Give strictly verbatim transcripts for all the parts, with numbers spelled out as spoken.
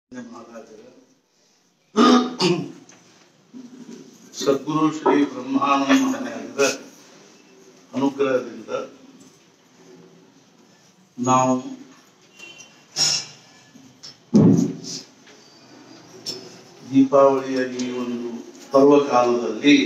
महाराजर सद्गुरु श्री ब्रह्मानंद महाराजर अनुग्रहದಿಂದ ನಾವು ದೀಪಾವಳಿಯ ಈ ಒಂದು ಪರ್ವಕಾಲದಲ್ಲಿ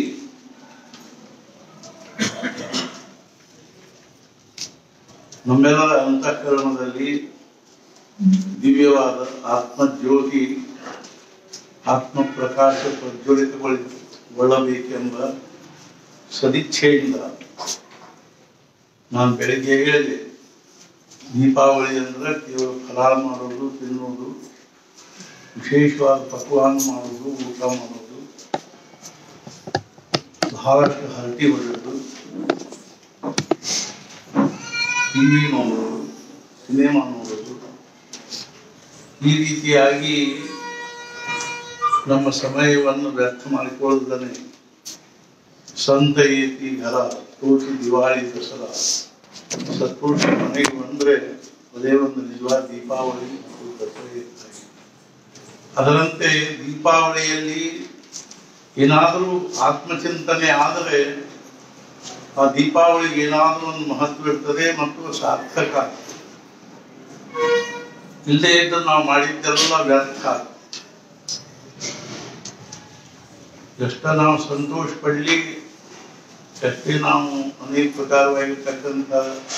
ನಮ್ಮೆಲ್ಲರ ಅಂತಃಕರಣದಲ್ಲಿ ದಿವ್ಯವಾದ ಆತ್ಮಜ್ಯೋತಿ ಆತ್ಮ ಪ್ರಕಾಶ ಪ್ರಜ್ವಲಿತಗೊಳ್ಳಬೇಕೆಂಬ ಸದಿಚ್ಛೆಯಿಂದ ನಾನು ಬೆಳಿಗ್ಗೆ ಹೇಳಿದೆ, ದೀಪಾವಳಿ ಅಂದ್ರೆ ಕೇವಲ ಫಲಾರ ಮಾಡೋದು, ತಿನ್ನೋದು, ವಿಶೇಷವಾದ ಪಕ್ವಾನ ಮಾಡೋದು, ಊಟ ಮಾಡೋದು, ಬಹಳಷ್ಟು ಹರಟಿ ಹೊಡೆಯೋದು, ಟಿವಿ ನೋಡೋದು, ಸಿನಿಮಾ ನೋಡೋದು, ಈ ರೀತಿಯಾಗಿ ನಮ್ಮ ಸಮಯವನ್ನು ವ್ಯರ್ಥ ಮಾಡಿಕೊಳ್ಳುವುದನ್ನೇ ಸಂತ ಏತಿ ಘರ ತೋಟಿ ದಿವಾಳಿ ದಸರಾ ಸತ್ಪುರುಷ ಮನೆಗೆ ಬಂದ್ರೆ ಅದೇ ಒಂದು ನಿಜವಾದ ದೀಪಾವಳಿ ಮತ್ತು ದಸರಾ ಇರ್ತಾರೆ. ಅದರಂತೆ ದೀಪಾವಳಿಯಲ್ಲಿ ಏನಾದರೂ ಆತ್ಮಚಿಂತನೆ ಆದರೆ ಆ ದೀಪಾವಳಿಗೆ ಏನಾದರೂ ಒಂದು ಮಹತ್ವ ಇರ್ತದೆ ಮತ್ತು ಸಾರ್ಥಕ. ಇಲ್ಲದೆ ಇದ್ದು ನಾವು ಮಾಡಿದ್ದೆಲ್ಲ ವ್ಯರ್ಥ. ಎಷ್ಟ ನಾವು ಸಂತೋಷ ಪಡಲಿ, ಎಷ್ಟೇ ನಾವು ಅನೇಕ ಪ್ರಕಾರವಾಗಿರ್ತಕ್ಕಂಥ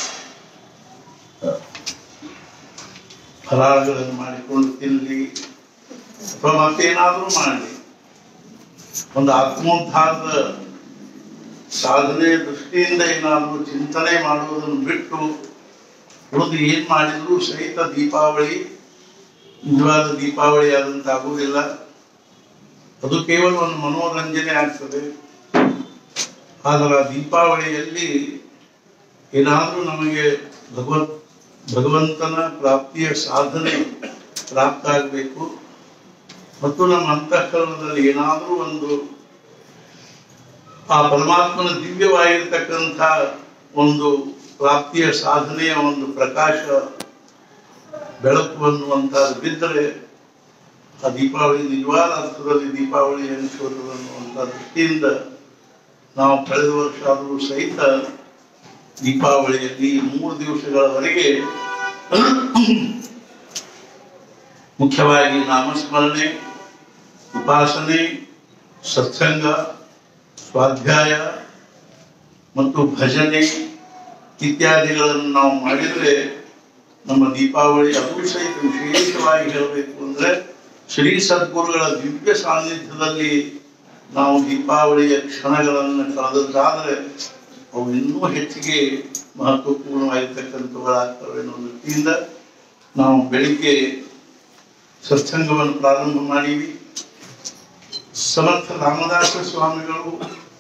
ಫಲಾರಗಳನ್ನು ಮಾಡಿಕೊಂಡು ತಿನ್ನಲಿ ಅಥವಾ ಮತ್ತೇನಾದರೂ ಮಾಡಲಿ, ಒಂದು ಆತ್ಮೋದ್ಧಾರದ ಸಾಧನೆಯ ದೃಷ್ಟಿಯಿಂದ ಏನಾದರೂ ಚಿಂತನೆ ಮಾಡುವುದನ್ನು ಬಿಟ್ಟು ಉಳಿದು ಏನ್ ಮಾಡಿದ್ರು ಸಹಿತ ದೀಪಾವಳಿ ನಿಜವಾದ ದೀಪಾವಳಿ ಆದಂತಾಗುವುದಿಲ್ಲ. ಅದು ಕೇವಲ ಒಂದು ಮನೋರಂಜನೆ ಆಗ್ತದೆ. ಆದರೆ ಆ ದೀಪಾವಳಿಯಲ್ಲಿ ಏನಾದರೂ ನಮಗೆ ಭಗವತ್ ಭಗವಂತನ ಪ್ರಾಪ್ತಿಯ ಸಾಧನೆ ಪ್ರಾಪ್ತ ಆಗಬೇಕು ಮತ್ತು ನಮ್ಮ ಅಂತಃಕರಣದಲ್ಲಿ ಏನಾದರೂ ಒಂದು ಆ ಪರಮಾತ್ಮನ ದಿವ್ಯವಾಗಿರ್ತಕ್ಕಂಥ ಒಂದು ಪ್ರಾಪ್ತಿಯ ಸಾಧನೆಯ ಒಂದು ಪ್ರಕಾಶ ಬೆಳಕು ಅನ್ನುವಂಥದ್ದು ಬಿದ್ದರೆ ಆ ದೀಪಾವಳಿ ನಿಜವಾದ ಅರ್ಥದಲ್ಲಿ ದೀಪಾವಳಿ ಎನಿಸೋದು ಅನ್ನುವಂಥ ದೃಷ್ಟಿಯಿಂದ ನಾವು ಕಳೆದ ವರ್ಷ ಆದರೂ ಸಹಿತ ದೀಪಾವಳಿಯಲ್ಲಿ ಮೂರು ದಿವಸಗಳವರೆಗೆ ಮುಖ್ಯವಾಗಿ ನಾಮಸ್ಮರಣೆ, ಉಪಾಸನೆ, ಸತ್ಸಂಗ, ಸ್ವಾಧ್ಯಾಯ ಮತ್ತು ಭಜನೆ ಇತ್ಯಾದಿಗಳನ್ನು ನಾವು ಮಾಡಿದರೆ ನಮ್ಮ ದೀಪಾವಳಿ ಅದು ಸಹಿತ ವಿಶೇಷವಾಗಿ ಹೇಳಬೇಕು ಅಂದ್ರೆ ಶ್ರೀ ಸದ್ಗುರುಗಳ ದಿವ್ಯ ಸಾನ್ನಿಧ್ಯದಲ್ಲಿ ನಾವು ದೀಪಾವಳಿಯ ಕ್ಷಣಗಳನ್ನು ಕಳೆದದ್ದಾದರೆ ಅವು ಇನ್ನೂ ಹೆಚ್ಚಿಗೆ ಮಹತ್ವಪೂರ್ಣವಾಗಿರ್ತಕ್ಕಂಥವುಗಳಾಗ್ತವೆ ಅನ್ನೋ ದೃಷ್ಟಿಯಿಂದ ನಾವು ಬೆಳಿಗ್ಗೆ ಸತ್ಸಂಗವನ್ನು ಪ್ರಾರಂಭ ಮಾಡೀವಿ. ಸಮರ್ಥ ರಾಮದಾಸ ಸ್ವಾಮಿಗಳು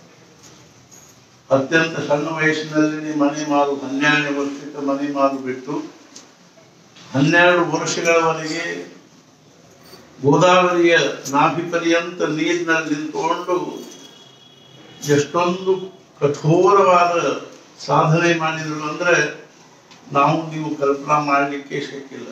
ಅತ್ಯಂತ ಸಣ್ಣ ವಯಸ್ಸಿನಲ್ಲಿ ಮನೆ ಮಾರು ಹನ್ನೆರಡು ವರ್ಷಕ್ಕೆ ಮನೆ ಮಾರು ಬಿಟ್ಟು ಹನ್ನೆರಡು ವರ್ಷಗಳವರೆಗೆ ಗೋದಾವರಿಯ ನಾಭಿ ಪರ್ಯಂತ ನೀರಿನಲ್ಲಿ ನಿಂತುಕೊಂಡು ಎಷ್ಟೊಂದು ಕಠೋರವಾದ ಸಾಧನೆ ಮಾಡಿದ್ರು ಅಂದ್ರೆ ನಾವು ನೀವು ಕಲ್ಪನಾ ಮಾಡಲಿಕ್ಕೆ ಶಕ್ತಿಲ್ಲ.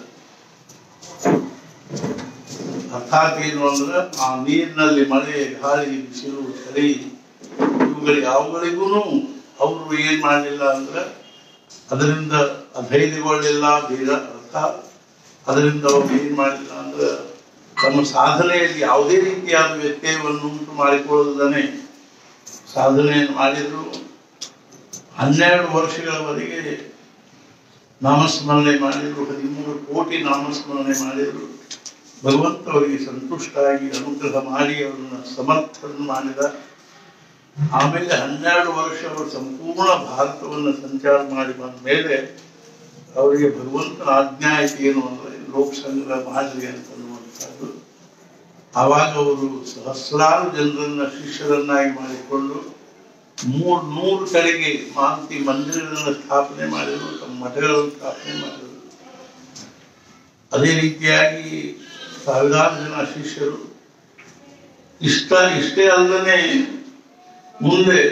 ಅರ್ಥಾತ್ ಏನು ಅಂದ್ರೆ ಆ ನೀರಿನಲ್ಲಿ ಮಳೆ, ಗಾಳಿ, ಬಿಸಿಲು, ಚಳಿ ಇವುಗಳಿಗೆ ಅವುಗಳಿಗೂ ಅವರು ಏನ್ ಮಾಡಲಿಲ್ಲ ಅಂದ್ರೆ ಅದರಿಂದ ಅಧೈರ್ಯಗೊಳ್ಳಿಲ್ಲ. ಬೇಗ ಅರ್ಥಾತ್ ಅದರಿಂದ ಅವ್ರು ಏನ್ ಮಾಡಲಿಲ್ಲ ಅಂದ್ರೆ ತಮ್ಮ ಸಾಧನೆಯಲ್ಲಿ ಯಾವುದೇ ರೀತಿಯಾದ ವ್ಯತ್ಯಯವನ್ನು ಉಂಟು ಮಾಡಿಕೊಳ್ಳುವುದನ್ನೇ ಸಾಧನೆಯನ್ನು ಮಾಡಿದ್ರು. ಹನ್ನೆರಡು ವರ್ಷಗಳವರೆಗೆ ನಾಮಸ್ಮರಣೆ ಮಾಡಿದ್ರು. ಹದಿಮೂರು ಕೋಟಿ ನಾಮಸ್ಮರಣೆ ಮಾಡಿದ್ರು. ಭಗವಂತ ಅವರಿಗೆ ಸಂತುಷ್ಟಾಗಿ ಅನುಗ್ರಹ ಮಾಡಿ ಅವರನ್ನ ಸಮರ್ಥನ ಮಾಡಿದ. ಆಮೇಲೆ ಹನ್ನೆರಡು ವರ್ಷ ಅವರು ಸಂಪೂರ್ಣ ಭಾರತವನ್ನು ಸಂಚಾರ ಮಾಡಿ ಬಂದ ಮೇಲೆ ಅವರಿಗೆ ಭಗವಂತನ ಆಜ್ಞಾಯಿತ ಏನು ಅಂದ್ರೆ ಲೋಕ ಸಂಗ್ರಹ ಮಾಡಲಿ ಅಂತನ್ನುವಂಥದ್ದು. ಆವಾಗ ಅವರು ಸಹಸ್ರಾರು ಜನರನ್ನ ಶಿಷ್ಯರನ್ನಾಗಿ ಮಾಡಿಕೊಂಡು ಮೂರ್ ನೂರು ಕಡೆಗೆ ಮಾಂತಿ ಮಂದಿರಗಳನ್ನು ಸ್ಥಾಪನೆ ಮಾಡಿದರು, ತಮ್ಮ ಮಠಗಳನ್ನು ಸ್ಥಾಪನೆ ಮಾಡಿದರು. ಅದೇ ರೀತಿಯಾಗಿ ಸಾವಿರಾರು ಜನ ಶಿಷ್ಯರು. ಇಷ್ಟ ಇಷ್ಟೇ ಅಲ್ಲದೆ ಮುಂದೆ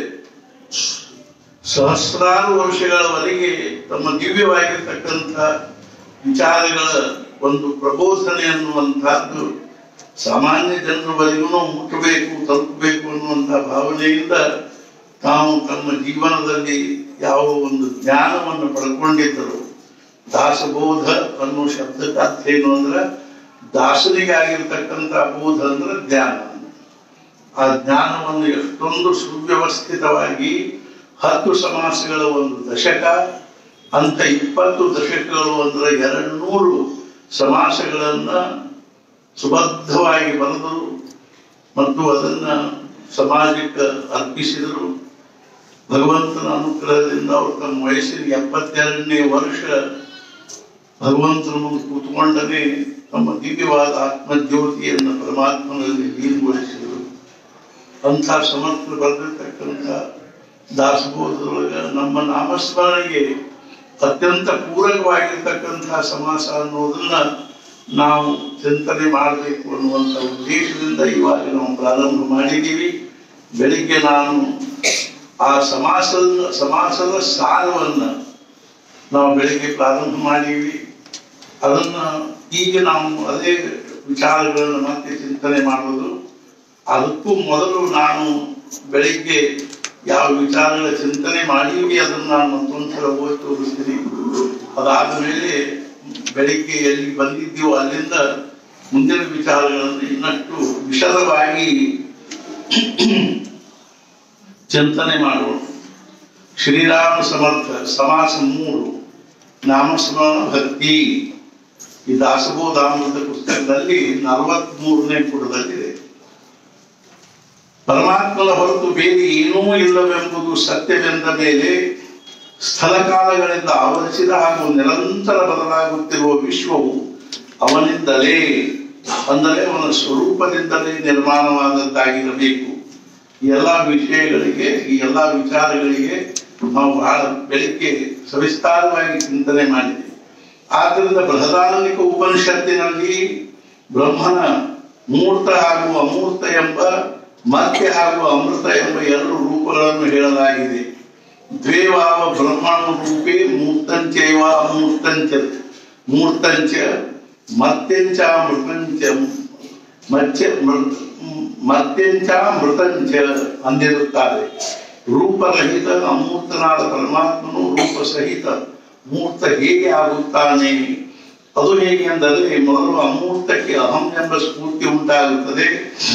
ಸಹಸ್ರಾರು ವರ್ಷಗಳವರೆಗೆ ತಮ್ಮ ದಿವ್ಯವಾಗಿರ್ತಕ್ಕಂಥ ವಿಚಾರಗಳ ಒಂದು ಪ್ರಬೋಧನೆ ಅನ್ನುವಂಥದ್ದು ಸಾಮಾನ್ಯ ಜನರವರೆಗೂ ಮುಟ್ಟಬೇಕು, ತಲುಪಬೇಕು ಅನ್ನುವಂಥ ಭಾವನೆಯಿಂದ ತಾವು ತಮ್ಮ ಜೀವನದಲ್ಲಿ ಯಾವ ಒಂದು ಜ್ಞಾನವನ್ನು ಪಡ್ಕೊಂಡಿದ್ದರು. ದಾಸಬೋಧ ಅನ್ನೋ ಶಬ್ದಕ್ಕೆ ಅರ್ಥ ಏನು ಅಂದ್ರೆ ದಾಸನಿಗೆ ಆಗಿರ್ತಕ್ಕಂಥ ಬೋಧ ಅಂದ್ರೆ ಜ್ಞಾನ. ಆ ಜ್ಞಾನವನ್ನು ಎಷ್ಟೊಂದು ಸುವ್ಯವಸ್ಥಿತವಾಗಿ ಹತ್ತು ಸಮಾಸಗಳ ಒಂದು ದಶಕ, ಅಂತ ಇಪ್ಪತ್ತು ದಶಕಗಳು ಅಂದ್ರೆ ಎರಡು ನೂರು ಸಮಾಸಗಳನ್ನ ಸುಬದ್ಧವಾಗಿ ಬರೆದರು ಮತ್ತು ಅದನ್ನ ಸಮಾಜಕ್ಕೆ ಅರ್ಪಿಸಿದರು. ಭಗವಂತನ ಅನುಗ್ರಹದಿಂದ ಅವರು ತಮ್ಮ ವಯಸ್ಸಿನ ಎಪ್ಪತ್ತೆರಡನೇ ವರ್ಷ ಭಗವಂತನ ಮುಂದೆ ಕೂತ್ಕೊಂಡನೇ ತಮ್ಮ ದಿವ್ಯವಾದ ಆತ್ಮಜ್ಯೋತಿಯನ್ನು ಪರಮಾತ್ಮನಲ್ಲಿ ಲೀನಗೊಳಿಸಿದರು. ಅಂಥ ಸಮರ್ಥ ಬರೆದಿರ್ತಕ್ಕಂಥ ದಾಸಬೋಧದೊಳಗೆ ನಮ್ಮ ನಾಮಸ್ಮರಣೆಗೆ ಅತ್ಯಂತ ಪೂರಕವಾಗಿರ್ತಕ್ಕಂತಹ ಸಮಾಸ ಅನ್ನೋದನ್ನ ನಾವು ಚಿಂತನೆ ಮಾಡಬೇಕು ಅನ್ನುವಂಥ ಉದ್ದೇಶದಿಂದ ಇವಾಗ ನಾವು ಪ್ರಾರಂಭ ಮಾಡಿದ್ದೀವಿ. ಬೆಳಿಗ್ಗೆ ನಾನು ಆ ಸಮಾಸದ ಸಮಾಸದ ಸಾರವನ್ನ ನಾವು ಬೆಳಿಗ್ಗೆ ಪ್ರಾರಂಭ ಮಾಡೀವಿ. ಅದನ್ನ ಈಗ ನಾವು ಅದೇ ವಿಚಾರಗಳನ್ನು ಮತ್ತೆ ಚಿಂತನೆ ಮಾಡೋದು. ಅದಕ್ಕೂ ಮೊದಲು ನಾನು ಬೆಳಿಗ್ಗೆ ಯಾವ ವಿಚಾರಗಳ ಚಿಂತನೆ ಮಾಡೀವಿ ಅದನ್ನು ನಾನು ಮತ್ತೊಂದ್ಸಲ ಓದಿ ತೋರಿಸ್ತೀನಿ. ಅದಾದ ಮೇಲೆ ಬೆಳಿಗ್ಗೆ ಎಲ್ಲಿ ಬಂದಿದ್ದೀವೋ ಅಲ್ಲಿಂದ ಮುಂದಿನ ವಿಚಾರಗಳನ್ನು ಇನ್ನಷ್ಟು ವಿಶದವಾಗಿ ಚಿಂತನೆ ಮಾಡೋಣ. ಶ್ರೀರಾಮ ಸಮರ್ಥ ಸಮಾಸ ಮೂರು, ನಾಮಸ್ಮರಣ ಭಕ್ತಿ. ಈ ದಾಸಬೋಧಾಮೃತ ಪುಸ್ತಕದಲ್ಲಿ ನಲವತ್ತ್ ಮೂರನೇ ಪುಟದಲ್ಲಿದೆ. ಪರಮಾತ್ಮನ ಹೊರತು ಬೇರೆ ಏನೂ ಇಲ್ಲವೆಂಬುದು ಸತ್ಯವೆಂದ ಮೇಲೆ ಸ್ಥಳಕಾಲಗಳಿಂದ ಆವರಿಸಿದ ಹಾಗೂ ನಿರಂತರ ಬದಲಾಗುತ್ತಿರುವ ವಿಶ್ವವು ಅವನಿಂದಲೇ, ಅಂದರೆ ಅವನ ಸ್ವರೂಪದಿಂದಲೇ ನಿರ್ಮಾಣವಾದದ್ದಾಗಿರಬೇಕು. ಈ ಎಲ್ಲ ವಿಷಯಗಳಿಗೆ, ಈ ಎಲ್ಲ ವಿಚಾರಗಳಿಗೆ ನಾವು ಬಹಳ ಬೆಳಿಗ್ಗೆ ಸವಿಸ್ತಾರವಾಗಿ ಚಿಂತನೆ ಮಾಡಿದ್ದೀವಿ. ಆದ್ದರಿಂದ ಬೃಹದಾರಣ್ಯಕ ಉಪನಿಷತ್ತಿನಲ್ಲಿ ಬ್ರಹ್ಮನ ಮೂರ್ತ ಹಾಗೂ ಅಮೂರ್ತ ಎಂಬ, ಮಧ್ಯ ಹಾಗೂ ಅಮೃತ ಎಂಬ ಎರಡು ರೂಪಗಳನ್ನು ಹೇಳಲಾಗಿದೆ. ದ್ವೇವಾವ ಬ್ರಹ್ಮಣ ರೂಪೇ ಮೂರ್ತಂಚೈವ ಅಮೂರ್ತಂಚ ಮೂರ್ತಂಚ ಮತ್ಯಂಚ ಮೃತಂಚ ಮತ್ಯ ಮತ್ಯಂಚ ಮೃತಂಚ ಅಂದಿರುತ್ತಾರೆ. ರೂಪರಹಿತ ಅಮೂರ್ತನಾದ ಪರಮಾತ್ಮನು ರೂಪ ಸಹಿತ ಮೂರ್ತ ಹೇಗೆ ಆಗುತ್ತಾನೆ? ಅದು ಹೇಗೆ ಅಂದರೆ, ಮೊದಲು ಅಮೂರ್ತಕ್ಕೆ ಅಹಂ ಎಂಬ ಸ್ಫೂರ್ತಿ ಉಂಟಾಗುತ್ತದೆ.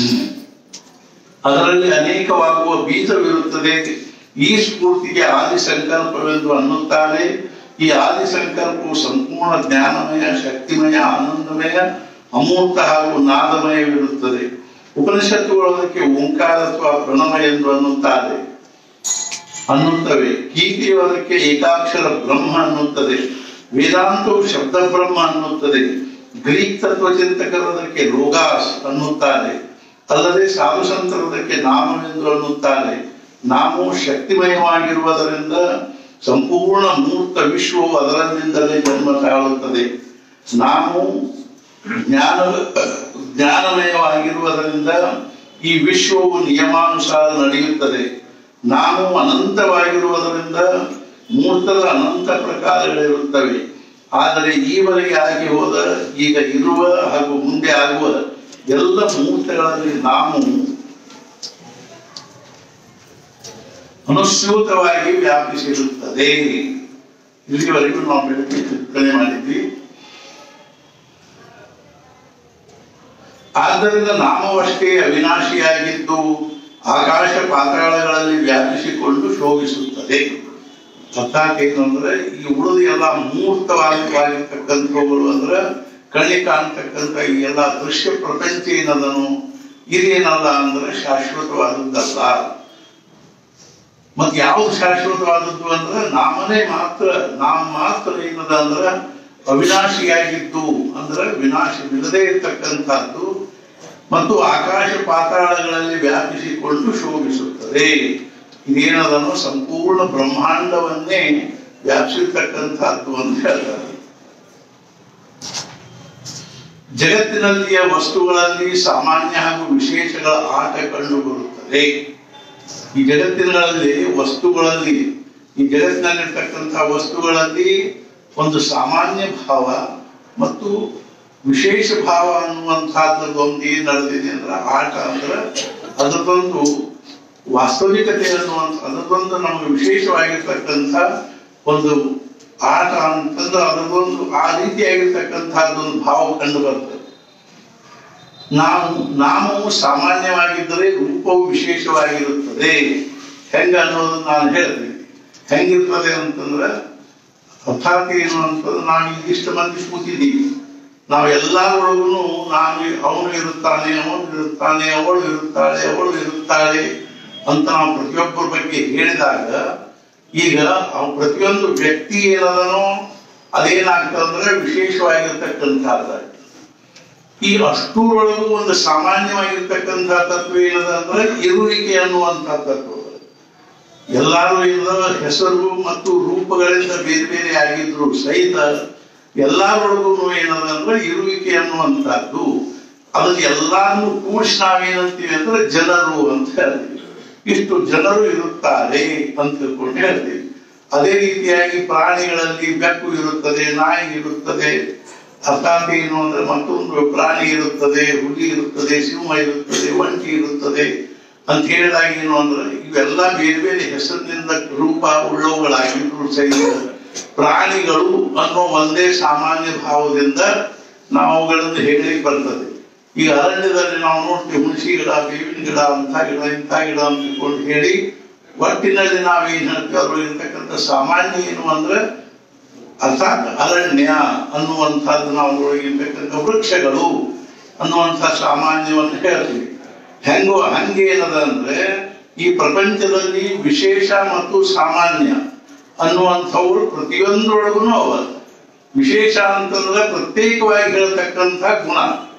ಅದರಲ್ಲಿ ಅನೇಕವಾಗುವ ಬೀಜವಿರುತ್ತದೆ. ಈ ಸ್ಫೂರ್ತಿಗೆ ಆದಿ ಸಂಕಲ್ಪವೆಂದು ಅನ್ನುತ್ತಾರೆ. ಈ ಆದಿ ಸಂಕಲ್ಪವು ಸಂಪೂರ್ಣ ಜ್ಞಾನಮಯ, ಶಕ್ತಿಮಯ, ಆನಂದಮಯ, ಅಮೂರ್ತ ಹಾಗೂ ನಾದಮಯವಿರುತ್ತದೆ. ಉಪನಿಷತ್ತುಗಳು ಅದಕ್ಕೆ ಓಂಕಾರ ಅಥವಾ ಪ್ರಣವ ಎಂದು ಅನ್ನುತ್ತಾರೆ ಅನ್ನುತ್ತವೆ. ಗೀತೆಯು ಅದಕ್ಕೆ ಏಕಾಕ್ಷರ ಬ್ರಹ್ಮ ಅನ್ನುತ್ತದೆ. ವೇದಾಂತವು ಶಬ್ದ ಬ್ರಹ್ಮ ಅನ್ನುತ್ತದೆ. ಗ್ರೀಕ್ ತತ್ವಚಿಂತಕರು ಅದಕ್ಕೆ ಲೋಗಾಸ್ ಅನ್ನುತ್ತಾರೆ. ಅಲ್ಲದೆ ಸಾಧು ಸಂತರು ಅದಕ್ಕೆ ನಾಮವೆಂದು ಅನ್ನುತ್ತಾರೆ. ನಾಮವು ಶಕ್ತಿಮಯವಾಗಿರುವುದರಿಂದ ಸಂಪೂರ್ಣ ಮೂರ್ತ ವಿಶ್ವವು ಅದರಲ್ಲಿಂದಲೇ ಜನ್ಮ ತಾಳುತ್ತದೆ. ನಾಮವು ಜ್ಞಾನ ಜ್ಞಾನಮಯವಾಗಿರುವುದರಿಂದ ಈ ವಿಶ್ವವು ನಿಯಮಾನುಸಾರ ನಡೆಯುತ್ತದೆ. ನಾಮವು ಅನಂತವಾಗಿರುವುದರಿಂದ ಮೂರ್ತದ ಅನಂತ ಪ್ರಕಾರಗಳಿರುತ್ತವೆ. ಆದರೆ ಈವರೆಗೆ ಆಗಿ ಹೋದ, ಈಗ ಇರುವ ಹಾಗೂ ಮುಂದೆ ಆಗುವ ಎಲ್ಲ ಮೂರ್ತಗಳಲ್ಲಿ ನಾಮವು ಅನುಸ್ಯೂತವಾಗಿ ವ್ಯಾಪಿಸಿರುತ್ತದೆ. ಇಲ್ಲಿವರೆಗೂ ನಾವು ಬೆಳಗ್ಗೆ ಚಿಂತನೆ ಮಾಡಿದ್ವಿ. ಆದ್ದರಿಂದ ನಾಮವಷ್ಟೇ ಅವಿನಾಶಿಯಾಗಿದ್ದು ಆಕಾಶ ಪಾತಾಳಗಳಲ್ಲಿ ವ್ಯಾಪಿಸಿಕೊಂಡು ಶೋಭಿಸುತ್ತದೆ. ಅರ್ಥಾತ್ ಏನಂದ್ರೆ, ಈ ಉಳಿದ ಎಲ್ಲ ಮೂರ್ತವಾಗಿರ್ತಕ್ಕಂಥವುಗಳು ಅಂದ್ರೆ ಕಣ್ಣಿ ಕಾಣ್ತಕ್ಕಂಥ ಈ ಎಲ್ಲ ದೃಶ್ಯ ಪ್ರಪಂಚ ಏನದನು, ಇದೇನಲ್ಲ ಅಂದ್ರೆ ಶಾಶ್ವತವಾದದ್ದಲ್ಲ. ಮತ್ ಯಾವ್ದು ಶಾಶ್ವತವಾದದ್ದು ಅಂದ್ರೆ ನಾಮನೇ ಮಾತ್ರ. ನಾಮ ಮಾತ್ರ ಏನದ ಅಂದ್ರೆ ಅವಿನಾಶಿಯಾಗಿದ್ದು, ಅಂದ್ರೆ ವಿನಾಶವಿಲ್ಲದೆ ಇರ್ತಕ್ಕಂಥದ್ದು ಮತ್ತು ಆಕಾಶ ಪಾತಾಳಗಳಲ್ಲಿ ವ್ಯಾಪಿಸಿಕೊಂಡು ಶೋಭಿಸುತ್ತದೆ. ಇದೇನದನ್ನು ಸಂಪೂರ್ಣ ಬ್ರಹ್ಮಾಂಡವನ್ನೇ ವ್ಯಾಪಿಸಿರ್ತಕ್ಕಂಥದ್ದು ಅಂತ ಹೇಳ್ತಾರೆ. ಜಗತ್ತಿನಲ್ಲಿಯ ವಸ್ತುಗಳಲ್ಲಿ ಸಾಮಾನ್ಯ ಹಾಗೂ ವಿಶೇಷಗಳ ಆಟ ಕಂಡು ಬರುತ್ತದೆ. ಈ ಜಗತ್ತಿನಲ್ಲಿ ವಸ್ತುಗಳಲ್ಲಿ ಈ ಜಗತ್ತಿನಲ್ಲಿರ್ತಕ್ಕಂಥ ವಸ್ತುಗಳಲ್ಲಿ ಒಂದು ಸಾಮಾನ್ಯ ಭಾವ ಮತ್ತು ವಿಶೇಷ ಭಾವ ಅನ್ನುವಂಥದ್ದೊಂದು ಏನು ನಡೆದಿದೆ ಅಂದ್ರೆ ಆಟ ಅಂದ್ರೆ ಅದರದೊಂದು ವಾಸ್ತವಿಕತೆ ಅನ್ನುವಂಥ ಅದರದೊಂದು ನಮಗೆ ವಿಶೇಷವಾಗಿರ್ತಕ್ಕಂಥ ಒಂದು ಆಟ ಅಂತಂದ್ರೆ ಅದರದೊಂದು ಆ ರೀತಿಯಾಗಿರ್ತಕ್ಕಂಥದ್ದೊಂದು ಭಾವ ಕಂಡು ಬರ್ತದೆ. ನಾವು ನಾಮವು ಸಾಮಾನ್ಯವಾಗಿದ್ದರೆ ರೂಪವು ವಿಶೇಷವಾಗಿರುತ್ತದೆ. ಹೆಂಗ ಅನ್ನೋದನ್ನ ನಾನು ಹೇಳ್ತೀನಿ. ಹೆಂಗಿರ್ತದೆ ಅಂತಂದ್ರೆ ಅರ್ಥಾತ್ ಏನು ಅಂತಂದ್ರೆ ನಾವು ಇದಿಷ್ಟು ಮಂದಿ ಕೂತಿದ್ದೀವಿ, ನಾವು ಎಲ್ಲರೊಳಗೂ ನಾನು ಅವನು ಇರುತ್ತಾನೆ ಅವನು ಇರುತ್ತಾನೆ ಅವಳು ಇರುತ್ತಾಳೆ ಅವಳು ಇರುತ್ತಾಳೆ ಅಂತ ನಾವು ಪ್ರತಿಯೊಬ್ಬರ ಬಗ್ಗೆ ಹೇಳಿದಾಗ ಈಗ ಅವ್ ಪ್ರತಿಯೊಂದು ವ್ಯಕ್ತಿ ಏನದನೋ ಅದೇನಾಗ್ತದಂದ್ರೆ ವಿಶೇಷವಾಗಿರ್ತಕ್ಕಂಥದ್ದು. ಈ ಅಷ್ಟೂರೊಳಗೂ ಒಂದು ಸಾಮಾನ್ಯವಾಗಿರ್ತಕ್ಕಂಥ ತತ್ವ ಏನದ ಅಂದ್ರೆ ಇರುವಿಕೆ ಅನ್ನುವಂಥ ತತ್ವ. ಎಲ್ಲರೂ ಇರುವ ಹೆಸರು ಮತ್ತು ರೂಪಗಳಿಂದ ಬೇರೆ ಬೇರೆ ಆಗಿದ್ರು ಸಹಿತ ಎಲ್ಲರೊಳಗೂ ಏನದ ಅಂದ್ರೆ ಇರುವಿಕೆ ಅನ್ನುವಂಥದ್ದು. ಅದನ್ನ ಎಲ್ಲಾರನ್ನು ಕೂಡಿಸಿ ನಾವೇನಂತೀವಿ ಅಂದ್ರೆ ಜನರು ಅಂತ ಹೇಳ್ತೀವಿ. ಇಷ್ಟು ಜನರು ಇರುತ್ತಾರೆ ಅಂತ ತಿಳ್ಕೊಂಡು ಹೇಳ್ತೀವಿ. ಅದೇ ರೀತಿಯಾಗಿ ಪ್ರಾಣಿಗಳಲ್ಲಿ ಬೆಕ್ಕು ಇರುತ್ತದೆ, ನಾಯಿ ಇರುತ್ತದೆ, ಅರ್ಥಾತ್ ಏನು ಅಂದ್ರೆ ಮತ್ತೊಂದು ಪ್ರಾಣಿ ಇರುತ್ತದೆ, ಹುಲಿ ಇರುತ್ತದೆ, ಸಿಂಹ ಇರುತ್ತದೆ, ಒಂಟಿ ಇರುತ್ತದೆ ಅಂತ ಹೇಳಿದಾಗ ಏನು ಅಂದ್ರೆ ಇವೆಲ್ಲ ಬೇರೆ ಬೇರೆ ಹೆಸರಿನಿಂದ ರೂಪ ಉಳ್ಳವುಗಳಾಗಿದ್ರು ಸಹಿತ ಪ್ರಾಣಿಗಳು ಅನ್ನೋ ಒಂದೇ ಸಾಮಾನ್ಯ ಭಾವದಿಂದ ನಾವು ಅವುಗಳನ್ನು ಹೇಳಲಿಕ್ಕೆ ಬರ್ತದೆ. ಈಗ ಅರಣ್ಯದಲ್ಲಿ ನಾವು ನೋಡ್ತೀವಿ ಹುಣಸಿ ಗಿಡ, ಬೇವಿನ ಗಿಡ, ಅಂತ ಗಿಡ ಇಂಥ ಗಿಡ ಅಂತ ತಿಳ್ಕೊಂಡು ಹೇಳಿ ಒಟ್ಟಿನಲ್ಲಿ ನಾವೇನ್ ಹೇಳ್ತೀವಿ ಅದ್ರ ಇರ್ತಕ್ಕಂಥ ಸಾಮಾನ್ಯ ಏನು ಅಂದ್ರೆ ಅರ್ಥಾತ್ ಅರಣ್ಯ ಅನ್ನುವಂಥದ್ದು ನಾವು ನೋಡಿರ್ತಕ್ಕಂಥ ವೃಕ್ಷಗಳು ಅನ್ನುವಂಥ ಸಾಮಾನ್ಯವನ್ನು ಹೇಳ್ತೀವಿ. ಹೆಂಗೋ ಹಂಗೆ ಏನದ ಅಂದ್ರೆ ಈ ಪ್ರಪಂಚದಲ್ಲಿ ವಿಶೇಷ ಮತ್ತು ಸಾಮಾನ್ಯ ಅನ್ನುವಂಥವ್ರು ಪ್ರತಿಯೊಂದರೊಳಗೂ ಅವ. ವಿಶೇಷ ಅಂತಂದ್ರೆ ಪ್ರತ್ಯೇಕವಾಗಿ ಹೇಳ್ತಕ್ಕಂಥ ಗುಣ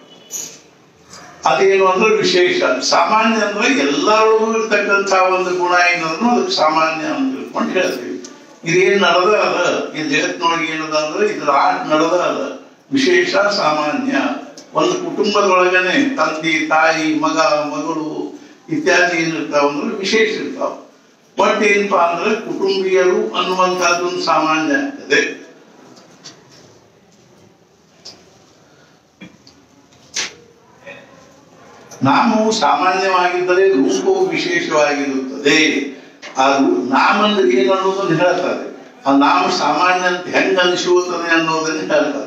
ಅದೇನು ಅಂದ್ರೆ ವಿಶೇಷ. ಸಾಮಾನ್ಯ ಅಂದ್ರೆ ಎಲ್ಲರೊಳಗೂ ಇರ್ತಕ್ಕಂಥ ಒಂದು ಗುಣ ಏನದನ್ನು ಅದಕ್ಕೆ ಸಾಮಾನ್ಯ ಅಂತ ತಿಳ್ಕೊಂಡು ಹೇಳ್ತೀವಿ. ಇದೇನ್ ನಡೆದ ಅದ ಈ ಜಗತ್ತಿನೊಳಗೆ ಏನದ ಅಂದ್ರೆ ಇದ್ರ ಆಟ ನಡೆದ ಅದ ವಿಶೇಷ ಸಾಮಾನ್ಯ. ಒಂದು ಕುಟುಂಬದೊಳಗನೆ ತಂದೆ ತಾಯಿ ಮಗ ಮಗಳು ಇತ್ಯಾದಿ ಏನಿರ್ತಾವ ಅಂದ್ರೆ ವಿಶೇಷ ಇರ್ತಾವ. ಬಟ್ ಏನಪ್ಪಾ ಅಂದ್ರೆ ಕುಟುಂಬೀಯರು ಅನ್ನುವಂಥದ್ದೊಂದು ಸಾಮಾನ್ಯ ಆಗ್ತದೆ. ನಾಮವು ಸಾಮಾನ್ಯವಾಗಿದ್ದರೆ ರೂಪವು ವಿಶೇಷವಾಗಿರುತ್ತದೆ. ಆ ನಾಮ ಅಂದ್ರೆ ಏನು ಅನ್ನೋದನ್ನು ಹೇಳ್ತಾರೆ. ಆ ನಾಮ ಸಾಮಾನ್ಯ ಅಂತ ಹೆಂಗ್ ಅನಿಸುತ್ತದೆ ಅನ್ನೋದನ್ನು ಹೇಳ್ತಾರೆ.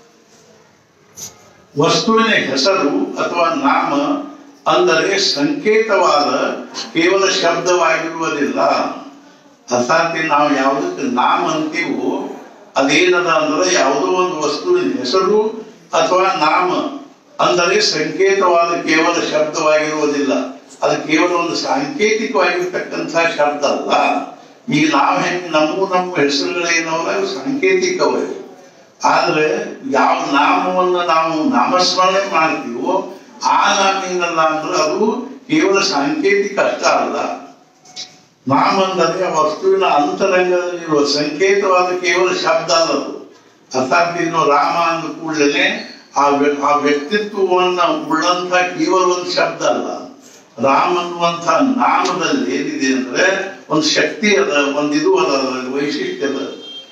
ವಸ್ತುವಿನ ಹೆಸರು ಅಥವಾ ನಾಮ ಅಂದರೆ ಸಂಕೇತವಾದ ಕೇವಲ ಶಬ್ದವಾಗಿರುವುದಿಲ್ಲ. ಅರ್ಥಾತ್ ನಾವು ಯಾವುದಕ್ಕೆ ನಾಮ ಅಂತೀವೋ ಅದೇನದ ಅಂದ್ರೆ ಯಾವುದೋ ಒಂದು ವಸ್ತುವಿನ ಹೆಸರು ಅಥವಾ ನಾಮ ಅಂದರೆ ಸಂಕೇತವಾದ ಕೇವಲ ಶಬ್ದವಾಗಿರುವುದಿಲ್ಲ. ಅದು ಕೇವಲ ಒಂದು ಸಾಂಕೇತಿಕವಾಗಿರ್ತಕ್ಕಂಥ ಶಬ್ದ ಅಲ್ಲ. ಈಗ ನಾವು ಹೆಂಗೆ ನಮ್ಮ ನಮ್ಮ ಹೆಸರುಗಳೇನವಲ್ಲ ಸಾಂಕೇತಿಕವೇ. ಆದ್ರೆ ಯಾವ ನಾಮವನ್ನು ನಾವು ನಾಮಸ್ಮರಣೆ ಮಾಡ್ತೀವೋ ಆ ನಾಮ ಏನಲ್ಲ ಅಂದ್ರೆ ಅದು ಕೇವಲ ಸಾಂಕೇತಿಕ ಅಷ್ಟ ಅಲ್ಲ. ನಾಮ ಅಂದರೆ ಆ ವಸ್ತುವಿನ ಅಂತರಂಗದಲ್ಲಿರುವ ಸಂಕೇತವಾದ ಕೇವಲ ಶಬ್ದ ಅಲ್ಲದು. ಅರ್ಥಾತ್ ಇನ್ನು ರಾಮ ಅಂದ ಕೂಡಲೇ ಆ ಆ ವ್ಯಕ್ತಿತ್ವವನ್ನ ಉಳ್ಳಂತ ಕೇವಲ ಒಂದು ಶಬ್ದ ಅಲ್ಲ. ರಾಮ ಅನ್ನುವಂಥ ನಾಮದಲ್ಲಿ ಏನಿದೆ ಅಂದ್ರೆ ಒಂದು ಶಕ್ತಿ ಅದ, ಒಂದು ಇದು ಅದ, ವೈಶಿಷ್ಟ್ಯ ಅದ.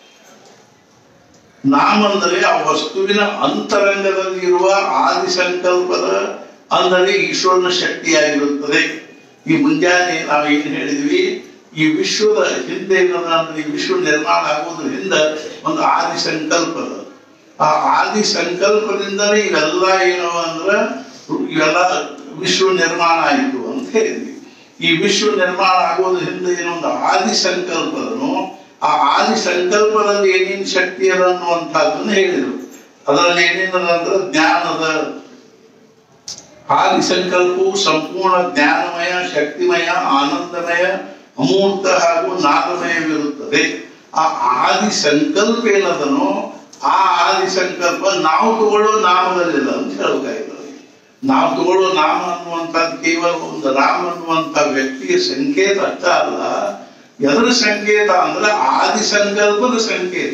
ನಾಮ ಅಂದರೆ ಆ ವಸ್ತುವಿನ ಅಂತರಂಗದಲ್ಲಿ ಇರುವ ಆದಿ ಸಂಕಲ್ಪದ ಅಂದರೆ ಈಶ್ವರನ ಶಕ್ತಿಯಾಗಿರುತ್ತದೆ. ಈ ಮುಂಜಾನೆ ನಾವು ಏನ್ ಹೇಳಿದ್ವಿ, ಈ ವಿಶ್ವದ ಹಿಂದೆ ಏನದ ಅಂದ್ರೆ ಈ ವಿಶ್ವ ನಿರ್ಮಾಣ ಆಗೋದ್ರಿಂದ ಒಂದು ಆದಿ ಸಂಕಲ್ಪದ. ಆ ಆದಿ ಸಂಕಲ್ಪದಿಂದಲೇ ಇವೆಲ್ಲ ಏನವ ಅಂದ್ರ ಇವೆಲ್ಲ ವಿಶ್ವ ನಿರ್ಮಾಣ ಆಯಿತು ಅಂತ ಹೇಳಿದ್ವಿ. ಈ ವಿಶ್ವ ನಿರ್ಮಾಣ ಆಗೋದ್ರಿಂದ ಏನೊಂದು ಆದಿ ಸಂಕಲ್ಪದನು, ಆ ಆದಿ ಸಂಕಲ್ಪದಲ್ಲಿ ಏನೇನು ಶಕ್ತಿ ಅದ ಅನ್ನುವಂಥದ್ದನ್ನು ಹೇಳಿದರು. ಅದರಲ್ಲಿ ಏನೇನದ ಅಂದ್ರೆ ಜ್ಞಾನದ ಆದಿ ಸಂಕಲ್ಪವು ಸಂಪೂರ್ಣ ಜ್ಞಾನಮಯ, ಶಕ್ತಿಮಯ, ಆನಂದಮಯ, ಅಮೂರ್ತ ಹಾಗೂ ನಾದಮಯವಿರುತ್ತದೆ. ಆ ಆದಿ ಸಂಕಲ್ಪ ಏನದನೋ ಆ ಆದಿ ಸಂಕಲ್ಪ ನಾವು ತಗೊಳ್ಳೋ ನಾಮದಲ್ಲಿಲ್ಲ ಅಂತ ಹೇಳ್ಬೇಕಾಯ್ತು. ನಾವು ತಗೊಳ್ಳೋ ನಾಮ ಅನ್ನುವಂಥದ್ದು ಕೇವಲ ಒಂದು ರಾಮ ಅನ್ನುವಂಥ ವ್ಯಕ್ತಿಯ ಸಂಕೇತ ಅಷ್ಟ ಅಲ್ಲ. ಎದರ ಸಂಕೇತ ಅಂದ್ರೆ ಆದಿ ಸಂಕಲ್ಪದ ಸಂಕೇತ.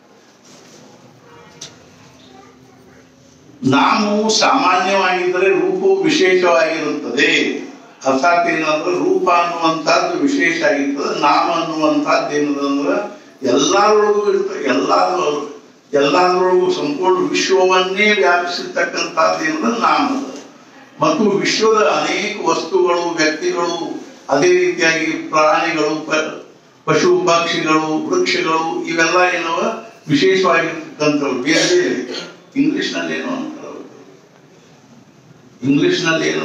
ನಾಮವು ಸಾಮಾನ್ಯವಾಗಿದ್ದರೆ ರೂಪವು ವಿಶೇಷವಾಗಿರುತ್ತದೆ. ಅರ್ಥಾತ್ ಏನಂದ್ರೆ ರೂಪ ಅನ್ನುವಂಥದ್ದು ವಿಶೇಷ ಆಗಿರ್ತದೆ. ನಾಮ ಅನ್ನುವಂಥದ್ದು ಏನದಂದ್ರೆ ಎಲ್ಲರೊಳಗೂ ಇರ್ತದೆ. ಎಲ್ಲಾರು ಎಲ್ಲಾದ್ರೊಳಗೂ ಸಂಪೂರ್ಣ ವಿಶ್ವವನ್ನೇ ವ್ಯಾಪಿಸಿರ್ತಕ್ಕಂಥದ್ದು ಏನಂದ್ರೆ ನಾಮದ. ಮತ್ತು ವಿಶ್ವದ ಅನೇಕ ವಸ್ತುಗಳು, ವ್ಯಕ್ತಿಗಳು, ಅದೇ ರೀತಿಯಾಗಿ ಪ್ರಾಣಿಗಳು, ಪಶು ಪಕ್ಷಿಗಳು, ವೃಕ್ಷಗಳು ಇವೆಲ್ಲ ಏನವ ವಿಶೇಷವಾಗಿರ್ತಕ್ಕಂಥವ್ರು. ಬೇರೆ ಬೇರೆ ಇಂಗ್ಲಿಷ್ನಲ್ಲಿ ಏನು ಅಂತಾರೆ, ಇಂಗ್ಲಿಷ್ನಲ್ಲಿ ಏನು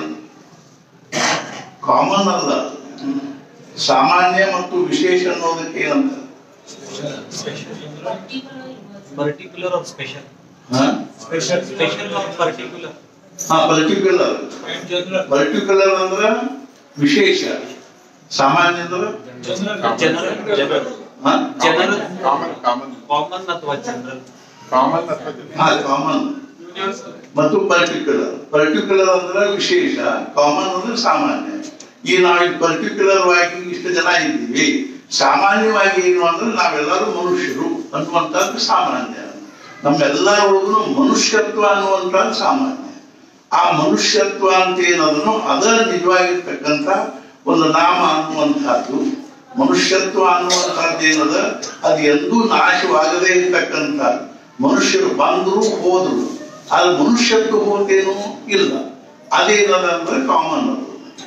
ಕಾಮನ್ ಅಲ್ಲ, ಸಾಮಾನ್ಯ ಮತ್ತು ವಿಶೇಷ ಅನ್ನೋದಕ್ಕೆ ಏನಂತ ಪರ್ಟಿಕ್ಯುಲರ್ ಆರ್ ಸ್ಪೆಷಲ್. ಹಾ ಸ್ಪೆಷಲ್ ಸ್ಪೆಷಲ್ ಆರ್ ಪರ್ಟಿಕ್ಯುಲರ್. ಹಾ ಪರ್ಟಿಕ್ಯುಲರ್. ಪರ್ಟಿಕ್ಯುಲರ್ ಅಂದ್ರೆ ವಿಶೇಷ, ಸಾಮಾನ್ಯ ಅಂದ್ರೆ ಜನರಲ್. ಜನರಲ್ ಹಾ ಜನರಲ್ ಕಾಮನ್ ಕಾಮನ್ ಕಾಮನ್ ಅಥವಾ ಜನರಲ್. ಕಾಮನ್ ಅಥವಾ ಹಾ ಕಾಮನ್ ಮತ್ತು ಪರ್ಟಿಕ್ಯುಲರ್. ಪರ್ಟಿಕ್ಯುಲರ್ ಅಂದ್ರೆ ವಿಶೇಷ, ಕಾಮನ್ ಅಂದ್ರೆ ಸಾಮಾನ್ಯ. ಈ ನಾವು ಪರ್ಟಿಕ್ಯುಲರ್ ಆಗಿ ಇಷ್ಟು ಜನ ಇದ್ದೀವಿ, ಸಾಮಾನ್ಯವಾಗಿ ಏನು ಅಂದ್ರೆ ನಾವೆಲ್ಲರೂ ಮನುಷ್ಯರು ಅನ್ನುವಂಥದ್ದು ಸಾಮಾನ್ಯ. ನಮ್ಮೆಲ್ಲರೊಳಗೂ ಮನುಷ್ಯತ್ವ ಅನ್ನುವಂಥದ್ದು ಸಾಮಾನ್ಯ. ಆ ಮನುಷ್ಯತ್ವ ಅಂತ ಏನದನ್ನು ಅದರ ನಿಜವಾಗಿರ್ತಕ್ಕಂಥ ಒಂದು ನಾಮ ಅನ್ನುವಂಥದ್ದು. ಮನುಷ್ಯತ್ವ ಅನ್ನುವಂಥದ್ದು ಏನದ ಅದು ಎಂದೂ ನಾಶವಾಗದೇ ಇರ್ತಕ್ಕಂಥ. ಮನುಷ್ಯರು ಬಂದ್ರು ಹೋದ್ರು, ಆದ್ರೆ ಮನುಷ್ಯತ್ವ ಹೋದೇನು ಇಲ್ಲ. ಅದೇನದ ಅಂದ್ರೆ ಕಾಮನ್ ಅದು.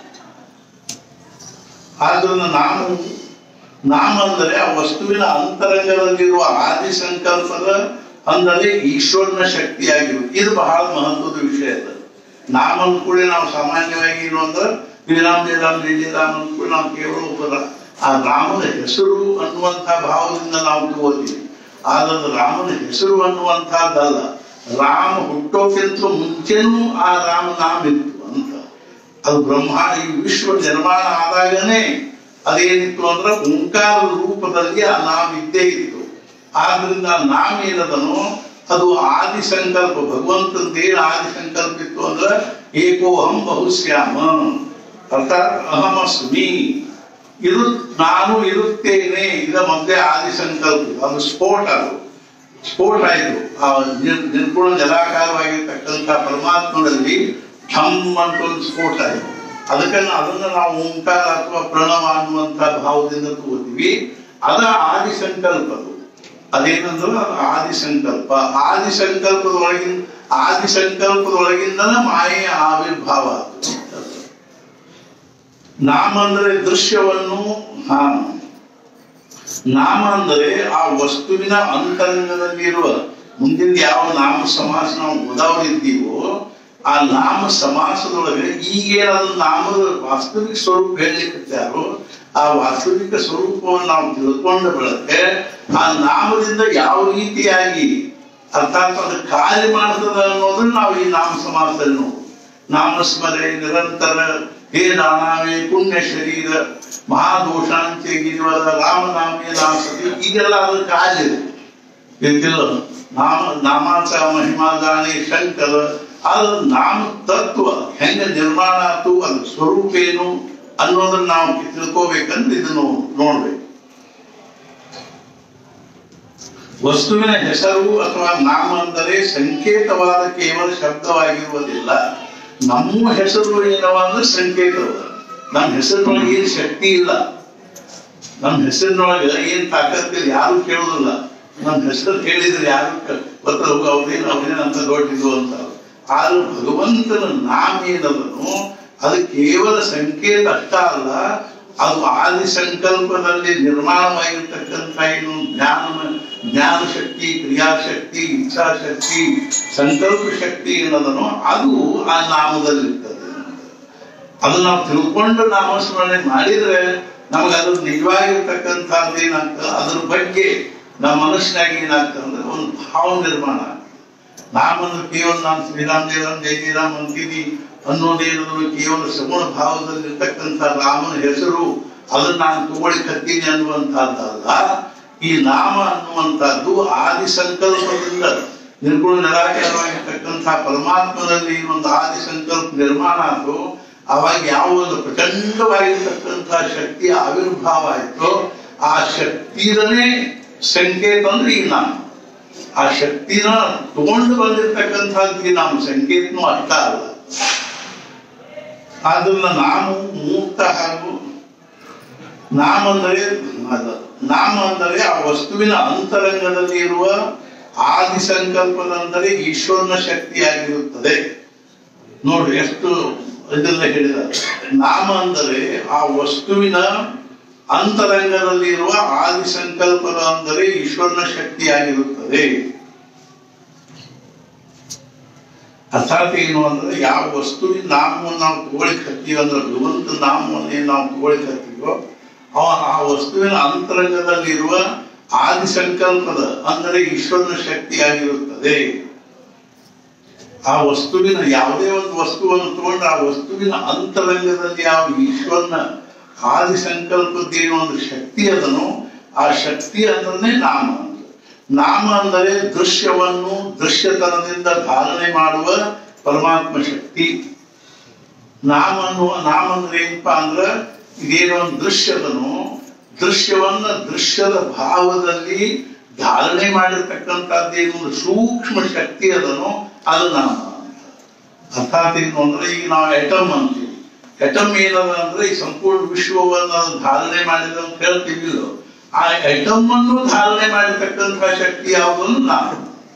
ಆದ್ರಿಂದ ನಾಮ ನಾಮ ಅಂದರೆ ಆ ವಸ್ತುವಿನ ಅಂತರಂಗದಲ್ಲಿರುವ ಆದಿ ಸಂಕಲ್ಪದ ಅಂದರೆ ಈಶ್ವರನ ಶಕ್ತಿಯಾಗಿರುವುದು. ಇದು ಬಹಳ ಮಹತ್ವದ ವಿಷಯ. ಅದು ನಾಮ ಕೂಡ ನಾವು ಸಾಮಾನ್ಯವಾಗಿ ಏನು ಅಂದ್ರೆ ಶ್ರೀರಾಮ್ ಜಯರಾಮ್ ಜಯ ಜಯರಾಮ್ ಅಂದ್ಕೂಡ ನಾವು ಕೇವಲ ಒಬ್ಬ ಆ ರಾಮನ ಹೆಸರು ಅನ್ನುವಂಥ ಭಾವದಿಂದ ನಾವು ತಗೋತೀವಿ. ಆದ್ರೆ ರಾಮನ ಹೆಸರು ಅನ್ನುವಂಥದ್ದಲ್ಲ, ರಾಮ ಹುಟ್ಟೋಕ್ಕಿಂತ ಮುಂಚೆನೂ ಆ ರಾಮ ನಾಮ ಇತ್ತು ಅಂತ. ಅದು ಬ್ರಹ್ಮಾಂಡ ಈ ವಿಶ್ವ ನಿರ್ಮಾಣ ಆದಾಗನೇ ಅದೇನಿತ್ತು ಅಂದ್ರೆ ಓಂಕಾರ ರೂಪದಲ್ಲಿ ಆ ನಾಮ ಇದ್ದೇ ಇತ್ತು. ಆದ್ರಿಂದ ಆ ನಾಮ ಏನದನೋ ಅದು ಆದಿ ಸಂಕಲ್ಪ, ಭಗವಂತಂದೇನು ಆದಿ ಸಂಕಲ್ಪ ಇತ್ತು ಅಂದ್ರೆ ಏಕೋಹಂ ಬಹುಶ್ಯಾಮ, ಅರ್ಥಾತ್ ಅಹಮಸ್ಮಿ, ಇರು ನಾನು ಇರುತ್ತೇನೆ. ಇದ ಮೊದಲೇ ಆದಿ ಸಂಕಲ್ಪ. ಅದು ಸ್ಫೋಟ, ಅದು ಸ್ಫೋಟ ಆಯಿತು. ಆ ನಿರ್ಗುಣ ಜಲಾಕಾರವಾಗಿರ್ತಕ್ಕಂಥ ಪರಮಾತ್ಮನಲ್ಲಿ ಠಮ್ ಅಂತ ಒಂದು ಸ್ಫೋಟ ಆಯಿತು. ಅದಕ್ಕೆ ಅದನ್ನ ನಾವು ಓಂಕಾರ ಅಥವಾ ಪ್ರಣವ ಅನ್ನುವಂಥ ಭಾವದಿಂದ ತಗೋತೀವಿ. ಅದ ಆದಿ ಸಂಕಲ್ಪದು. ಅದೇನಂದ್ರೆ ಆದಿ ಸಂಕಲ್ಪ. ಆದಿ ಸಂಕಲ್ಪದೊಳಗಿನ ಆದಿ ಸಂಕಲ್ಪದೊಳಗಿಂದನ ಮಾಯೆಯ ಆವಿರ್ಭಾವ. ನಾಮ ಅಂದರೆ ದೃಶ್ಯವನ್ನು, ಹಾ ನಾಮ ಅಂದರೆ ಆ ವಸ್ತುವಿನ ಅಂತರಂಗದಲ್ಲಿರುವ ಮುಂದಿನ ಯಾವ ನಾಮ ಸಮಾಸ ನಾವು ಓದಾವರಿದ್ದೀವೋ ಆ ನಾಮ ಸಮಾಸದೊಳಗೆ ಈಗೇನಾದ್ರು ನಾಮದ ವಾಸ್ತವಿಕ ಸ್ವರೂಪ ಹೇಳಲಿಕ್ಕಾರೋ ಆ ವಾಸ್ತವಿಕ ಸ್ವರೂಪವನ್ನು ನಾವು ತಿಳ್ಕೊಂಡ ಬಳಕೆ ಆ ನಾಮದಿಂದ ಯಾವ ರೀತಿಯಾಗಿ ಅರ್ಥಾತ್ ಅದು ಕಾರ್ಯ ಮಾಡ್ತದ ಅನ್ನೋದನ್ನ ನಾವು ಈ ನಾಮ ಸಮಾಸದಲ್ಲಿ ನೋಡು. ನಾಮಸ್ಮರೆ ನಿರಂತರ ಹೇ ದಾನಾವೇ ಪುಣ್ಯ ಶರೀರ ಮಹಾದೋಷಾಂತ್ಯ ಗಿರಿವರ ರಾಮನಾಮೇ ನಾಸತಿ, ಈಗೆಲ್ಲ ಅದ್ರ ಕಾರ್ಯ ಗೊತ್ತಿಲ್ಲ. ನಾಮ ನಾಮಾಚ ಮಹಿಮಾದಾನೆ ಶಂಕರ, ಅದು ನಾಮ ತತ್ವ ಹೆಂಗ ನಿರ್ಮಾಣ ಆಯ್ತು, ಅದ್ರ ಸ್ವರೂಪ ಏನು ಅನ್ನೋದನ್ನ ನಾವು ತಿಳ್ಕೋಬೇಕಂದ್ರೆ ಇದನ್ನು ನೋಡ್ಬೇಕು. ವಸ್ತುವಿನ ಹೆಸರು ಅಥವಾ ನಾಮ ಅಂದರೆ ಸಂಕೇತವಾದ ಕೇವಲ ಶಬ್ದವಾಗಿರುವುದಿಲ್ಲ. ನಮ್ಮ ಹೆಸರು ಏನವ ಅಂದ್ರೆ ಸಂಕೇತವ. ನಮ್ಮ ಹೆಸರಿನೊಳಗೆ ಏನ್ ಶಕ್ತಿ ಇಲ್ಲ, ನಮ್ಮ ಹೆಸರಿನೊಳಗೆ ಏನ್ ತಾಕತ್ತಿಲ್ಲ, ಯಾರು ಕೇಳುದಿಲ್ಲ. ನಮ್ಮ ಹೆಸರು ಹೇಳಿದ್ರೆ ಯಾರು ಗೊತ್ತ ಅವ್ರೇನು ಅವ್ರೇನಂತ ದೊಡ್ಡಿದ್ದು ಅಂತ. ಆದ್ರೆ ಭಗವಂತನ ನಾಮ ಏನದನು ಅದು ಕೇವಲ ಸಂಕೇತ ಅಷ್ಟ ಅಲ್ಲ, ಅದು ಆದಿ ಸಂಕಲ್ಪದಲ್ಲಿ ನಿರ್ಮಾಣವಾಗಿರ್ತಕ್ಕಂಥ ಏನು ಜ್ಞಾನ ಜ್ಞಾನ ಶಕ್ತಿ, ಕ್ರಿಯಾಶಕ್ತಿ, ಇಚ್ಛಾಶಕ್ತಿ, ಸಂಕಲ್ಪ ಶಕ್ತಿ ಏನದನೋ ಅದು ಆ ನಾಮದಲ್ಲಿರ್ತದೆ. ಅದು ನಾವು ತಿಳ್ಕೊಂಡು ನಾಮಸ್ಮರಣೆ ಮಾಡಿದ್ರೆ ನಮಗೆ ಅದ್ರ ನಿಜವಾಗಿರ್ತಕ್ಕಂಥದ್ದು ಏನಾಗ್ತದೆ, ಅದ್ರ ಬಗ್ಗೆ ನಮ್ಮ ಮನಸ್ಸಿನಾಗ ಏನಾಗ್ತದೆ ಅಂದ್ರೆ ಒಂದು ಭಾವ ನಿರ್ಮಾಣ. ನಾಮಂದ್ರೆ ಕೇವಲ ನಾನು ಶ್ರೀರಾಮ್ ಜಯರಾಮ್ ಜಯ ಜಯರಾಮ್ ಅಂತೀನಿ ಅನ್ನೋದೇನಾದ್ರು ಕೇವಲ ಸಗುಣ ಭಾವದಲ್ಲಿರ್ತಕ್ಕಂಥ ರಾಮನ ಹೆಸರು ಅದನ್ನ ನಾನು ತಗೊಳ್ಳಿ ಕತ್ತೀನಿ ಅನ್ನುವಂಥದ್ದಲ್ಲ. ಈ ನಾಮ ಅನ್ನುವಂಥದ್ದು ಆದಿ ಸಂಕಲ್ಪದಿಂದ ನಿರ್ಗುಣ ನಿರಾಕಾರವಾಗಿರ್ತಕ್ಕಂಥ ಪರಮಾತ್ಮನಲ್ಲಿ ಒಂದು ಆದಿ ಸಂಕಲ್ಪ ನಿರ್ಮಾಣ ಆಯ್ತು. ಅವಾಗ ಯಾವ ಒಂದು ಪ್ರಚಂಡವಾಗಿರ್ತಕ್ಕಂಥ ಶಕ್ತಿ ಆವಿರ್ಭಾವ ಆಯ್ತು, ಆ ಶಕ್ತಿನೇ ಸಂಕೇತ ಅಂದ್ರೆ ಈ ನಾಮ. ಆ ಶಕ್ತಿನ ತಗೊಂಡು ಬಂದಿರ್ತಕ್ಕಂಥದ್ದು ಈ ನಾಮ, ಸಂಕೇತನೂ ಅರ್ಥ ಅಲ್ಲ. ಅದನ್ನ ನಾವು ಮೂರ್ತ ಹಾಗೂ ನಾಮ ಅಂದರೆ ನಾಮ ಅಂದರೆ ಆ ವಸ್ತುವಿನ ಅಂತರಂಗದಲ್ಲಿ ಇರುವ ಆದಿ ಸಂಕಲ್ಪದ ಅಂದರೆ ಈಶ್ವರನ ಶಕ್ತಿಯಾಗಿರುತ್ತದೆ. ನೋಡ್ರಿ ಎಷ್ಟು ಇದೆಲ್ಲ ಹೇಳಿದ. ನಾಮ ಅಂದರೆ ಆ ವಸ್ತುವಿನ ಅಂತರಂಗದಲ್ಲಿ ಇರುವ ಆದಿ ಸಂಕಲ್ಪದ ಅಂದರೆ ಈಶ್ವರನ ಶಕ್ತಿಯಾಗಿರುತ್ತದೆ. ಅರ್ಥಾತ್ ಏನು ಅಂದ್ರೆ ಯಾವ ವಸ್ತುವಿನ ನಾಮವನ್ನು ನಾವು ತಗೊಳಿಕ್ ಹತ್ತೀವಿ ಅಂದ್ರೆ ಭಗವಂತ ನಾಮವನ್ನು ಏನ್ ನಾವು ತಗೊಳಿಕ್ ಹತ್ತೀವೋ ಅವ ಆ ವಸ್ತುವಿನ ಅಂತರಂಗದಲ್ಲಿರುವ ಆದಿ ಸಂಕಲ್ಪದ ಅಂದರೆ ಈಶ್ವರನ ಶಕ್ತಿಯಾಗಿರುತ್ತದೆ. ಆ ವಸ್ತುವಿನ ಯಾವುದೇ ಒಂದು ವಸ್ತುವನ್ನು ತಗೊಂಡ್ರೆ ಆ ವಸ್ತುವಿನ ಅಂತರಂಗದಲ್ಲಿ ಯಾವ ಈಶ್ವರನ ಆದಿ ಸಂಕಲ್ಪದ್ದೇನೋ ಒಂದು ಶಕ್ತಿ ಅದನ್ನು ಆ ಶಕ್ತಿ ಅಂದ್ರೆ ನಾಮ. ನಾಮ ಅಂದರೆ ದೃಶ್ಯವನ್ನು ದೃಶ್ಯತನದಿಂದ ಧಾರಣೆ ಮಾಡುವ ಪರಮಾತ್ಮ ಶಕ್ತಿ. ನಾಮ ಅನ್ನುವ ನಾಮ ಅಂದ್ರೆ ಏನಪ್ಪಾ ಅಂದ್ರ ಇದೇನೋ ಒಂದು ದೃಶ್ಯದನು ದೃಶ್ಯವನ್ನ ದೃಶ್ಯದ ಭಾವದಲ್ಲಿ ಧಾರಣೆ ಮಾಡಿರ್ತಕ್ಕಂಥದ್ದೇನೊಂದು ಸೂಕ್ಷ್ಮ ಶಕ್ತಿ ಅದನ್ನು ಅದು ನಾಮ ಅಂತ. ಅರ್ಥಾತ್ ಏನು ಅಂದ್ರೆ ಈಗ ನಾವು ಎಟಮ್ ಅಂತೀವಿ. ಎಟಮ್ ಏನದ ಅಂದ್ರೆ ಈ ಸಂಪೂರ್ಣ ವಿಶ್ವವನ್ನು ಧಾರಣೆ ಮಾಡಿದ ಅಂತ ಹೇಳ್ತೀವಿಲ್ಲ, ಆ ಎಟಮ್ ಅನ್ನು ಧಾರಣೆ ಮಾಡಿರ್ತಕ್ಕಂತಹ ಶಕ್ತಿ ಯಾವುದನ್ನು ನಾಮ.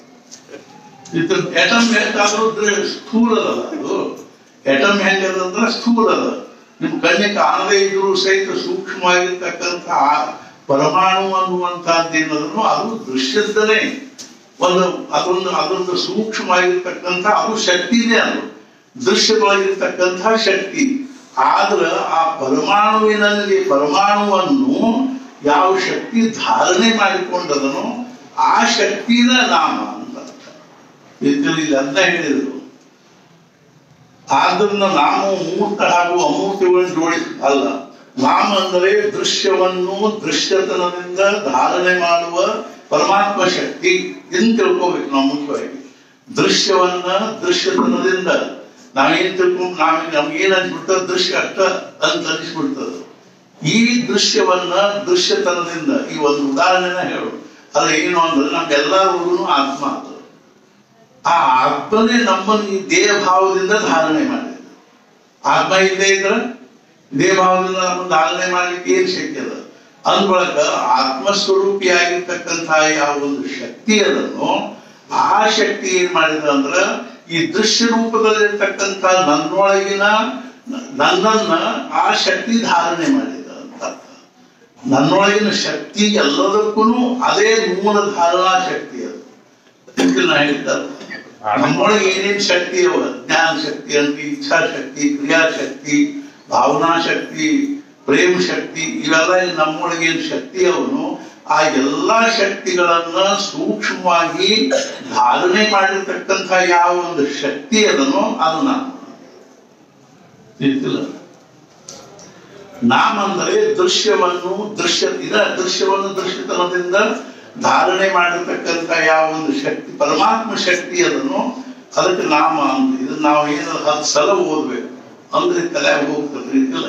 ಇದು ಎಟಮ್ ಬೇಕಾದ್ರೂ ಸ್ಥೂಲದಲ್ಲ, ಅದು ಎಟಮ್ ಹೆಂಗದಂದ್ರೆ ಸ್ಥೂಲದ, ನಿಮ್ ಕಣ್ಣಿಗೆ ಕಾಣದೇ ಇದ್ರು ಸಹಿತ ಸೂಕ್ಷ್ಮವಾಗಿರ್ತಕ್ಕಂತಹ ಪರಮಾಣು ಅನ್ನುವಂತಹದ್ದೇನದನ್ನು ಅದು ದೃಶ್ಯದನೇ ಒಂದು ಅದೊಂದು ಅದೊಂದು ಸೂಕ್ಷ್ಮವಾಗಿರ್ತಕ್ಕಂಥ ಅದು ಶಕ್ತಿನೇ, ಅದು ದೃಶ್ಯವಾಗಿರ್ತಕ್ಕಂತಹ ಶಕ್ತಿ. ಆದ್ರ ಆ ಪರಮಾಣುವಿನಲ್ಲಿ ಪರಮಾಣುವನ್ನು ಯಾವ ಶಕ್ತಿ ಧಾರಣೆ ಮಾಡಿಕೊಂಡದನೋ ಆ ಶಕ್ತಿನ ನಾಮ ಅಂತ ಇಲ್ಲಿ ಅರ್ಥ ಹೇಳಿದರು. ಆದ್ರಿಂದ ನಾಮವು ಮೂರ್ತ ಹಾಗೂ ಅಮೂರ್ತಗಳನ್ನು ಜೋಡಿಸ ಅಲ್ಲ. ನಾಮ ಅಂದರೆ ದೃಶ್ಯವನ್ನು ದೃಶ್ಯತನದಿಂದ ಧಾರಣೆ ಮಾಡುವ ಪರಮಾತ್ಮ ಶಕ್ತಿ ಎಂದು ತಿಳ್ಕೋಬೇಕು ನಾವು. ಮುಖ್ಯವಾಗಿ ದೃಶ್ಯವನ್ನ ದೃಶ್ಯತನದಿಂದ ನಾವೇನ್ ತಿಳ್ಕೊಂಡು ನಾವ್ ನಮ್ಗೇನ್ ಅನ್ಸ್ಬಿಡ್ತದ ದೃಶ್ಯ ಅಷ್ಟ ಅಂತ ಅನಿಸ್ಬಿಡ್ತದ. ಈ ದೃಶ್ಯವನ್ನ ದೃಶ್ಯತನದಿಂದ ಈ ಒಂದು ಉದಾಹರಣೆನ ಹೇಳು. ಅದ ಏನು ಅಂದ್ರೆ ನಮ್ಗೆಲ್ಲರಿಗೂ ಆತ್ಮ ಅದು. ಆ ಆತ್ಮನೇ ನಮ್ಮನ್ನು ಈ ದೇಹ ಭಾವದಿಂದ ಧಾರಣೆ ಮಾಡಿದೆ. ಆತ್ಮ ಇಲ್ಲದೆ ಇದ್ರ ದೇಹ ಭಾವದಿಂದ ನಮ್ಮನ್ನು ಧಾರಣೆ ಮಾಡ್ಲಿಕ್ಕೆ ಏನ್ ಶಕ್ತಿ ಅದ ಅಂದ್ರೊಳಗ ಆತ್ಮಸ್ವರೂಪಿಯಾಗಿರ್ತಕ್ಕಂತಹ ಯಾವ ಒಂದು ಶಕ್ತಿ ಅದನ್ನು ಆ ಶಕ್ತಿ ಏನ್ ಮಾಡಿದ ಅಂದ್ರ ಈ ದೃಶ್ಯ ರೂಪದಲ್ಲಿರ್ತಕ್ಕಂಥ ನನ್ನೊಳಗಿನ ನನ್ನನ್ನ ಆ ಶಕ್ತಿ ಧಾರಣೆ ಮಾಡಿದ ಅಂತ. ನನ್ನೊಳಗಿನ ಶಕ್ತಿ ಎಲ್ಲದಕ್ಕೂ ಅದೇ ಮೂಲ ಧಾರಣಾ ಶಕ್ತಿ ಅದು. ನಾ ಹೇಳ್ತಾರೆ ನಮ್ಮೊಳಗೆ ಏನೇನ್ ಶಕ್ತಿ ಅವ, ಜ್ಞಾನ ಶಕ್ತಿ ಅಂತ, ಇಚ್ಛಾ ಶಕ್ತಿ, ಕ್ರಿಯಾಶಕ್ತಿ, ಭಾವನಾ ಶಕ್ತಿ, ಪ್ರೇಮ ಶಕ್ತಿ, ಇವೆಲ್ಲ ನಮ್ಮೊಳಗೆ ಏನ್ ಶಕ್ತಿ ಅವನು ಆ ಎಲ್ಲಾ ಶಕ್ತಿಗಳನ್ನ ಸೂಕ್ಷ್ಮವಾಗಿ ಧಾರಣೆ ಮಾಡಿರ್ತಕ್ಕಂಥ ಯಾವ ಒಂದು ಶಕ್ತಿ ಅದನ್ನು ಅದು ನಾಮ. ನಾಮ ಅಂದರೆ ದೃಶ್ಯವನ್ನು ದೃಶ್ಯ ಇದ ದೃಶ್ಯವನ್ನು ದೃಶ್ಯತನದಿಂದ ಧಾರಣೆ ಮಾಡಿರ್ತಕ್ಕಂಥ ಯಾವ ಒಂದು ಶಕ್ತಿ ಪರಮಾತ್ಮ ಶಕ್ತಿ ಅದನ್ನು ಅದಕ್ಕೆ ನಾಮ ಅಂತ. ಇದನ್ನ ನಾವು ಏನು ಹತ್ತು ಸಲ ಓದ್ಬೇಕು ಅಂದ್ರೆ ತಲೆ ಹೋಗ್ತದೆ. ಇಲ್ಲ,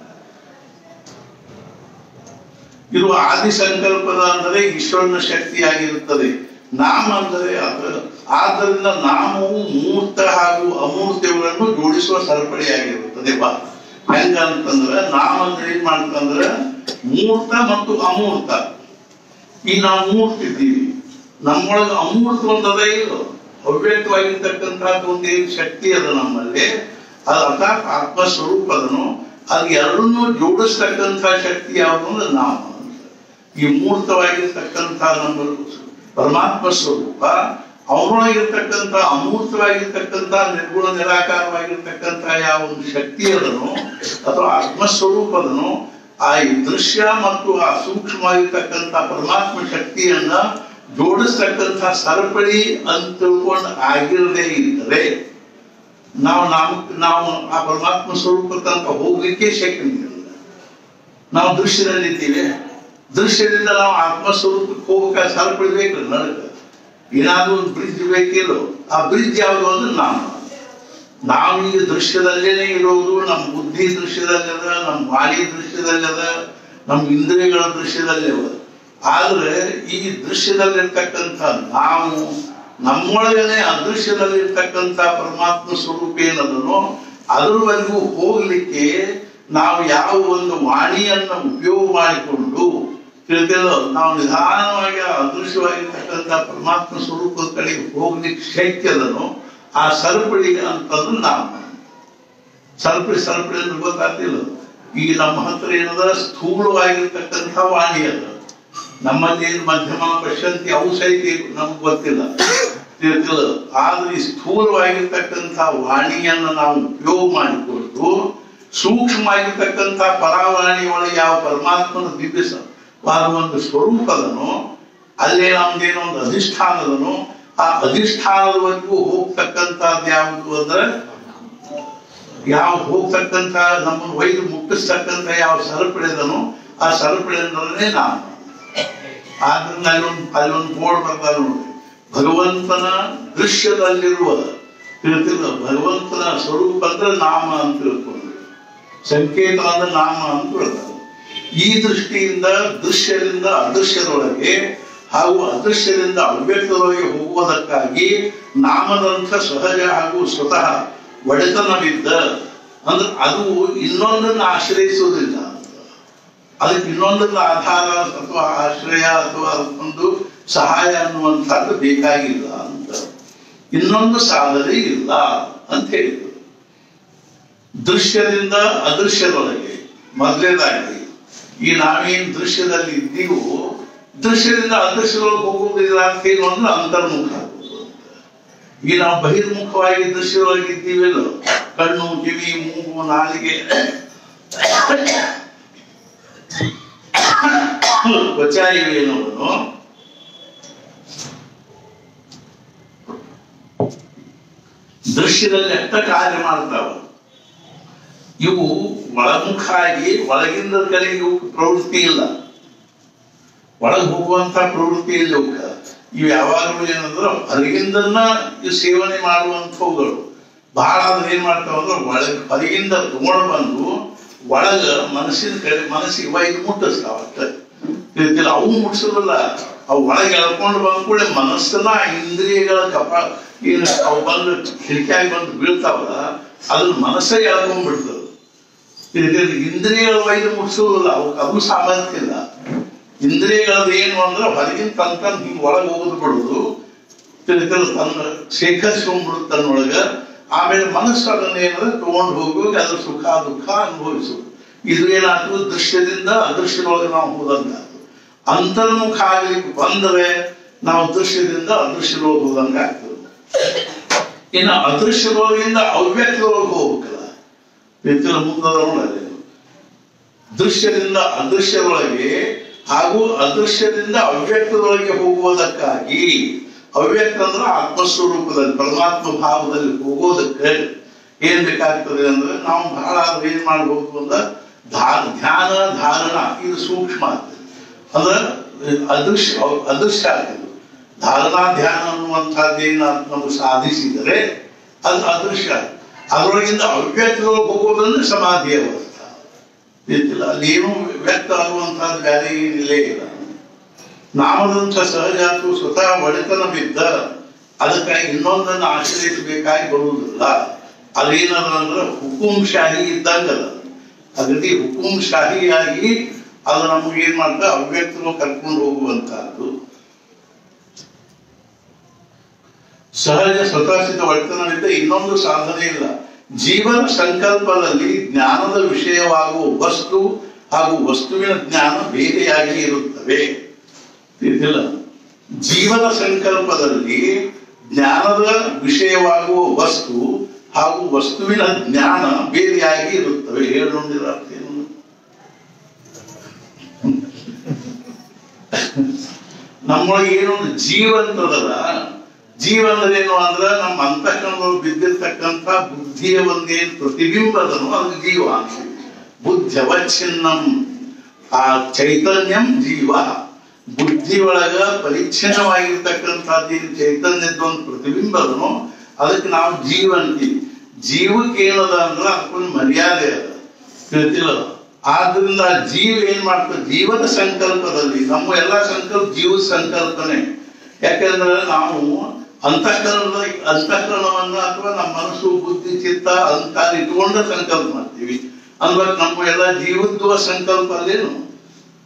ಇದು ಆದಿ ಸಂಕಲ್ಪದ ಅಂದರೆ ಈಶ್ವರನ ಶಕ್ತಿಯಾಗಿರುತ್ತದೆ. ನಾಮ ಅಂದರೆ ಅದು. ಆದ್ದರಿಂದ ನಾಮವು ಮೂರ್ತ ಹಾಗೂ ಅಮೂರ್ತಗಳನ್ನು ಜೋಡಿಸುವ ಸರಪಳಿಯಾಗಿರುತ್ತದೆ. ಬಾ ಹೆಂಗಂತಂದ್ರ ನಾಮ ಅಂದ್ರೆ ಏನ್ ಮಾಡ್ತಂದ್ರ ಮೂರ್ತ ಮತ್ತು ಅಮೂರ್ತ. ಈಗ ನಾವು ಮೂರ್ತಿದ್ದೀವಿ, ನಮ್ಮೊಳಗೆ ಅಮೂರ್ತ ಒಂದದ ಇಲ್ಲೋ ಅವ್ಯಕ್ತವಾಗಿರ್ತಕ್ಕಂಥದ್ದು ಒಂದು ಏನು ಶಕ್ತಿ ಅದ ನಮ್ಮಲ್ಲಿ, ಅದು ಅರ್ಥಾತ್ ಆತ್ಮ ಸ್ವರೂಪ ಅದನ್ನು ಅದು ಎರಡನ್ನೂ ಜೋಡಿಸ್ತಕ್ಕಂಥ ಶಕ್ತಿ ಯಾವುದು ಅಂದ್ರೆ ನಾಮ. ಈ ಮೂರ್ತವಾಗಿರ್ತಕ್ಕಂಥ ನಮ್ಮ ಪರಮಾತ್ಮ ಸ್ವರೂಪ ಅವರೊಳಗಿರ್ತಕ್ಕಂಥ ಅಮೂರ್ತವಾಗಿರ್ತಕ್ಕಂಥ ನಿರ್ಗುಣ ನಿರಾಕಾರವಾಗಿರ್ತಕ್ಕಂಥ ಯಾವ ಒಂದು ಶಕ್ತಿ ಅದನ್ನು ಅಥವಾ ಆತ್ಮಸ್ವರೂಪದನು ಆ ಈ ದೃಶ್ಯ ಮತ್ತು ಆ ಸೂಕ್ಷ್ಮವಾಗಿರ್ತಕ್ಕಂಥ ಪರಮಾತ್ಮ ಶಕ್ತಿಯನ್ನ ಜೋಡಿಸ್ತಕ್ಕಂಥ ಸರಪಳಿ ಅಂತ ತಿಳ್ಕೊಂಡು ಆಗಿರದೇ ಇದ್ದರೆ ನಾವು ನಾವು ನಾವು ಆ ಪರಮಾತ್ಮ ಸ್ವರೂಪ ತನಕ ಹೋಗ್ಲಿಕ್ಕೆ ಶಕ್ತಿ ಇಲ್ಲ. ನಾವು ದೃಶ್ಯದಲ್ಲಿದ್ದೀವಿ, ದೃಶ್ಯದಿಂದ ನಾವು ಆತ್ಮಸ್ವರೂಪಕ್ಕೆ ಹೋಗಕ್ಕೆ ಸರಪಳಿ ಬೇಕು. ನಡಕ ಏನಾದ್ರೂ ಒಂದು ಬ್ರಿಡ್ಜ್ ಬೇಕಿಲ್ಲೋ, ಆ ಬ್ರಿಡ್ಜ್ ಯಾವುದು ಅಂದ್ರೆ ನಾವು ನಾವೀಗ ದೃಶ್ಯದಲ್ಲೇನೆ ಇರೋದು. ನಮ್ಮ ಬುದ್ಧಿ ದೃಶ್ಯದಲ್ಲದ, ನಮ್ಮ ವಾಣಿ ದೃಶ್ಯದಲ್ಲದ, ನಮ್ಮ ಇಂದ್ರಿಯಗಳ ದೃಶ್ಯದಲ್ಲೇ ಅದ. ಆದ್ರೆ ಈ ದೃಶ್ಯದಲ್ಲಿರ್ತಕ್ಕಂಥ ನಾವು ನಮ್ಮೊಳಗನೆ ಅದೃಶ್ಯದಲ್ಲಿರ್ತಕ್ಕಂಥ ಪರಮಾತ್ಮ ಸ್ವರೂಪ ಏನದನೋ ಅದ್ರವರೆಗೂ ಹೋಗ್ಲಿಕ್ಕೆ ನಾವು ಯಾವ ಒಂದು ವಾಣಿಯನ್ನ ಉಪಯೋಗ ಮಾಡಿಕೊಂಡು ತಿಳಿದಿಲ್ಲ ನಾವು ನಿಧಾನವಾಗಿ ಅದೃಶ್ಯವಾಗಿರ್ತಕ್ಕಂಥ ಪರಮಾತ್ಮ ಸ್ವರೂಪದ ಕಡೆಗೆ ಹೋಗ್ಲಿಕ್ಕೆ ಶಕ್ಯದನು ಆ ಸರಪಳಿ ಅಂತಂದ್ರೆ ನಾಮ. ಸರಪಳಿ ಸರಪಳಿ ಅಂದ್ರೆ ಗೊತ್ತಾಗ್ತಿಲ್ಲ. ಈಗ ನಮ್ಮ ಹತ್ರ ಏನದ ಸ್ಥೂಲವಾಗಿರ್ತಕ್ಕಂಥ ವಾಣಿ ಅದ, ನಮ್ಮಲ್ಲಿ ಮಧ್ಯಮ ಪಶ್ಯಂತಿ ಅವು ಸಹಿತ ನಮ್ಗೆ ಗೊತ್ತಿಲ್ಲ, ತಿಳಿದಿಲ್ಲ. ಆದ್ರೆ ಈ ಸ್ಥೂಲವಾಗಿರ್ತಕ್ಕಂಥ ವಾಣಿಯನ್ನ ನಾವು ಉಪಯೋಗ ಮಾಡಿಕೊಟ್ಟು ಸೂಕ್ಷ್ಮ ಆಗಿರ್ತಕ್ಕಂಥ ಪರಾವಾಣಿ ಒಳಗೆ ಯಾವ ಪರಮಾತ್ಮನ ದಿವ್ಯವಾದ ಒಂದು ಸ್ವರೂಪದನು, ಅಲ್ಲೇ ನಮ್ದೇನೋ ಒಂದು ಅಧಿಷ್ಠಾನದನು, ಆ ಅಧಿಷ್ಠಾನದವರೆಗೂ ಹೋಗ್ತಕ್ಕಂಥದ್ದು ಯಾವುದು ಅಂದ್ರೆ ಯಾವ ಹೋಗ್ತಕ್ಕಂಥ ನಮ್ಮನ್ನು ಒಯ್ದು ಮುಟ್ಟಿಸ್ತಕ್ಕಂಥ ಯಾವ ಸರಪಳಿದನು ಆ ಸರಪಳಿನೇ ನಾನು. ಆದ್ರಿಂದ ಅಲ್ಲೊಂದು ಅಲ್ಲೊಂದು ಬೋರ್ಡ್ ಬರ್ತಾರೆ ನೋಡಿ, ಭಗವಂತನ ದೃಶ್ಯದಲ್ಲಿರುವ ತಿಳ್ತಿಲ್ಲ, ಭಗವಂತನ ಸ್ವರೂಪ ಅಂದ್ರೆ ನಾಮ ಅಂತ ತಿಳ್ಕೊಂಡು, ಸಂಕೇತ ಅಂದ್ರೆ ನಾಮ ಅಂತ ಹೇಳ್ತಾರೆ. ಈ ದೃಷ್ಟಿಯಿಂದ ದೃಶ್ಯದಿಂದ ಅದೃಶ್ಯದೊಳಗೆ ಹಾಗೂ ಅದೃಶ್ಯದಿಂದ ಅವ್ಯಕ್ತದೊಳಗೆ ಹೋಗುವುದಕ್ಕಾಗಿ ನಾಮದಂಥ ಸಹಜ ಹಾಗೂ ಸ್ವತಃ ಒಡೆತನವಿದ್ದ ಅಂದ್ರೆ ಅದು ಇನ್ನೊಂದನ್ನು ಆಶ್ರಯಿಸುವುದಿಲ್ಲ, ಅದಕ್ಕೆ ಇನ್ನೊಂದರ ಆಧಾರ ಅಥವಾ ಆಶ್ರಯ ಅಥವಾ ಒಂದು ಸಹಾಯ ಅನ್ನುವಂಥದ್ದು ಬೇಕಾಗಿಲ್ಲ ಅಂತ, ಇನ್ನೊಂದು ಸಾಧನೆ ಇಲ್ಲ ಅಂತ ಹೇಳಿದ್ರು. ದೃಶ್ಯದಿಂದ ಅದೃಶ್ಯದೊಳಗೆ ಮೊದಲೇದಾಗಿ ಈ ನಾವೇನ್ ದೃಶ್ಯದಲ್ಲಿ ಇದ್ದೀವೋ ದೃಶ್ಯದಿಂದ ಅದೃಶ್ಯದೊಳಗೆ ಹೋಗುವುದಿಲ್ಲ ಅಂತ ಏನು ಅಂದ್ರೆ ಅಂತರ್ಮುಖ ಆಗುವುದು ಅಂತ. ಈಗ ನಾವು ಬಹಿರ್ಮುಖವಾಗಿ ದೃಶ್ಯದೊಳಗೆ ಇದ್ದೀವಲ್ಲ, ಕಣ್ಣು ಕಿವಿ ಮೂಗು ನಾಲಿಗೆ ತ್ವಚ ಇವೇನೋನು ದೃಶ್ಯದಲ್ಲಿ ಅಷ್ಟ ಕಾರ್ಯ ಮಾಡ್ತಾವ. ಇವು ಒಳಮುಖ ಆಗಿ ಒಳಗಿಂದ ಕಡೆಗೆ ಇವು ಪ್ರವೃತ್ತಿ ಇಲ್ಲ, ಒಳಗೆ ಹೋಗುವಂತ ಪ್ರವೃತ್ತಿ ಇಲ್ಲ ಇವಕ್ಕ. ಇವು ಯಾವಾಗಲೂ ಏನಂದ್ರೆ ಹೊರಗಿಂದನ್ನ ಇವು ಸೇವನೆ ಮಾಡುವಂಥವುಗಳು. ಬಹಳ ಆದ್ರೆ ಏನ್ ಮಾಡ್ತಾವ ಅಂದ್ರೆ ಒಳಗೆ ಹೊರಗಿಂದ ತಗೊಂಡು ಬಂದು ಒಳಗ ಮನಸ್ಸಿನ ಕಡೆ ಮನಸ್ಸಿಗೆ ಒಯ್ದು ಮುಟ್ಟಿಸ್ತಾವ ಅಷ್ಟೇ, ತಿಳಿತಿಲ್ಲ. ಅವು ಮುಟ್ಸೋದಲ್ಲ, ಅವು ಒಳಗೆ ಎಳ್ಕೊಂಡು ಬಂದ ಕೂಡ ಮನಸ್ಸನ್ನ ಇಂದ್ರಿಯಗಳ ಕಪ ಏನು ಅವು ಬಂದು ಕಿಟಕಿಯಾಗಿ ಬಂದು ಬೀಳ್ತಾವಲ್ಲ ಅದನ್ನ ಮನಸ್ಸೇ ಎಳ್ಕೊಂಡ್ಬಿಡ್ತದೆ. ಇಂದ್ರಿಯಗಳ ಒಯ್ದು ಮುಟ್ಸೋದಿಲ್ಲ, ಅವು ಅದು ಸಾಮರ್ಥ್ಯ ಇಲ್ಲ. ಇಂದ್ರಿಯಗಳದ್ದು ಏನು ಅಂದ್ರೆ ಹೊರಗಿನ ತನ್ ತನ್ ಹಿಂಗೆ ಒಳಗೆ ಹೋಗೋದು ಬಿಡುದು, ತಿಳಿತಿಲ್ಲ, ತನ್ನ ಶೇಖರಿಸ್ಕೊಂಡ್ಬಿಡುದು ತನ್ನೊಳಗ. ಆಮೇಲೆ ಮನಸ್ಸು ಅದನ್ನ ಏನಂದ್ರೆ ತಗೊಂಡು ಹೋಗುವಾಗ ಅದ್ರ ಸುಖ ದುಃಖ ಅನುಭವಿಸುದು. ಇದು ಏನಾಗ್ತದೆ, ದೃಶ್ಯದಿಂದ ಅದೃಶ್ಯದೊಳಗೆ ನಾವು ಹೋದಂಗ. ಅಂತರ್ಮುಖ ಆಗ್ಲಿಕ್ಕೆ ಬಂದರೆ ನಾವು ದೃಶ್ಯದಿಂದ ಅದೃಶ್ಯದೊಳಗೆ ಹೋದಂಗ ಆಗ್ತದೆ. ಇನ್ನು ಅದೃಶ್ಯದೊಳಗಿಂದ ಅವ್ಯಕ್ತದೊಳಗೆ ಹೋಗ್ಬೇಕಲ್ಲ, ತಿಳಿತಿಲ್ಲ. ಮುಂದೆ ದೃಶ್ಯದಿಂದ ಅದೃಶ್ಯದೊಳಗೆ ಹಾಗೂ ಅದೃಶ್ಯದಿಂದ ಅವ್ಯಕ್ತದೊಳಗೆ ಹೋಗುವುದಕ್ಕಾಗಿ, ಅವ್ಯಕ್ತ ಅಂದ್ರೆ ಆತ್ಮಸ್ವರೂಪದಲ್ಲಿ ಪರಮಾತ್ಮ ಭಾವದಲ್ಲಿ ಹೋಗೋದಕ್ಕೆ ಏನ್ ಬೇಕಾಗ್ತದೆ ಅಂದ್ರೆ ನಾವು ಬಹಳ ಏನ್ ಮಾಡ್ಬೇಕು ಅಂದ್ರೆ ಧ್ಯಾನ ಧಾರಣ ಇದು ಸೂಕ್ಷ್ಮ ಆಗ್ತದೆ, ಅಂದ್ರೆ ಅದೃಶ್ಯ ಅದೃಶ್ಯ ಆಗ್ತದೆ. ಧಾರಣಾ ಧ್ಯಾನ ಅನ್ನುವಂಥದ್ದೇನ ನಾವು ಸಾಧಿಸಿದರೆ ಅದು ಅದೃಶ್ಯ. ಅದರೊಳಗಿಂದ ಅವ್ಯಕ್ತದೊಳಗೆ ಹೋಗೋದಂದ್ರೆ ಸಮಾಧಿ ಅವಸ್ಥೆ ಇರ್ತಿಲ್ಲ, ಅಲ್ಲಿ ಏನು ವ್ಯಕ್ತ ಆಗುವಂತಹದ್ದು ಬೇರೆ ಏನಿಲ್ಲೇ ಇಲ್ಲ. ನಾಮದಂಥ ಸಹಜ ಅಥವಾ ಸ್ವತಃ ಒಡೆತನ ಬಿದ್ದ ಅದಕ್ಕಾಗಿ ಇನ್ನೊಂದನ್ನು ಆಶ್ರಯಿಸಬೇಕಾಗಿ ಬರುವುದಿಲ್ಲ. ಅದೇನದ ಅಂದ್ರೆ ಹುಕುಂ ಶಾಹಿ ಇದ್ದಂಗದ, ಅಗದಿ ಹುಕುಂ ಶಾಹಿಯಾಗಿ ಅದು ನಮ್ಗೆ ಏನ್ ಮಾಡ್ತಾ ಅವ್ಯಕ್ತರು ಕರ್ಕೊಂಡು ಹೋಗುವಂತಹದ್ದು. ಸಹಜ ಸ್ವತಃಸಿದ್ಧ ಒಡೆತನವಿದ್ದ ಇನ್ನೊಂದು ಸಾಧನೆ ಇಲ್ಲ. ಜೀವನ ಸಂಕಲ್ಪದಲ್ಲಿ ಜ್ಞಾನದ ವಿಷಯವಾಗುವ ವಸ್ತು ಹಾಗೂ ವಸ್ತುವಿನ ಜ್ಞಾನ ಬೇರೆಯಾಗಿ ಇರುತ್ತವೆ. ತಿಳಿದಿಲ್ಲ, ಜೀವನ ಸಂಕಲ್ಪದಲ್ಲಿ ಜ್ಞಾನದ ವಿಷಯವಾಗುವ ವಸ್ತು ಹಾಗೂ ವಸ್ತುವಿನ ಜ್ಞಾನ ಬೇರೆಯಾಗಿ ಇರುತ್ತವೆ. ಹೇಳೋದಿರ ಅರ್ಥ ಏನು? ನಮ್ಮೊಳಗೆ ಏನೊಂದು ಜೀವ ಅಂತದಲ್ಲ, ಜೀವ ಅಂದ್ರೆ ಏನು ಅಂದ್ರೆ ನಮ್ಮ ಅಂತಃಕರಣದಲ್ಲಿ ಬಿದ್ದಿರ್ತಕ್ಕಂಥ ಬುದ್ಧಿಯ ಒಂದೇನು ಪ್ರತಿಬಿಂಬದನು ಅದು ಜೀವ. ಬುದ್ಧವಚ್ಛಿನ್ನಂ ಆ ಚೈತನ್ಯಂ ಜೀವ. ಬುದ್ಧಿ ಒಳಗ ಪರಿಚ್ಛಿನ್ನವಾಗಿರ್ತಕ್ಕಂಥದ್ದೇನು ಚೈತನ್ಯದ ಒಂದು ಪ್ರತಿಬಿಂಬದನು ಅದಕ್ಕೆ ನಾವು ಜೀವ ಅಂತೀವಿ. ಜೀವಕ್ಕೆ ಏನದ ಅಂದ್ರೆ ಅದಕ್ಕೊಂದು ಮರ್ಯಾದೆ ಅದ, ತಿಳಿತಿಲ್ಲ. ಆದ್ರಿಂದ ಜೀವ ಏನ್ ಮಾಡ್ತದೆ, ಜೀವದ ಸಂಕಲ್ಪದಲ್ಲಿ ನಮ್ಮ ಎಲ್ಲಾ ಸಂಕಲ್ಪ ಜೀವದ ಸಂಕಲ್ಪನೆ. ಯಾಕಂದ್ರೆ ನಾವು ಅಂತಃಕರಣದ ಅಂತಃಕರಣವನ್ನ ಅಥವಾ ನಮ್ಮ ಮನಸ್ಸು ಬುದ್ಧಿ ಚಿತ್ತ ಅಂತ ಇಟ್ಕೊಂಡ ಸಂಕಲ್ಪ ಮಾಡ್ತೀವಿ. ಅಂದ್ರೆ ನಮ್ಮ ಎಲ್ಲ ಜೀವತ್ವ ಸಂಕಲ್ಪ ಅಲ್ಲೇನು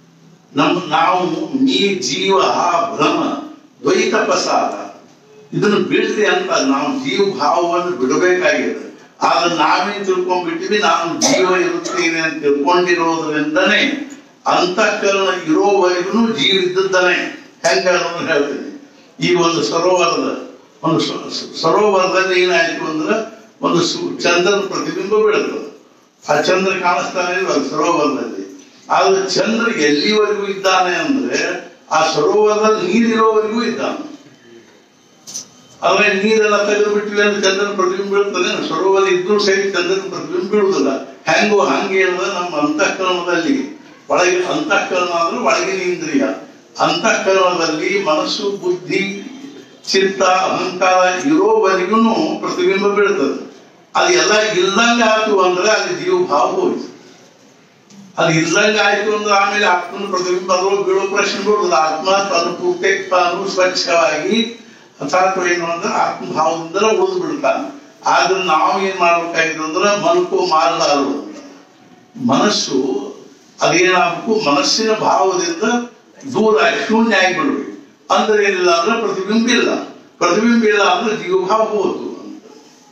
ನಮ್ ನಾವು ನೀ ಜೀವ ಭ್ರಮ ದ್ವೈತ ಪ್ರಸಾದ ಇದನ್ನು ಬಿಡ್ರಿ ಅಂತ ನಾವು ಜೀವ ಭಾವವನ್ನು ಬಿಡಬೇಕಾಗಿದೆ. ಆದ್ರೆ ನಾವೇನ್ ತಿಳ್ಕೊಂಡ್ಬಿಟ್ಟಿವಿ, ನಾನು ಜೀವ ಇರುತ್ತೇನೆ ಅಂತ ತಿಳ್ಕೊಂಡಿರೋದ್ರಿಂದನೇ ಅಂತಃಕರಣ ಇರೋವರೆಗೂ ಜೀವ ಇದ್ದದ್ದಾನೆ. ಹೆಂಗ ಅನ್ನೋದು ಹೇಳ್ತೀನಿ. ಈ ಒಂದು ಸರೋವರದ ಒಂದು ಸರೋವರದಲ್ಲಿ ಏನಾಯ್ತು ಅಂದ್ರೆ ಒಂದು ಚಂದ್ರನ ಪ್ರತಿಬಿಂಬ ಬೀಳುತ್ತದೆ. ಆ ಚಂದ್ರ ಕಾಣಿಸ್ತಾನೆ ಇಲ್ಲ ಸರೋವರದಲ್ಲಿ. ಆದ್ರೆ ಚಂದ್ರ ಎಲ್ಲಿವರೆಗೂ ಇದ್ದಾನೆ ಅಂದ್ರೆ ಆ ಸರೋವರದಲ್ಲಿ ನೀರಿರೋವರೆಗೂ ಇದ್ದಾನೆ. ಆದ್ರೆ ನೀರೆಲ್ಲ ತೆಗೆದು ಬಿಟ್ಟಿಲ್ಲ ಅಂದ್ರೆ ಚಂದ್ರನ ಪ್ರತಿಬಿಂಬ ಬೀಳ್ತದೆ. ಸರೋವರ ಇದ್ರೂ ಸಹಿತ ಚಂದ್ರನ ಪ್ರತಿಬಿಂಬ ಬೀಳುವುದಿಲ್ಲ. ಹೆಂಗೋ ಹಂಗೆ ಅಂದ್ರೆ ನಮ್ಮ ಅಂತಃಕರಣದಲ್ಲಿ ಒಳಗೆ ಅಂತಃಕರಣ ಅಂದ್ರೆ ಒಳಗಿನ ಇಂದ್ರಿಯ. ಅಂತಃಕರಣದಲ್ಲಿ ಮನಸ್ಸು ಬುದ್ಧಿ ಚಿತ್ತ ಅಹಂಕಾರ ಇರೋವರೆಗೂ ಪ್ರತಿಬಿಂಬ ಬೀಳ್ತದೆ. ಅದು ಎಲ್ಲ ಇಲ್ದಂಗ ಆಯ್ತು ಅಂದ್ರೆ ಅಲ್ಲಿ ಜೀವ ಭಾವ ಹೋಯ್ತು. ಅದು ಇಲ್ದಂಗ ಆಯ್ತು ಅಂದ್ರೆ ಆಮೇಲೆ ಆತ್ಮನ ಪ್ರತಿಬಿಂಬ ಅದ್ರೊಳಗೆ ಬೀಳೋ ಪ್ರಶ್ನೆ ಬೀಳುದಿಲ್ಲ. ಆತ್ಮ ತಾನು ಪೂರ್ತಿ ತಾನು ಸ್ವಚ್ಛವಾಗಿ ಅಥಾತ್ವ ಏನು ಅಂದ್ರೆ ಆತ್ಮಭಾವದಿಂದ ಉಳಿದು ಬಿಡ್ತಾನೆ. ಆದ್ರೆ ನಾವು ಏನ್ ಮಾಡ್ಬೇಕಾಗಿದೆ ಅಂದ್ರೆ ಮನಕ್ಕೂ ಮಾರಲಾರು ಮನಸ್ಸು ಅದೇನಾಗಬೇಕು, ಮನಸ್ಸಿನ ಭಾವದಿಂದ ದೂರ ಶೂನ್ಯ ಆಗಿಬಿಡ್ಬೇಕು. ಅಂದ್ರೆ ಏನಿಲ್ಲ ಅಂದ್ರೆ ಪ್ರತಿಬಿಂಬ ಇಲ್ಲ. ಪ್ರತಿಬಿಂಬ ಇಲ್ಲ ಅಂದ್ರೆ ಜೀವಭಾವ ಹೋತು ಅಂತ.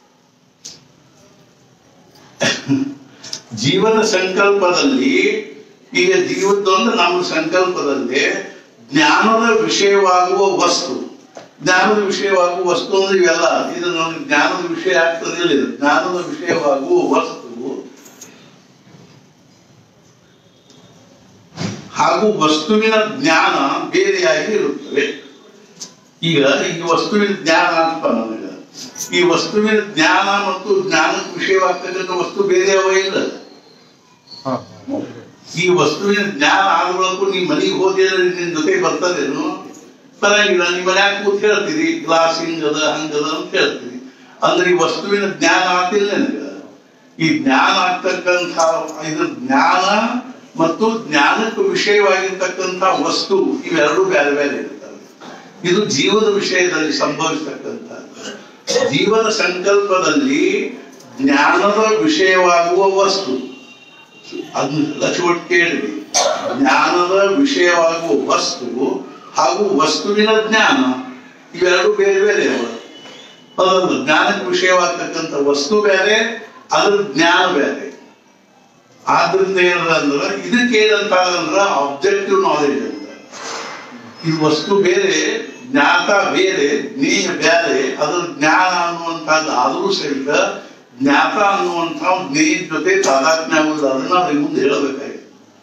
ಜೀವನ ಸಂಕಲ್ಪದಲ್ಲಿ ಈಗ ಜೀವದ್ದೊಂದು ನಮ್ಮ ಸಂಕಲ್ಪದಲ್ಲಿ ಜ್ಞಾನದ ವಿಷಯವಾಗುವ ವಸ್ತು, ಜ್ಞಾನದ ವಿಷಯವಾಗುವ ವಸ್ತು ಅಂದ್ರೆ ಇವೆಲ್ಲ ಇದು ನಮ್ಗೆ ಜ್ಞಾನದ ವಿಷಯ ಆಗ್ತದಿಲ್ಲ. ಇದು ಜ್ಞಾನದ ವಿಷಯವಾಗುವ ವಸ್ತು ಹಾಗೂ ವಸ್ತುವಿನ ಜ್ಞಾನ ಬೇರೆಯಾಗಿ ಇರುತ್ತವೆ. ಈಗ ಈ ವಸ್ತುವಿನ ಜ್ಞಾನ ಅಂತ ನನಗೆ ಈ ವಸ್ತುವಿನ ಜ್ಞಾನ ಮತ್ತು ಜ್ಞಾನಕ್ಕೆ ವಿಷಯವಾಗ್ತಕ್ಕಂಥ ವಸ್ತು ಬೇರೆ ಅವ ಇಲ್ಲ. ಈ ವಸ್ತುವಿನ ಜ್ಞಾನ ಆದ ಬಳಕು ನೀ ಮನೆಗೆ ಹೋದ್ರೆ ನಿನ್ ಜೊತೆ ಬರ್ತದೇನು? ಬರಂಗಿಲ್ಲ. ನೀ ಮನ್ಯಾಗ ಕೂತ್ ಹೇಳ್ತೀರಿ ಗ್ಲಾಸ್ ಹಿಂಗದ ಹಂಗದ ಅಂತ ಹೇಳ್ತೀರಿ. ಅಂದ್ರೆ ಈ ವಸ್ತುವಿನ ಜ್ಞಾನ ಆಗ್ತಿಲ್ಲ ನನಗ. ಈ ಜ್ಞಾನ ಆಗ್ತಕ್ಕಂಥ ಇದ್ರ ಜ್ಞಾನ ಮತ್ತು ಜ್ಞಾನಕ್ಕೆ ವಿಷಯವಾಗಿರ್ತಕ್ಕಂಥ ವಸ್ತು ಇವೆರಡೂ ಬೇರೆ ಬೇರೆ ಇರ್ತವೆ. ಇದು ಜೀವದ ವಿಷಯದಲ್ಲಿ ಸಂಭವಿಸ್ತಕ್ಕಂಥ ಜೀವನ ಸಂಕಲ್ಪದಲ್ಲಿ ಜ್ಞಾನದ ವಿಷಯವಾಗುವ ವಸ್ತು ಅದನ್ನ ಲಕ್ಷ್ಮಣ ಕೇಳಿ. ಜ್ಞಾನದ ವಿಷಯವಾಗುವ ವಸ್ತು ಹಾಗೂ ವಸ್ತುವಿನ ಜ್ಞಾನ ಇವೆರಡು ಬೇರೆ ಬೇರೆ ಅವ. ಅದನ್ನು ಜ್ಞಾನಕ್ಕೆ ವಿಷಯವಾಗ್ತಕ್ಕಂಥ ವಸ್ತು ಬೇರೆ, ಅದ್ರ ಜ್ಞಾನ ಬೇರೆ. ಆದ್ರಿಂದ ಏನದ ಅಂದ್ರೆ ಇದಕ್ಕೆ ಏನಂತ ಅಂದ್ರೆ ಆಬ್ಜೆಕ್ಟಿವ್ ನಾಲೆಜ್ ಅಂತ. ಈ ವಸ್ತು ಬೇರೆ, ಜ್ಞಾತ ಬೇರೆ, ಜ್ಞೇಯ ಬೇರೆ. ಅದ್ರ ಜ್ಞಾನ ಅನ್ನುವಂಥದ್ದು ಆದರೂ ಸಹಿತ ಜ್ಞಾತ ಅನ್ನುವಂಥ ಜ್ಞೇಯ ಜೊತೆ ತಾದಾತ್ಮ್ಯ ಆಗುವುದು. ಅದನ್ನ ನಾವು ಮುಂದೆ ಹೇಳಬೇಕಾಗಿದೆ.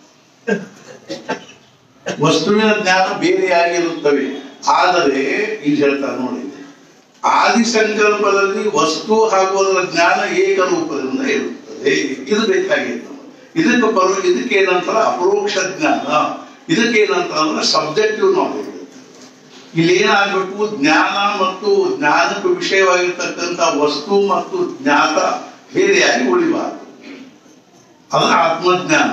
ವಸ್ತುವಿನ ಜ್ಞಾನ ಬೇರೆಯಾಗಿರುತ್ತವೆ. ಆದರೆ ಈಗ ಹೇಳ್ತಾರೆ ನೋಡಿ, ಆದಿ ಸಂಕಲ್ಪದಲ್ಲಿ ವಸ್ತು ಹಾಗೂ ಅದರ ಜ್ಞಾನ ಏಕರೂಪದಿಂದ ಇರುತ್ತದೆ. ಇದು ಬೇಕಾಗಿತ್ತು. ಇದಕ್ಕೆ ಬರೋ ಇದಕ್ಕೆ ಏನಂತಾರ ಅಪರೋಕ್ಷ ಜ್ಞಾನ. ಇದಕ್ಕೆ ಏನಂತಾರ ಅಂದ್ರೆ ಸಬ್ಜೆಕ್ಟಿವ್ ನಾಲೆಜ್. ಇಲ್ಲಿ ಏನಾಗಬೇಕು, ಜ್ಞಾನ ಮತ್ತು ಜ್ಞಾನಕ್ಕೆ ವಿಷಯವಾಗಿರ್ತಕ್ಕಂಥ ವಸ್ತು ಮತ್ತು ಜ್ಞಾತ ಬೇರೆಯಾಗಿ ಉಳಿಬಾರದು. ಅದರ ಆತ್ಮಜ್ಞಾನ.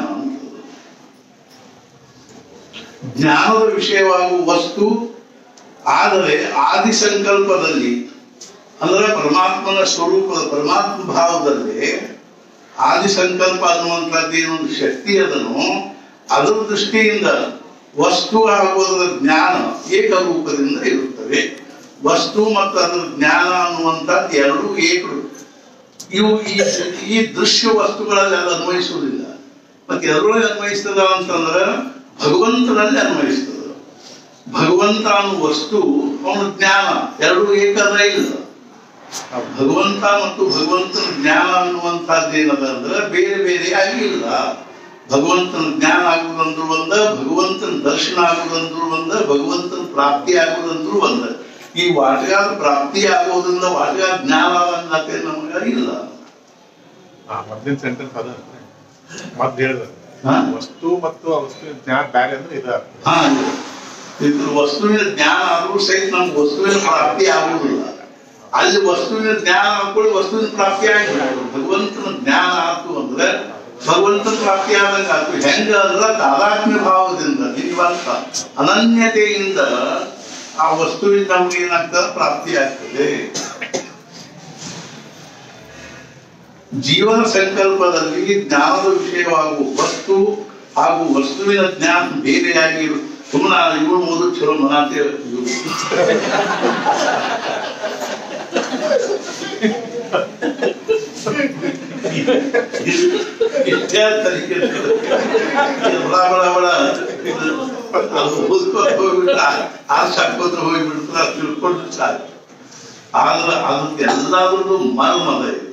ಜ್ಞಾನದ ವಿಷಯವಾಗುವ ವಸ್ತು ಆದರೆ ಆದಿ ಸಂಕಲ್ಪದಲ್ಲಿ ಅಂದ್ರೆ ಪರಮಾತ್ಮನ ಸ್ವರೂಪದ ಪರಮಾತ್ಮ ಭಾವದಲ್ಲಿ ಆದಿ ಸಂಕಲ್ಪ ಅನ್ನುವಂಥದ್ದು ಏನೊಂದು ಶಕ್ತಿ ಅದನ್ನು ಅದರ ದೃಷ್ಟಿಯಿಂದ ವಸ್ತು ಹಾಗೂ ಅದರ ಜ್ಞಾನ ಏಕರೂಪದಿಂದ ಇರುತ್ತವೆ. ವಸ್ತು ಮತ್ತು ಅದರ ಜ್ಞಾನ ಅನ್ನುವಂಥದ್ದು ಎರಡೂ ಏಕರು. ಇವು ಈ ದೃಶ್ಯ ವಸ್ತುಗಳಲ್ಲಿ ಅದು ಅನ್ವಯಿಸುವುದಿಲ್ಲ. ಮತ್ತೆ ಎರಡರೊಳಗೆ ಅನ್ವಯಿಸ್ತದ ಅಂತಂದ್ರೆ ಭಗವಂತನಲ್ಲಿ ಅನ್ವಯಿಸ್ತದ. ಭಗವಂತ ಅನ್ನೋ ವಸ್ತು ಅವನ ಜ್ಞಾನ ಎರಡೂ ಏಕದ ಇಲ್ಲ. ಭಗವಂತ ಮತ್ತು ಭಗವಂತನ ಜ್ಞಾನ ಅನ್ನುವಂಥದ್ದು ಏನದ ಅಂದ್ರೆ ಬೇರೆ ಬೇರೆ ಆಗಿಲ್ಲ. ಭಗವಂತನ ಜ್ಞಾನ ಆಗುವುದಂದ್ರು ಒಂದ, ಭಗವಂತನ ದರ್ಶನ ಆಗುವುದಂದ್ರು ಒಂದ, ಭಗವಂತನ ಪ್ರಾಪ್ತಿ ಆಗುವುದಂದ್ರು ಒಂದ. ಈ ವಾಟಗಾದ ಪ್ರಾಪ್ತಿ ಆಗೋದ್ರಿಂದ ವಾಟಗಾದ ಜ್ಞಾನ ಆದಂತೆ ನಮಗ ಇಲ್ಲ. ಮೊದಲಿನ ಸೆಂಟೆನ್ಸ್ ಅದ ಮತ್ ಹೇಳಿದ ವಸ್ತು ಮತ್ತು ವಸ್ತುವಿನ ಜ್ಞಾನ ಬೇರೆ ಅಂದ್ರೆ ಇದ. ಹಾ, ಇದು ವಸ್ತುವಿನ ಜ್ಞಾನ ಆದ್ರೂ ಸಹಿತ ನಮ್ಗೆ ವಸ್ತುವಿನ ಪ್ರಾಪ್ತಿ ಆಗುವುದಿಲ್ಲ. ಅಲ್ಲಿ ವಸ್ತುವಿನ ಜ್ಞಾನ ಹಾಕೊಳ್ಳಿ ವಸ್ತುವಿನ ಪ್ರಾಪ್ತಿ ಆಗಿಬಿಡೋದು. ಭಗವಂತನ ಜ್ಞಾನ ಆಯ್ತು ಅಂದ್ರೆ ಭಗವಂತನ ಪ್ರಾಪ್ತಿ ಆದಂಗ ಆಯ್ತು. ಹೆಂಗ ಅಂದ್ರ ತಾದಾತ್ಮ್ಯ ಭಾವದಿಂದ ನಿಜವಂತ ಅನನ್ಯತೆಯಿಂದ ಆ ವಸ್ತುವಿನ ನಮ್ಗೆ ಏನಾಗ್ತದೆ, ಪ್ರಾಪ್ತಿ ಆಗ್ತದೆ. ಜೀವನ ಸಂಕಲ್ಪದಲ್ಲಿ ಜ್ಞಾನದ ವಿಷಯವಾಗುವ ವಸ್ತು ಹಾಗೂ ವಸ್ತುವಿನ ಜ್ಞಾನ ಬೇರೆಯಾಗಿ ಸುಮ್ಮನೆ ಇವರು ಓದು ಚಲೋ ಮನಾತೆ ಇಷ್ಟೇ ತನಿಖೆ ಬಡ ಬಡ ಬಡ ಓದ್ಕೋತ ಹೋಗ್ಬಿಟ್ಟ ಆರ್ಸ್ ಹಾಕೋತ ಹೋಗ್ಬಿಡ್ತಾರೆ ತಿಳ್ಕೊಂಡು ಸಾಕು. ಆದ್ರೆ ಅದಕ್ಕೆ ಎಲ್ಲಾದ್ರದ್ದು ಮರ್ಮದ ಇದೆ.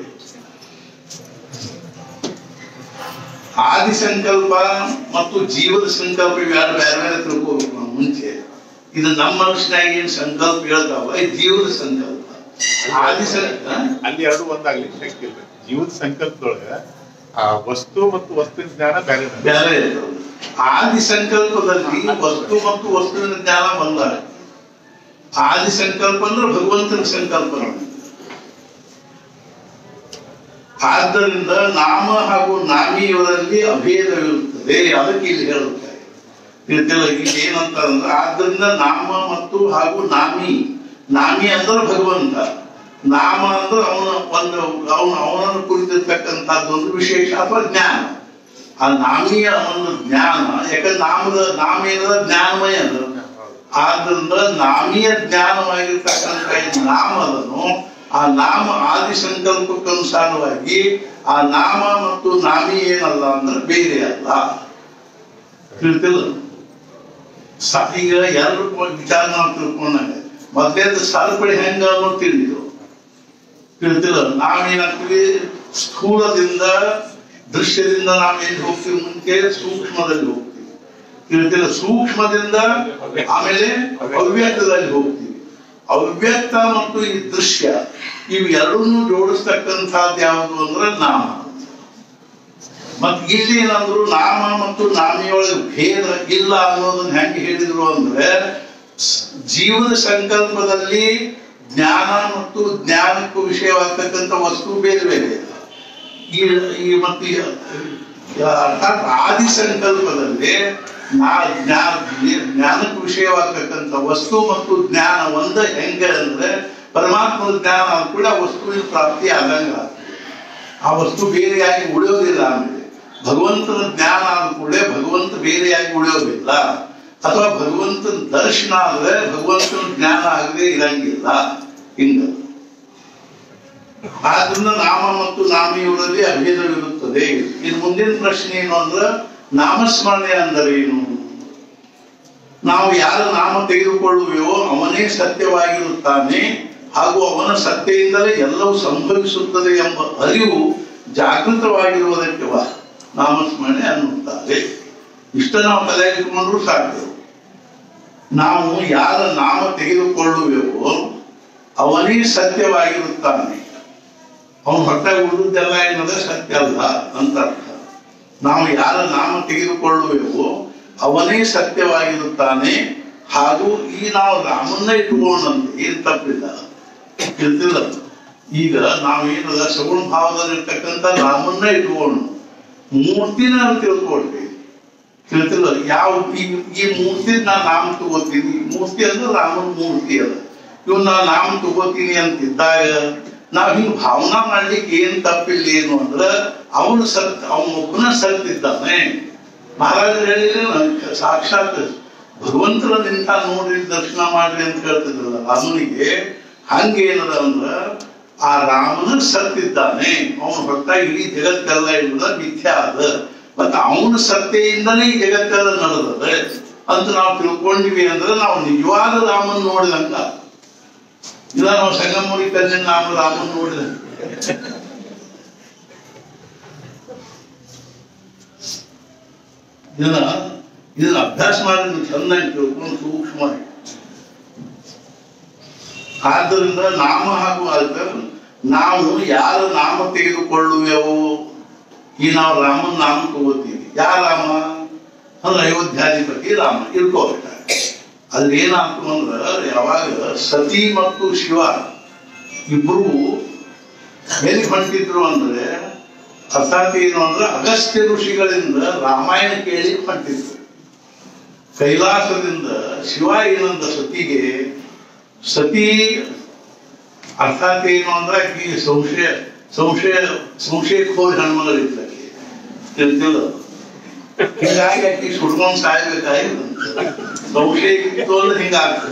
ಆದಿ ಸಂಕಲ್ಪ ಮತ್ತು ಜೀವದ ಸಂಕಲ್ಪ ಇವೆರಡು ಬೇರೆ ಬೇರೆ ತಿಳ್ಕೋಬೇಕು ನಾವು ಮುಂಚೆ. ಇದು ನಮ್ಮ ಮನುಷ್ಯನಾಗಿ ಏನ್ ಸಂಕಲ್ಪ ಹೇಳ್ತಾವ ಜೀವದ ಸಂಕಲ್ಪ. ಆದಿ ಸಂಕಲ್ಪ ಅಲ್ಲಿ ಎರಡು ಒಂದಾಗ್ಲಿ ಶಕ್ತಿ ಇಲ್ಲ. ಜೀವದ ಸಂಕಲ್ಪದೊಳಗ ಆ ವಸ್ತು ಮತ್ತು ವಸ್ತುವಿನ ಜ್ಞಾನ ಬೇರೆ ಬೇರೆ ಇರ್ತದೆ. ಆದಿ ಸಂಕಲ್ಪದಲ್ಲಿ ವಸ್ತು ಮತ್ತು ವಸ್ತುವಿನ ಜ್ಞಾನ ಬಂದಾಗ ಆದಿ ಸಂಕಲ್ಪ ಅಂದ್ರೆ ಭಗವಂತನ ಸಂಕಲ್ಪ. ಆದ್ದರಿಂದ ನಾಮ ಹಾಗೂ ನಾಮಿಯವರಲ್ಲಿ ಅಭೇದವಿರುತ್ತದೆ. ಅದಕ್ಕೆ ಇಲ್ಲಿ ಹೇಳುತ್ತಾರೆ ತಿಳಿತಿಲ್ಲ. ಇಲ್ಲಿ ಏನಂತ ಅಂದ್ರೆ ಆದ್ದರಿಂದ ನಾಮ ಮತ್ತು ಹಾಗೂ ನಾಮಿ. ನಾಮಿ ಅಂದ್ರೆ ಭಗವಂತ, ನಾಮ ಅಂದ್ರೆ ಅವನ ಒಂದು ಅವನ ಅವನನ್ನು ಕುರಿತಿರ್ತಕ್ಕಂಥದ್ದು ಒಂದು ವಿಶೇಷ ಅಥವಾ ಜ್ಞಾನ. ಆ ನಾಮಿಯ ಒಂದು ಜ್ಞಾನ, ಯಾಕಂದ್ರೆ ನಾಮದ ನಾಮ ಏನದ ಜ್ಞಾನಮಯ ಅದ. ಆದ್ರಿಂದ ನಾಮಿಯ ಜ್ಞಾನವಾಗಿರ್ತಕ್ಕಂಥ ನಾಮದನ್ನು ಆ ನಾಮ ಆದಿ ಸಂಕಲ್ಪಕ್ಕನುಸಾರವಾಗಿ ಆ ನಾಮ ಮತ್ತು ನಾಮಿ ಏನಲ್ಲ ಅಂದ್ರೆ ಬೇರೆ ಅಲ್ಲ. ತಿಳಿತಿಲ್ಲ. ಈಗ ಎರಡು ವಿಚಾರ ನಾವು ತಿಳ್ಕೊಂಡಾಗ ಮೊದಲೇದು ಸರಪಳಿ ಹೆಂಗ ಅನ್ನೋ ತಿಳಿದ್ರು. ತಿಳಿತಿಲ್ಲ. ನಾವೇನಾಗ್ತೀವಿ ಸ್ಥೂಲದಿಂದ ದೃಶ್ಯದಿಂದ ನಾವು ಎಲ್ಲಿ ಹೋಗ್ತೀವಿ ಮುಂಚೆ ಸೂಕ್ಷ್ಮದಲ್ಲಿ ಹೋಗ್ತೀವಿ. ತಿಳಿತಿಲ್ಲ. ಸೂಕ್ಷ್ಮದಿಂದ ಆಮೇಲೆ ಅವ್ಯಕ್ತದಲ್ಲಿ ಹೋಗ್ತೀವಿ. ಅವ್ಯಕ್ತ ಮತ್ತು ಈ ದೃಶ್ಯ ಇವು ಎರಡನ್ನೂ ಜೋಡಿಸ್ತಕ್ಕಂಥದ್ದು ಯಾವುದು ಅಂದ್ರೆ ನಾಮ. ಮತ್ ಇಲ್ಲಿ ಏನಂದ್ರು ನಾಮ ಮತ್ತು ನಾಮಿಯೊಳಗೆ ಭೇದ ಇಲ್ಲ ಅನ್ನೋದನ್ನ ಹೆಂಗೆ ಹೇಳಿದ್ರು ಅಂದ್ರೆ ಜೀವದ ಸಂಕಲ್ಪದಲ್ಲಿ ಜ್ಞಾನ ಮತ್ತು ಜ್ಞಾನಕ್ಕೂ ವಿಷಯವಾಗ್ತಕ್ಕಂಥ ವಸ್ತು ಬೇರೆ ಬೇರೆ. ಈ ಈ ಮತ್ತು ಅರ್ಥಾತ್ ಆದಿ ಸಂಕಲ್ಪದಲ್ಲಿ ನಾ ಜ್ಞಾನ ಜ್ಞಾನಕ್ಕೆ ವಿಷಯವಾಗ್ತಕ್ಕಂಥ ವಸ್ತು ಮತ್ತು ಜ್ಞಾನ ಒಂದ ಹೆಂಗೆ ಅಂದ್ರೆ ಪರಮಾತ್ಮನ ಜ್ಞಾನ ಕೂಡ ವಸ್ತುವಿನ ಪ್ರಾಪ್ತಿ ಆದಂಗ ಆ ವಸ್ತು ಬೇರೆಯಾಗಿ ಉಳಿಯೋದಿಲ್ಲ. ಆಮೇಲೆ ಭಗವಂತನ ಜ್ಞಾನ ಆದ ಕೂಡಲೇ ಭಗವಂತ ಬೇರೆಯಾಗಿ ಉಳಿಯೋದಿಲ್ಲ. ಅಥವಾ ಭಗವಂತನ ದರ್ಶನ ಆದ್ರೆ ಭಗವಂತನ ಜ್ಞಾನ ಆಗದೆ ಇರಂಗಿಲ್ಲ. ಹಿಂಗ ಆದ್ರಿಂದ ನಾಮ ಮತ್ತು ನಾಮಿಯವರಲ್ಲಿ ಅಭೇದವಿರುತ್ತದೆ. ಇನ್ನು ಮುಂದಿನ ಪ್ರಶ್ನೆ ಏನು ಅಂದ್ರೆ ನಾಮಸ್ಮರಣೆ ಅಂದರೆ ಏನು? ನಾವು ಯಾರ ನಾಮ ತೆಗೆದುಕೊಳ್ಳುವೆವೋ ಅವನೇ ಸತ್ಯವಾಗಿರುತ್ತಾನೆ ಹಾಗೂ ಅವನ ಸತ್ಯದಿಂದಲೇ ಎಲ್ಲವೂ ಸಂಭವಿಸುತ್ತದೆ ಎಂಬ ಅರಿವು ಜಾಗೃತವಾಗಿರುವುದಕ್ಕೆ ನಾಮಸ್ಮರಣೆ ಅನ್ನುತ್ತಾರೆ. ಇಷ್ಟ ನಾವು ತಲೆಗಿಟ್ಕೊಂಡ್ರು ಸಾಕು. ನಾವು ಯಾರ ನಾಮ ತೆಗೆದುಕೊಳ್ಳುವೆವೋ ಅವನೇ ಸತ್ಯವಾಗಿರುತ್ತಾನೆ. ಅವನು ಹೊಟ್ಟೆಗೆ ಉಳಿದೆಲ್ಲ ಏನಂದ್ರೆ ಸತ್ಯ ಅಲ್ಲ ಅಂತ ಅರ್ಥ. ನಾವು ಯಾರ ನಾಮ ತೆಗೆದುಕೊಳ್ಳುವೆವೋ ಅವನೇ ಸತ್ಯವಾಗಿರುತ್ತಾನೆ ಹಾಗೂ ಈ ನಾವು ರಾಮನ್ನ ಇಟ್ಕೊಂಡಂತೆ ಏನ್ ತಪ್ಪಿಲ್ಲ. ತಿಳಿತಿಲ್ಲ. ಈಗ ನಾವೇನದ ಸಗುಣ ಭಾವದಲ್ಲಿರ್ತಕ್ಕಂಥ ರಾಮನ್ನ ಇಟ್ಕೊಂಡು ಮೂರ್ತಿನ ತಿಳ್ಕೊಳ್ತೀವಿ. ತಿಳಿತಿಲ್ಲ. ಯಾವ ಈ ಮೂರ್ತಿ ನಾ ನಾಮ ತಗೋತೀನಿ, ಮೂರ್ತಿ ಅಂದ್ರೆ ರಾಮನ ಮೂರ್ತಿ ಅದ, ಇವ್ ನಾ ನಾಮ ತಗೋತೀನಿ ಅಂತಿದ್ದಾಗ ನಾವ್ ಹಿಂಗ್ ಭಾವನಾ ಮಾಡ್ಲಿಕ್ಕೆ ಏನ್ ತಪ್ಪಿಲ್ಲ. ಏನು ಅಂದ್ರ ಅವನು ಸತ್ ಅವನೊಬ್ಬನ ಸತ್ತಿದ್ದಾನೆ. ಮಹಾರಾಜರು ಹೇಳಿದ್ರೆ ಸಾಕ್ಷಾತ್ ಭಗವಂತನ ನಿಂತ ನೋಡ್ರಿ ದರ್ಶನ ಮಾಡ್ರಿ ಅಂತ ಹೇಳ್ತಿದ್ರಲ್ಲ ರಾಮನಿಗೆ. ಹಂಗೇನದ ಅಂದ್ರ ಆ ರಾಮನ ಸತ್ತಿದ್ದಾನೆ. ಅವನು ಹೊರತಾಗಿ ಇಡೀ ಜಗತ್ತೆಲ್ಲ ಇರುವುದ ಮಿಥ್ಯಾ ಅದ. ಮತ್ತ ಅವನ ಸತ್ತೆಯಿಂದನೇ ಈ ಜಗತ್ತೆಲ್ಲ ನಡೆದದ ಅಂತ ನಾವು ತಿಳ್ಕೊಂಡಿವಿ ಅಂದ್ರೆ ನಾವು ನಿಜವಾದ ರಾಮನ್ ನೋಡಿದಂಗ ಇಲ್ಲ. ನಾವು ಸಂಗಮೂರಿ ಕಣ್ಣಿನ ನಾಮ ರಾಮನ್ ನೋಡಿದಂಗ. ಇದನ್ನ ಇದನ್ನ ಅಭ್ಯಾಸ ಮಾಡಿದ್ರೆ ಚೆನ್ನಾಗಿ ತಿಳ್ಕೊಂಡು ಸೂಕ್ಷ್ಮವಾಗಿ. ಆದ್ದರಿಂದ ನಾಮ ಹಾಗೂ ನಾವು ಯಾರ ನಾಮ ತೆಗೆದುಕೊಳ್ಳುವೆವು, ಈ ನಾವು ರಾಮನ ನಾಮ ತಗೋತೀವಿ. ಯಾವ ರಾಮ ಅಂದ್ರೆ ಅಯೋಧ್ಯಾಧಿಪತಿ ರಾಮ ಇರ್ಕೋಬೇಕ. ಅದ್ರ ಏನಾಗ್ತು ಅಂದ್ರ ಯಾವಾಗ ಸತಿ ಮತ್ತು ಶಿವ ಇಬ್ರು ಎಲ್ಲಿ ಹೊಂಟಿದ್ರು ಅಂದ್ರೆ ಅರ್ಥಾತ್ ಏನು ಅಂದ್ರೆ ಅಗಸ್ತ್ಯ ಋಷಿಗಳಿಂದ ರಾಮಾಯಣ ಕೇಳಿ ಹೊಂಟಿದ್ರು. ಕೈಲಾಸದಿಂದ ಶಿವ ಏನಂದ ಸತಿಗೆ, ಸತಿ ಅರ್ಥಾತ್ ಏನು ಅಂದ್ರೆ ಈ ಸಂಶಯ ಸಂಶಯ ಸಂಶಯಕ್ಕೆ ಹೋಗಿ ಹೆಣ್ಮಗಳಿದ್ದಕ್ಕೆ ತಿಳಿತಿಲ್ಲ. ಹಿಂಗಾಗಿ ಆಕಿ ಸುಡ್ಕೊಂಡ್ ಸಾಯ್ಬೇಕಾಯ್ತು. ಸಂಶಯ ಇತ್ತು ಅಂದ್ರೆ ಹಿಂಗಾಗ್ತದೆ.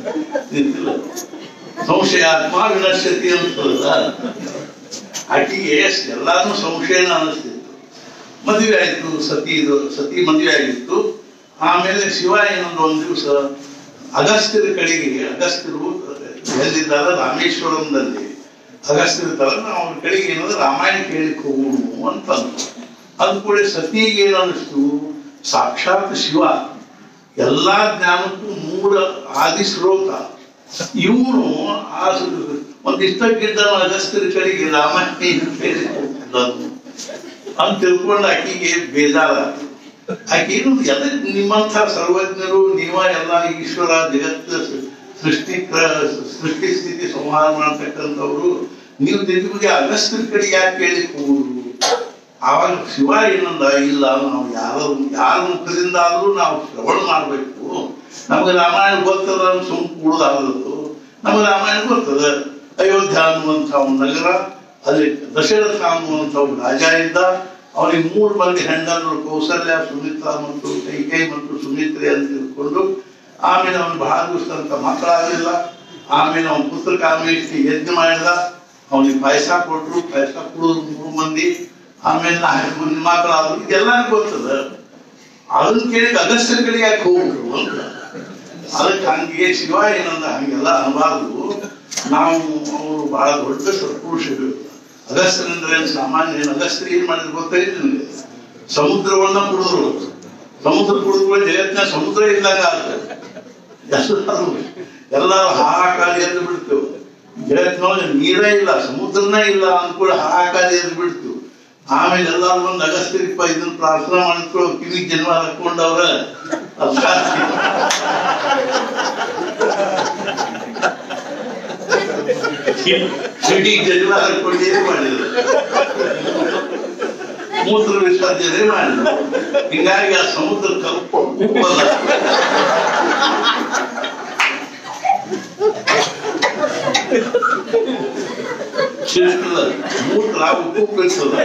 ಸಂಶಯಾತ್ಮ ವಿನಶ್ಯತಿ ಅಂತಲ್ಲ, ಆಕಿಗೆ ಎಲ್ಲಾನು ಸಂಶಯನ ಅನಿಸ್ತಿತ್ತು. ಮದುವೆ ಆಯ್ತು, ಸತಿ ಇದು ಸತಿ ಮದುವೆ ಆಗಿತ್ತು. ಆಮೇಲೆ ಶಿವ ಏನೊಂದು ಒಂದ್ ದಿವಸ ಅಗಸ್ತ್ಯರ ಕಡೆಗೆ, ಅಗಸ್ತ್ಯರು ಎಲ್ಲಿದ್ದಾರೆ ರಾಮೇಶ್ವರಂದಲ್ಲಿ ಅಗಸ್ತ್ಯರ ತರ ನಾವು ಅವ್ರ ಕಡೆಗೆ ಏನಂದ್ರೆ ರಾಮಾಯಣ ಕೇಳಿಕ್ ಹೋಗುಣು ಅಂತ ಅಂದ್ರು. ಅದ್ ಕೂಡ ಸತಿಗೆ ಏನನ್ನಿಸ್ತು, ಸಾಕ್ಷಾತ್ ಶಿವ ಎಲ್ಲಾ ಜ್ಞಾನಕ್ಕೂ ಮೂಲ ಆದಿ ಸ್ರೋತ ಇವನು ಆ ಒಂದಿಷ್ಟಕ್ಕಿದ್ದ ಅಗಸ್ತ್ಯರ ಕಡೆಗೆ ರಾಮಾಯಣ ಕೇಳಿ ಹೋಗ್ತಿದ್ದ ಅಂತ ತಿಳ್ಕೊಂಡು ಆಕಿಗೆ ಬೇಜಾರಾಯ್ತು. ಆಕೇನು ಎಲ್ಲ ನಿಮ್ಮಂಥ ಸರ್ವಜ್ಞರು, ನೀವ ಎಲ್ಲ ಈಶ್ವರ ಜಗತ್ತು ಸೃಷ್ಟಿ ಸೃಷ್ಟಿ ಸ್ಥಿತಿ ಸಂಹಾರ ಮಾಡ್ತಕ್ಕಂಥವ್ರು, ನೀವು ನಿಮಗೆ ಅಗಸ್ತ್ಯರ ಕಡೆ ಯಾಕೆ ಕೇಳಿ ಹೋಗುದು? ಆವಾಗ ಶಿವ ಏನಂದ, ಇಲ್ಲ ನಾವು ಯಾರ ಯಾರ ಮುಖದಿಂದ ಆದ್ರೂ ನಾವು ಶ್ರವಣ ಮಾಡ್ಬೇಕು. ನಮ್ಗೆ ರಾಮಾಯಣ ಗೊತ್ತದ ಸುಮ್ ಕೂಡುದಾಗದು. ನಮ್ಗೆ ರಾಮಾಯಣ ಗೊತ್ತದ. ಅಯೋಧ್ಯ ಅನ್ನುವಂಥ ಒಂದು ನಗರ, ಅಲ್ಲಿ ದಶರಥ ಅನ್ನುವಂಥ ಒಂದು ರಾಜ ಇದ್ದ. ಅವನಿಗೆ ಮೂರು ಮಂದಿ ಹೆಣ್ಣರು, ಕೌಸಲ್ಯ, ಸುಮಿತ್ರ ಮತ್ತು ಕೈಕೈ ಮತ್ತು ಸುಮಿತ್ರೆ ಅಂತ ತಿಳ್ಕೊಂಡು. ಆಮೇಲೆ ಅವನು ಬಹಳ ದಿವಸ ಅಂತ ಮಕ್ಕಳಾಗಲಿಲ್ಲ. ಆಮೇಲೆ ಅವನ ಪುತ್ರ ಕಾಮೇಶ್ವರಿ ಯಜ್ಞ ಮಾಡಿದ, ಅವನಿಗೆ ಪಾಯಸ ಕೊಟ್ರು, ಪಾಯಸ ಕುಡಿದ್ರು ಮೂರು ಮಂದಿ. ಆಮೇಲೆ ನಾಲ್ಕು ಮಂದಿ ಮಕ್ಕಳಾದ್ರು. ಇದೆಲ್ಲರಿಗೂ ಗೊತ್ತದ. ಅದನ್ನ ಕೇಳಿ ಅಗಸ್ತ್ಯರ ಕಡೆ ಯಾಕೆ ಹೋಗ್ರು ಅಂತ. ಅದಕ್ಕೆ ಹಂಗೆ ಶಿವ ಏನಂದ, ಹಂಗೆಲ್ಲ ಅನ್ಬಾರ್ದು. ನಾವು ಅವರು ಬಹಳ ದೊಡ್ಡ ಸತ್ಪುರುಷರು. ಅಗಸ್ತ್ಯನಂದ್ರೆ ಏನು ಸಾಮಾನ್ಯ ಏನು? ಅಗಸ್ತ್ಯ ಏನ್ ಮಾಡಿದ್ರು ಗೊತ್ತೈತಿ ನಿಮಗೆ? ಸಮುದ್ರವನ್ನ ಕುಡಿದ್ರು. ಸಮುದ್ರ ಕುಡಿದ್ರು ಜಗತ್ತಿನ ಸಮುದ್ರ ಇದ್ದಾಗ ಆಗ್ತದೆ. ಎಲ್ಲರೂ ಎಲ್ಲರೂ ಹಾಹಾಕಾರ ಎದ್ದು ಬಿಡ್ತು. ಜಗತ್ತಿನೊಳಗೆ ನೀರೇ ಇಲ್ಲ, ಸಮುದ್ರನೇ ಇಲ್ಲ ಅಂದ್ಕೂಡ ಹಾಹಾಕಾರ ಎದ್ದು ಬಿಡ್ತು. ಆಮೇಲೆ ಎಲ್ಲಾರು ಬಂದು ಅಗಸ್ತ್ಯರಿಪ್ಪ ಇದನ್ನ ಪ್ರಾರ್ಥನಾ ಮಾಡಿದ್ರು, ಕಿವಿ ಜನ್ಮ ಹಾಕೊಂಡವ್ರ ಕಿವಿ ಜನ್ಮ ಹಾಕೊಂಡು ಏನ್ ಮಾಡಿದ್ರು, ಮೂತ್ರ ವಿಸರ್ಜನೆ ಮಾಡಿದ್ರು. ಹಿಂಗಾಗಿ ಆ ಸಮುದ್ರ ಕಲ್ಕೊಂಡು ಮೂತ್ರ ಉಪ್ಪು ಕಳಿಸೋದ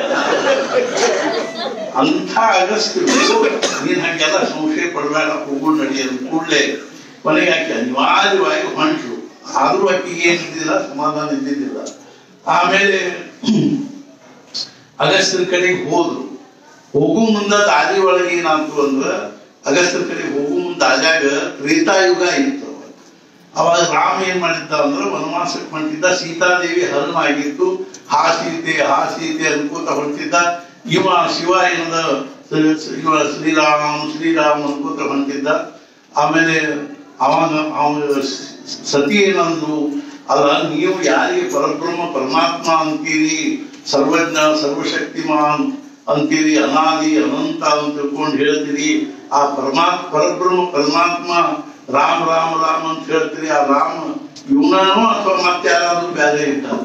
ಅಂಥ ಅಗಸ್ತ್ಯರು. ನೀನ್ ಹಂಗೆಲ್ಲ ಸಂಶಯ ಪಡಬೇಡ, ಹೋಗು ನಡೆಯೋದು ಕೂಡಲೇ ಕೊನೆಗೆ ಆಕೆ ಅನಿವಾರ್ಯವಾಗಿ ಹೊಂಟ್ರು. ಆದ್ರೂ ಆಕೆಗೆ ಏನಿದ್ದಿಲ್ಲ, ಸಮಾಧಾನ ಇದ್ದಿದ್ದಿಲ್ಲ. ಆಮೇಲೆ ಅಗಸ್ತ್ಯರ ಕಡೆಗೆ ಹೋದ್ರು. ಹೋಗು ಮುಂದ ದಾರಿ ಒಳಗೆ ಏನಾಯ್ತು ಅಂದ್ರ, ಅಗಸ್ತ್ಯರ ಕಡೆಗೆ ಹೋಗು ಮುಂದ ದಾರ್ಯಾಗ ತ್ರೇತಾಯುಗ ಇತ್ತು. ಅವಾಗ ರಾಮ ಏನ್ ಮಾಡಿದ್ದ ಅಂದ್ರ ವನವಾಸಕ್ಕೆ ಹೊಂಟಿದ್ದ. ಸೀತಾದೇವಿ ಹರಣ ಆಗಿತ್ತು. ಹಾ ಸೀತೆ ಹಾ ಸೀತೆ ಅನ್ಕೋತ ಹೊಂಟಿದ್ದ. ಇವ ಶಿವ ಏನದ ಇವ ಶ್ರೀರಾಮ್ ಶ್ರೀರಾಮ್ ಅನ್ಕೋತ ಹೊಂಟಿದ್ದ. ಆಮೇಲೆ ಅವಾಗ ಅವನ ಸತಿ ಏನಂದ್ರು, ಅಲ್ಲ ನೀವು ಯಾರಿಗೆ ಪರಬ್ರಹ್ಮ ಪರಮಾತ್ಮ ಅಂತೀರಿ, ಸರ್ವಜ್ಞ ಸರ್ವಶಕ್ತಿಮಾನ್ ಅಂತೀರಿ, ಅನಾದಿ ಅನಂತ ಅಂತ ತಿಳ್ಕೊಂಡು ಹೇಳ್ತೀರಿ. ಆ ಪರಮಾತ್ಮ ಪರಬ್ರಹ್ಮ ಪರಮಾತ್ಮ ರಾಮ್ ರಾಮ್ ರಾಮ್ ಅಂತ ಹೇಳ್ತೀರಿ. ಆ ರಾಮ ಇವನೋ ಅಥವಾ ಮತ್ತೆ ಯಾರಾದ್ರೂ ಬೇರೆ ಇದ್ದಾರೆ?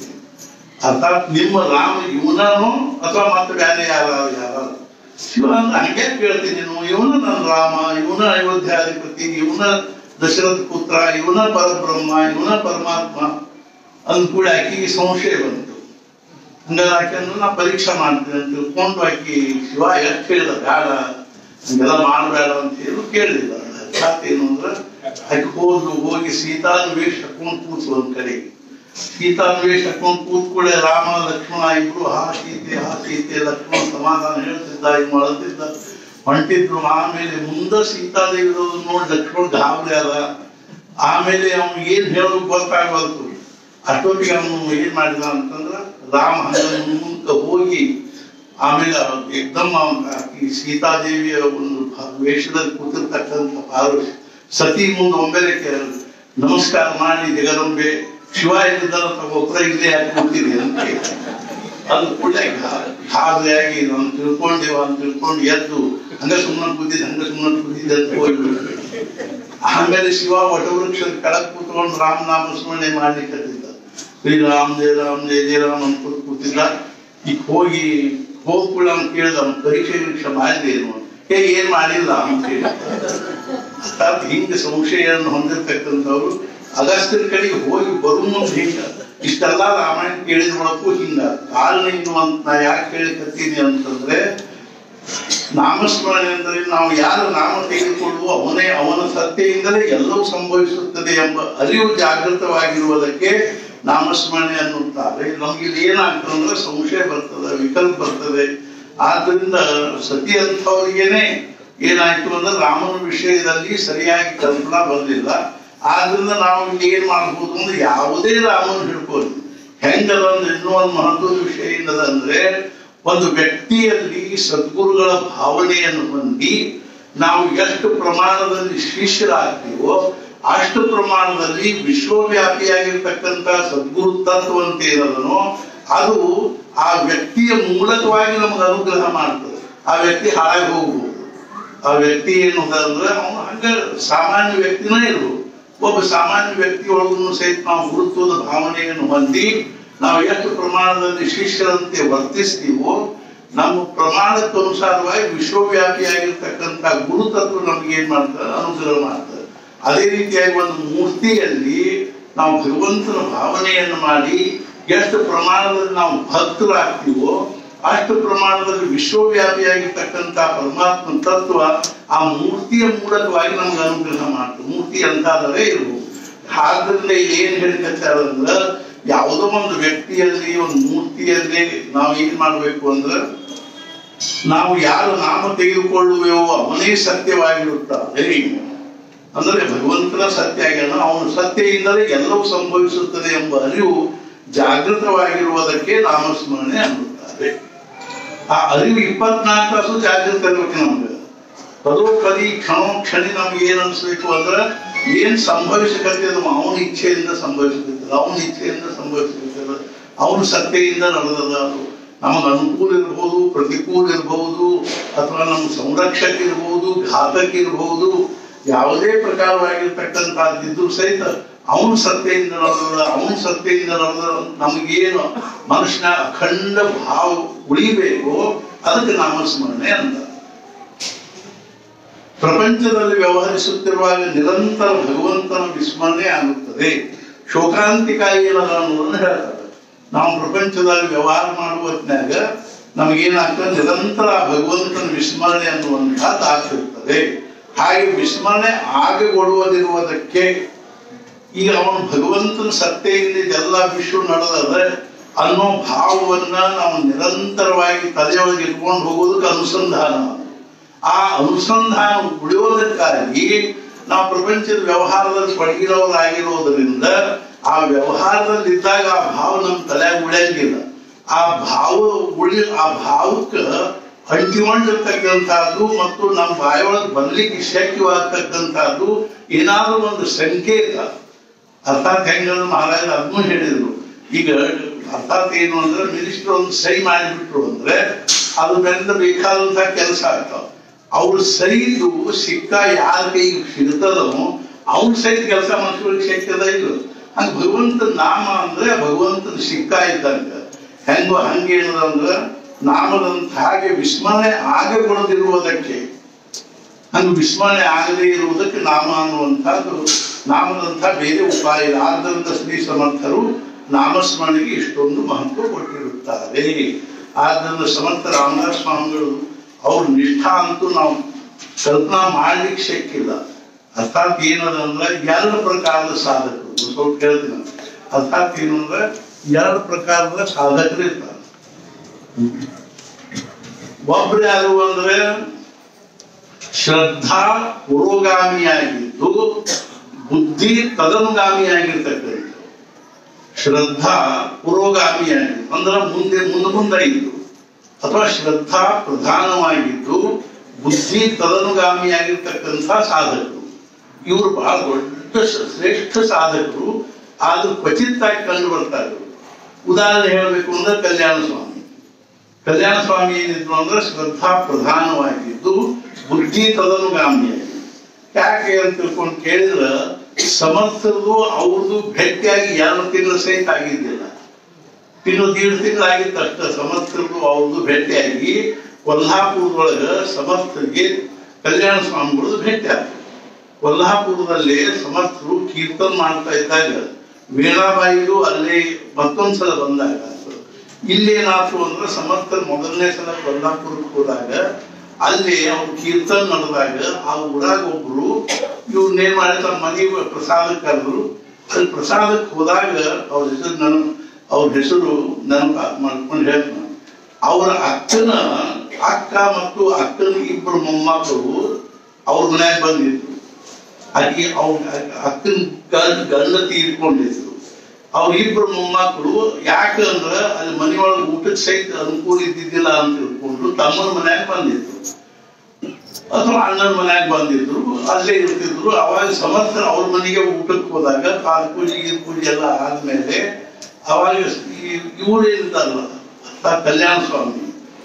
ಅರ್ಥಾತ್ ನಿಮ್ಮ ರಾಮ ಇವನೋ ಅಥವಾ ಮತ್ತೆ ಬೇರೆ ಯಾರು ಯಾರು? ಶಿವ ಅಂದ್ರೆ ಹಂಗೆ ಕೇಳ್ತೀನಿ ನೀನು, ಇವನ ನನ್ನ ರಾಮ, ಇವನ ಅಯೋಧ್ಯಾಧಿಪತಿ, ಇವನ ದಶರಥ ಪುತ್ರ, ಇವನ ಪರಬ್ರಹ್ಮ, ಇವನ ಪರಮಾತ್ಮ ಅಂದ್ ಕೂಡ ಆಕಿಗೆ ಸಂಶಯ ಬಂತು. ಹಂಗಾರೆ ಆಕೆಯನ್ನು ನಾ ಪರೀಕ್ಷೆ ಮಾಡ್ತೀನಿ ಅಂತ ತಿಳ್ಕೊಂಡು ಆಕಿ ಶಿವ ಎಷ್ಟು ಹೇಳಿದ, ಬೇಡ ಹಂಗೆಲ್ಲ ಮಾಡಬೇಡ ಅಂತ ಹೇಳಿ ಕೇಳಲಿಲ್ಲ. ಅರ್ಥಾತ್ ಏನು ಅಂದ್ರೆ ಆಕೆ ಹೋದ್ರು, ಹೋಗಿ ಸೀತಾನ್ವೇಷ ಹಾಕೊಂಡು ಕೂತು ಒಂದ್ ಕಡೆಗೆ. ಸೀತಾನ್ವೇಷ ಹಾಕೊಂಡು ಕೂತ್ ಕೂಡ ರಾಮ ಲಕ್ಷ್ಮಣ ಇಬ್ರು ಹಾ ಸೀತೆ ಹಾ ಸೀತೆ ಲಕ್ಷ್ಮಣ ಸಮಾಧಾನ ಹೇಳ್ತಿದ್ದ, ಇವ್ ಮಾಡ್ತಿದ್ದ, ಹೊಂಟಿದ್ರು. ಆಮೇಲೆ ಮುಂದ ಸೀತಾದೇವಿ ನೋಡಿ ಲಕ್ಷ್ಮಣ ಗಾಬರಿ ಅದ. ಆಮೇಲೆ ಅವ್ನು ಏನ್ ಹೇಳೋದು ಗೊತ್ತಾಗಬಾರ್ದು. ಅಷ್ಟೊತ್ತಿಗೆ ಅವನು ಏನ್ ಮಾಡಿದ ಅಂತಂದ್ರ ರಾಮ ಹಂಗ ಮುಂಕ ಹೋಗಿ ಆಮೇಲೆ ಏಕ್ದಮ್ ಈ ಸೀತಾದೇವಿಯ ಒಂದು ವೇಷದಲ್ಲಿ ಕೂತಿರ್ತಕ್ಕಂಥ ಪಾರು ಸತಿ ಮುಂದೆ ಒಮ್ಮೆಲೆ ನಮಸ್ಕಾರ ಮಾಡಿ, ಜಗದಂಬೆ ಶಿವ ಇದ್ದ ಒಬ್ಬರ ಇಲ್ಲೇ ಯಾಕೆ ಕೂತಿದೆ ಅಂತ. ಅದು ಕೂಡಲೇ ಗಾಬರಿಯಾಗಿ ನಾನು ತಿಳ್ಕೊಂಡೇವ ಅಂತ ತಿಳ್ಕೊಂಡು ಎದ್ದು ಹಂಗ ಸುಮ್ಮನೆ ಕೂತಿದ್ದೆ ಹಂಗ ಸುಮ್ಮನೆ ಕೂತಿದ್ದೆ ಅಂತ ಹೋಗ್ಬಿಡ್ಬೇಕು. ಆಮೇಲೆ ಶಿವ ವಟವೃಕ್ಷದ ಕೆಳಗೆ ಕೂತ್ಕೊಂಡು ರಾಮನಾಮ ಸ್ಮರಣೆ ಮಾಡ್ಲಿಕ್ಕೆ ಶ್ರೀರಾಮ್ ಜಯ ರಾಮ್ ಜಯ ಜಯ ರಾಮ್ ಅನ್ಕೊಂಡು ಕೂತಿದ್ದ. ಈಗ ಹೋಗಿ ಹೋಗ್ ಕೂಡ ಅವ್ನು ಕೇಳ್ದ, ಅವ್ನು ಪರೀಕ್ಷೆ ನಿರೀಕ್ಷೆ ಮಾಡಿದೆ ಏನು, ಹೇ ಏನ್ ಮಾಡಿಲ್ಲ ಅಂತ ಹೇಳಿ. ಅರ್ಥಾತ್ ಹಿಂಗ ಸಂಶಯವನ್ನು ಹೊಂದಿರ್ತಕ್ಕಂಥವ್ರು ಅಗಸ್ತ್ಯರ ಕಡೆಗೆ ಹೋಗಿ ಬರು ಮುಂದೆ ಹಿಂಗ ಇಷ್ಟೆಲ್ಲ ರಾಮಾಯಣ ಕೇಳಿದ ಒಳಕ್ಕೂ ಹಿಂಗ ಕಾರಣ ಇನ್ನು ಅಂತ ನಾ ಯಾಕೆ ಹೇಳಿಕತ್ತೀನಿ ಅಂತಂದ್ರೆ, ನಾಮಸ್ಮರಣೆ ಅಂದರೆ ನಾವು ಯಾರು ನಾಮ ತೆಗೆದುಕೊಳ್ಳುವ ಅವನೇ ಅವನ ಸತ್ತೆಯಿಂದಲೇ ಎಲ್ಲವೂ ಸಂಭವಿಸುತ್ತದೆ ಎಂಬ ಅರಿವು ಜಾಗೃತವಾಗಿರುವುದಕ್ಕೆ ನಾಮಸ್ಮರಣೆ ಅನ್ನುತ್ತಾರೆ. ನಮ್ಗೆ ಇಲ್ಲಿ ಏನಾಗ್ತದೆ ಅಂದ್ರೆ ಸಂಶಯ ಬರ್ತದೆ, ವಿಕಲ್ಪ ಬರ್ತದೆ. ಆದ್ದರಿಂದ ಸತಿ ಅಂಥವ್ರಿಗೇನೆ ಏನಾಯ್ತು ಅಂದ್ರೆ ರಾಮನ ವಿಷಯದಲ್ಲಿ ಸರಿಯಾಗಿ ಕಲ್ಪನಾ ಬರಲಿಲ್ಲ. ಆದ್ರಿಂದ ನಾವು ಇಲ್ಲಿ ಏನ್ ಮಾಡ್ಬೋದು ಅಂದ್ರೆ ಯಾವುದೇ ರಾಮನ ಹಿಡ್ಕೊಂಡು ಹೆಂಗದ ಅಂದ್ರೆ ಇನ್ನೂ ಒಂದು ಮಹತ್ವದ ವಿಷಯ ಏನದಂದ್ರೆ ಒಂದು ವ್ಯಕ್ತಿಯಲ್ಲಿ ಸದ್ಗುರುಗಳ ಭಾವನೆಯನ್ನು ಹೊಂದಿ ನಾವು ಎಷ್ಟು ಪ್ರಮಾಣದಲ್ಲಿ ಶಿಷ್ಯರಾಗ್ತೀವೋ ಅಷ್ಟು ಪ್ರಮಾಣದಲ್ಲಿ ವಿಶ್ವವ್ಯಾಪಿಯಾಗಿರ್ತಕ್ಕಂಥ ಸದ್ಗುರು ತತ್ವ ಅಂತ ಏನದನೋ ಅದು ಆ ವ್ಯಕ್ತಿಯ ಮೂಲಕವಾಗಿ ನಮಗೆ ಅನುಗ್ರಹ ಮಾಡ್ತದೆ. ಆ ವ್ಯಕ್ತಿ ಹಾಳಾಗಿ ಹೋಗ್ಬೋದು. ಆ ವ್ಯಕ್ತಿ ಏನು ಅಂದ್ರೆ ಅವನು ಹಂಗ ಸಾಮಾನ್ಯ ವ್ಯಕ್ತಿನೇ ಇರ್ಬೋದು. ಒಬ್ಬ ಸಾಮಾನ್ಯ ವ್ಯಕ್ತಿ ಒಳಗೂ ಸಹಿತ ನಾವು ಗುರುತ್ವದ ಭಾವನೆಯನ್ನು ಹೊಂದಿ ನಾವು ಎಷ್ಟು ಪ್ರಮಾಣದಲ್ಲಿ ಶಿಷ್ಯರಂತೆ ವರ್ತಿಸ್ತೀವೋ ನಮ್ಮ ಪ್ರಮಾಣಕ್ಕೆ ಅನುಸಾರವಾಗಿ ವಿಶ್ವವ್ಯಾಪಿಯಾಗಿರ್ತಕ್ಕಂಥ ಗುರುತತ್ವ ನಮ್ಗೆ ಏನ್ ಮಾಡ್ತಾರೆ, ಅನುಗ್ರಹ ಮಾಡ್ತಾರೆ. ಅದೇ ರೀತಿಯಾಗಿ ಒಂದು ಮೂರ್ತಿಯಲ್ಲಿ ನಾವು ಭಗವಂತನ ಭಾವನೆಯನ್ನು ಮಾಡಿ ಎಷ್ಟು ಪ್ರಮಾಣದಲ್ಲಿ ನಾವು ಭಕ್ತರಾಗ್ತೀವೋ ಅಷ್ಟು ಪ್ರಮಾಣದಲ್ಲಿ ವಿಶ್ವವ್ಯಾಪಿಯಾಗಿರ್ತಕ್ಕಂಥ ಪರಮಾತ್ಮ ತತ್ವ ಆ ಮೂರ್ತಿಯ ಮೂಲಕವಾಗಿ ನಮ್ಗೆ ಅನುಗ್ರಹ ಮಾಡ್ತದೆ. ಮೂರ್ತಿ ಅಂತಾದರೆ ಇರ್ಬೋದು. ಆದ್ರಿಂದ ಏನ್ ಹೇಳ್ತಾರೆ ಯಾವುದೋ ಒಂದು ವ್ಯಕ್ತಿಯಲ್ಲಿ ಒಂದು ಮೂರ್ತಿಯಲ್ಲಿ ನಾವು ಏನ್ ಮಾಡ್ಬೇಕು ಅಂದ್ರೆ ನಾವು ಯಾರು ನಾಮ ತೆಗೆದುಕೊಳ್ಳುವೆವೋ ಅವನೇ ಸತ್ಯವಾಗಿರುತ್ತಾರೆ. ಅಂದ್ರೆ ಭಗವಂತನ ಸತ್ಯ ಆಗ್ಯಾನ, ಅವನು ಸತ್ಯದಿಂದಲೇ ಎಲ್ಲವೂ ಸಂಭವಿಸುತ್ತದೆ ಎಂಬ ಅರಿವು ಜಾಗೃತವಾಗಿರುವುದಕ್ಕೆ ನಾಮಸ್ಮರಣೆ ಅನ್ನುತ್ತಾರೆ. ಆ ಅರಿವು ಇಪ್ಪತ್ನಾಲ್ಕು ತಾಸು ಜಾಗೃತ ಇರ್ಬೇಕು. ನಮ್ಗೆ ಪದೋಪದಿ ಕ್ಷಣೋ ಕ್ಷಣಿ ನಮ್ಗೆ ಏನ್ ಅನ್ಸ್ಬೇಕು ಅಂದ್ರೆ ಏನ್ ಸಂಭವಿಸಕತ್ತದ ಅವನ ಇಚ್ಛೆಯಿಂದ ಸಂಭವಿಸಕತ್ತದ, ಅವನ ಇಚ್ಛೆಯಿಂದ ಸಂಭವಿಸಕತ್ತದ, ಅವನ ಸತ್ಯದಿಂದ ನಡೆದದ. ಅದು ನಮಗ ಅನುಕೂಲ ಇರ್ಬೋದು, ಪ್ರತಿಕೂಲ ಇರ್ಬಹುದು, ಅಥವಾ ನಮ್ಮ ಸಂರಕ್ಷಕ ಇರ್ಬಹುದು, ಘಾತಕ ಇರ್ಬಹುದು, ಯಾವುದೇ ಪ್ರಕಾರವಾಗಿರ್ತಕ್ಕಂಥದ್ದಿದ್ರು ಸಹಿತ ಅವನ ಸತ್ಯದಿಂದ ನಡೆದ ಅವನ ಸತ್ಯದಿಂದ ನಡೆದ ನಮಗೇನು ಮನುಷ್ಯನ ಅಖಂಡ ಭಾವ ಉಳಿಬೇಕು ಅದಕ್ಕೆ ನಾಮಸ್ಮರಣೆ ಅಂತ. ಪ್ರಪಂಚದಲ್ಲಿ ವ್ಯವಹರಿಸುತ್ತಿರುವಾಗ ನಿರಂತರ ಭಗವಂತನ ವಿಸ್ಮರಣೆ ಆಗುತ್ತದೆ. ಶೋಕಾಂತಿಕಾಯಿ ಅನ್ನೋದನ್ನು ಹೇಳ್ತಾರೆ. ನಾವು ಪ್ರಪಂಚದಲ್ಲಿ ವ್ಯವಹಾರ ಮಾಡುವ ಹೊತ್ನ್ಯಾಗ ನಮಗೇನಾಗ್ತದೆ, ನಿರಂತರ ಭಗವಂತನ ವಿಸ್ಮರಣೆ ಅನ್ನುವಂಥದ್ದು ಆಗ್ತಿರ್ತದೆ. ಹಾಗೆ ವಿಸ್ಮರಣೆ ಆಗಗೊಳ್ಳುವುದಿರುವುದಕ್ಕೆ ಈಗ ಅವನು ಭಗವಂತನ ಸತ್ತೆಯಿಂದ ಇದೆಲ್ಲ ವಿಶ್ವ ನಡೆದರೆ ಅನ್ನೋ ಭಾವವನ್ನ ನಾವು ನಿರಂತರವಾಗಿ ತಲೆಯೊಳಗೆ ಇಟ್ಕೊಂಡು ಹೋಗೋದಕ್ಕೆ ಅನುಸಂಧಾನ. ಆ ಅನುಸಂಧಾನ ಉಳಿಯೋದಕ್ಕಾಗಿ ನಾವು ಪ್ರಪಂಚದ ವ್ಯವಹಾರದಲ್ಲಿ ಪಡಗಿರೋರಾಗಿರೋದ್ರಿಂದ ಆ ವ್ಯವಹಾರದಲ್ಲಿದ್ದಾಗ ಆ ಭಾವ ನಮ್ಮ ತಲೆಯಾಗ ಉಳಿಯಂಗಿಲ್ಲ. ಆ ಭಾವ ಉಳಿ ಆ ಭಾವಕ್ಕೆ ಅಂಟಿಕೊಂಡಿರ್ತಕ್ಕಂಥದ್ದು ಮತ್ತು ನಮ್ಮ ಬಾಯೊಳಗೆ ಬರ್ಲಿಕ್ಕೆ ಶಕ್ಯವಾಗ್ತಕ್ಕಂಥದ್ದು ಏನಾದ್ರೂ ಒಂದು ಸಂಕೇತ. ಅರ್ಥಾತ್ ಹೆಂಗಂದ್ರೆ ಮಹಾರಾಜ ಅದನ್ನು ಹೇಳಿದ್ರು. ಈಗ ಅರ್ಥಾತ್ ಏನು ಅಂದ್ರೆ ಮಿನಿಸ್ಟರ್ ಒಂದು ಸಹಿ ಮಾಡಿಬಿಟ್ರು ಅಂದ್ರೆ ಅದರಿಂದ ಬೇಕಾದಂತಹ ಕೆಲಸ ಆಗ್ತಾವ. ಅವ್ರು ಸಹಿದು ಸಿಕ್ಕ ಯಾರ ಕೈಗೆ ಸಿಗ್ತದೋ ಅವ್ನ ಸಹಿತ ಕೆಲಸ ಮನುಷ್ಯರಿಗೆ ಶಕ್ಯದ ಇಲ್ಲ. ಹಂಗ ಭಗವಂತನ ನಾಮ ಅಂದ್ರೆ ಭಗವಂತನ ಸಿಕ್ಕ ಇದ್ದಂಗ. ಹೆಂಗೋ ಹಂಗೇನದಂದ್ರ ನಾಮದಂತ ಹಾಗೆ ವಿಸ್ಮರಣೆ ಆಗಗೊಳ್ಳದಿರುವುದಕ್ಕೆ, ಹಂಗ ವಿಸ್ಮರಣೆ ಆಗದೇ ಇರುವುದಕ್ಕೆ ನಾಮ ಅನ್ನುವಂಥದ್ದು ನಾಮದಂಥ ಬೇರೆ ಉಪಾಯ ಇಲ್ಲ. ಆದ್ದರಿಂದ ಶ್ರೀ ಸಮರ್ಥರು ನಾಮಸ್ಮರಣೆಗೆ ಇಷ್ಟೊಂದು ಮಹತ್ವ ಕೊಟ್ಟಿರುತ್ತಾರೆ. ಆದ್ದರಿಂದ ಸಮರ್ಥ ರಾಮದಾಸ ಸ್ವಾಮಿಗಳು ಅವ್ರ ನಿಷ್ಠಾ ಅಂತೂ ನಾವು ಕಲ್ಪನಾ ಮಾಡ್ಲಿಕ್ಕೆ ಶಕ್ಕಿಲ್ಲ. ಅರ್ಥಾತ್ ಏನದಂದ್ರೆ ಎರಡು ಪ್ರಕಾರದ ಸಾಧಕರು, ಸ್ವಲ್ಪ ಹೇಳ್ತೀನಿ. ಅರ್ಥಾತ್ ಏನು ಅಂದ್ರೆ ಎರಡು ಪ್ರಕಾರದ ಸಾಧಕರು ಇರ್ತಾರೆ. ಒಬ್ರು ಯಾರು ಅಂದ್ರೆ ಶ್ರದ್ಧಾ ಪುರೋಗಾಮಿಯಾಗಿದ್ದು ಬುದ್ಧಿ ತದನುಗಾಮಿಯಾಗಿರ್ತಕ್ಕಂಥ. ಶ್ರದ್ಧಾ ಪುರೋಗಾಮಿಯಾಗಿದ್ದು ಅಂದ್ರೆ ಮುಂದೆ ಮುಂದೆ ಮುಂದೆ ಇದ್ದು, ಅಥವಾ ಶ್ರದ್ಧಾ ಪ್ರಧಾನವಾಗಿದ್ದು ಬುದ್ಧಿ ತದನುಗಾಮಿಯಾಗಿರ್ತಕ್ಕಂಥ ಸಾಧಕರು. ಇವರು ಬಹಳ ದೊಡ್ಡ ಶ್ರೇಷ್ಠ ಸಾಧಕರು. ಆದ್ರೂ ಕ್ವಚಿತ್ತಾಗಿ ಕಂಡು ಬರ್ತಾರೆ. ಉದಾಹರಣೆ ಹೇಳಬೇಕು ಅಂದ್ರೆ ಕಲ್ಯಾಣ ಸ್ವಾಮಿ. ಕಲ್ಯಾಣ ಸ್ವಾಮಿ ಏನಿದ್ರು ಅಂದ್ರೆ ಶ್ರದ್ಧಾ ಪ್ರಧಾನವಾಗಿದ್ದು ಬುದ್ಧಿ ತದನುಗಾಮಿಯಾಗಿ. ಯಾಕೆ ಅಂತ ತಿಳ್ಕೊಂಡು ಕೇಳಿದ್ರೆ ಸಮರ್ಥರು ಅವ್ರದ್ದು ಭೇಟಿಯಾಗಿ ಎರಡು ತಿಂಗಳ ಸಹಿತ ಆಗಿದ್ದಿಲ್ಲ. ಇನ್ನು ದೀಡ್ ತಿಂಗಳಾಗಿತ್ತು ಅಷ್ಟ. ಸಮರ್ಥರು ಅವ್ರದ್ದು ಭೇಟಿಯಾಗಿ ಕೊಲ್ಹಾಪುರದೊಳಗ ಸಮರ್ಥರಿಗೆ ಕಲ್ಯಾಣ ಸ್ವಾಮಿಗಳದ್ದು ಭೇಟಿ ಆಗ್ತದೆ. ಕೊಲ್ಹಾಪುರದಲ್ಲಿ ಸಮರ್ಥರು ಕೀರ್ತನ್ ಮಾಡ್ತಾ ಇದ್ದಾಗ ವೀಣಾಬಾಯಿದು ಅಲ್ಲೇ ಮತ್ತೊಂದ್ಸಲ ಬಂದಾಗ ಇಲ್ಲೇನಾಯ್ತು ಅಂದ್ರೆ ಸಮರ್ಥರು ಮೊದಲನೇ ಸಲ ಕೊಲ್ಹಾಪುರಕ್ಕೆ ಹೋದಾಗ ಅಲ್ಲಿ ಅವ್ರು ಕೀರ್ತನ್ ನಡೆದಾಗ ಆ ಊರಾಗ ಒಬ್ರು ಇವ್ರನ್ನೇನ್ ಮಾಡಿದ ಮನೆ ಪ್ರಸಾದಕ್ಕೆ ಕರೆದ್ರು. ಅಲ್ಲಿ ಪ್ರಸಾದಕ್ಕೆ ಹೋದಾಗ ಅವ್ರ ಹೆಸರು ನನ್ ಅವ್ರ ಹೆಸರು ನೆನಪ ಮಾಡ್ಕೊಂಡು ಹೇಳ್ತಾನೆ. ಅವರ ಅಕ್ಕನ ಅಕ್ಕ ಮತ್ತು ಅಕ್ಕನ ಇಬ್ಬರು ಮೊಮ್ಮಕ್ಕಳು ಅವ್ರ ಮನ್ಯಾಗ ಬಂದಿದ್ರು. ಆಕೆ ಅವ್ರ ಅಕ್ಕನ ಗಂಡ ಗಂಡ ತೀರ್ಕೊಂಡಿದ್ರು. ಅವ್ರಿಬ್ರು ಮೊಮ್ಮಕ್ಕಳು ಯಾಕಂದ್ರ ಅಲ್ಲಿ ಮನೆಯೊಳಗೆ ಊಟಕ್ಕೆ ಸಹಿತ ಅನುಕೂಲ ಇದ್ದಿದ್ದಿಲ್ಲ ಅಂತ ತಿಳ್ಕೊಂಡು ತಮ್ಮನ ಮನ್ಯಾಗ ಬಂದಿದ್ರು ಅಥವಾ ಅಣ್ಣನ ಮನ್ಯಾಗ ಬಂದಿದ್ರು, ಅಲ್ಲೇ ಇರ್ತಿದ್ರು. ಅವಾಗ ಸಮರ್ಥ ಅವ್ರ ಮನೆಗೆ ಊಟಕ್ಕೆ ಹೋದಾಗ ಪಾದ ಪೂಜೆ ಗೀರ್ ಪೂಜೆ ಎಲ್ಲ ಆದ್ಮೇಲೆ ಅವಾಗ ಇವ್ರು ಏನಿದ್ದಾರಲ್ಲ ಕಲ್ಯಾಣ ಸ್ವಾಮಿ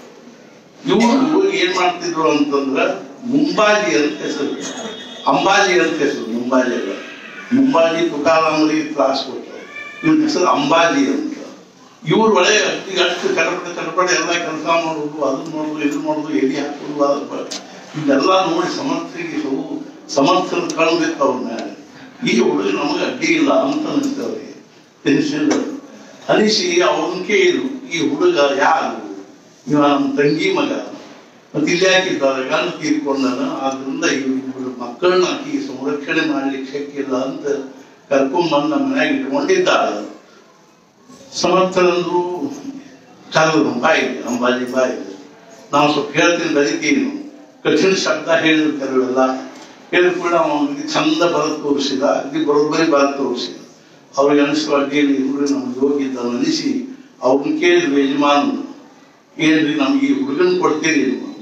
ಇವರು ಏನ್ ಮಾಡ್ತಿದ್ರು ಅಂತಂದ್ರ ಮುಂಬಾಜಿ ಅಂತ ಹೆಸರು, ಅಂಬಾಜಿ ಅಂತ ಹೆಸರು. ಮುಂಬಾಜಿ ಅಲ್ಲ, ಮುಂಬಾಜಿ ತುಕಾರಾಮರಿಗೆ ತ್ರಾಸ ಕೊಟ್ಟರು. ಇವ್ರ ಹೆಸರು ಅಂಬಾಜಿ ಅಂತ. ಇವ್ರ ಒಳ್ಳೆ ಅಷ್ಟು ಕಡಪಡೆ ಕಡಪಡೆ ಎಲ್ಲ ಕೆಲಸ ಮಾಡೋದು, ಅದನ್ನ ಮಾಡೋದು, ಇದು ಮಾಡೋದು, ಎಲ್ಲಿ ಹಾಕೋದು, ಅದ್ರ ಇದೆಲ್ಲ ನೋಡಿ ಸಮರ್ಥರಿಗೆ ಸಮರ್ಥನ ಕಳ್ಬೇಕು ಅವ್ರ ಮೇಲೆ. ಈ ಹುಡುಗ ನಮಗೆ ಅಡ್ಡಿ ಇಲ್ಲ ಅಂತ ಅನಿಸ್ತವ್ರಿಗೆ ಟೆನ್ಷನ್ ಅನಿಸಿ ಅವ್ರನ್ನ ಕೇಳಿದ್ರು, ಈ ಹುಡುಗ ಯಾರು? ಇವ ನಮ್ಮ ತಂಗಿ ಮಗ, ಮತ್ತೆ ಇಲ್ಲಿ ಹಾಕಿದ್ದಾರೆ ಗಂಡ ತೀರ್ಕೊಂಡನ, ಆದ್ರಿಂದ ಇವ್ರು ಮಕ್ಕಳನ್ನ ಆಕಿ ಸಂರಕ್ಷಣೆ ಮಾಡ್ಲಿಕ್ಕೆ ಶಕ್ತಿಲ್ಲ ಅಂತ ಕರ್ಕೊಂಡ್ಬಂದು ನಮ್ಮ ಮನ್ಯಾಗ ಇಟ್ಕೊಂಡಿದ್ದಾಳ. ಸಮರ್ಥರಂದ್ರು ಕರೆದ್ರು ಬಾಯಿ ಅಂಬಾಜಿ ಬಾಯಿ, ನಾವು ಸ್ವಲ್ಪ ಹೇಳ್ತೀನಿ ಬರೀತೀನಿ. ಕಠಿಣ ಶಬ್ದ ಹೇಳಿದ್ರು ಕೆಲವೆಲ್ಲ ಹೇಳಿದ ಕೂಡ ಅವನಿಗೆ ಚಂದ ಬರತ್ ತೋರಿಸಿದ, ಅಗ್ದಿ ಬರೋಬ್ಬರಿ ಬರತ್ ತೋರಿಸಿದ. ಅವ್ರಿಗೆ ಅನಿಸುವ ಅಡ್ಡಿಯಲ್ಲಿ ಇವ್ರಿಗೆ ನಮ್ಗೆ ಹೋಗಿದ್ದ ಅನಿಸಿ ಅವ್ರನ್ನ ಕೇಳಿದ್ರು ಯಜಮಾನ, ಏನ್ರಿ ನಮ್ಗೆ ಈ ಹುಡುಗನ್ ಕೊಡ್ತೀರಿ?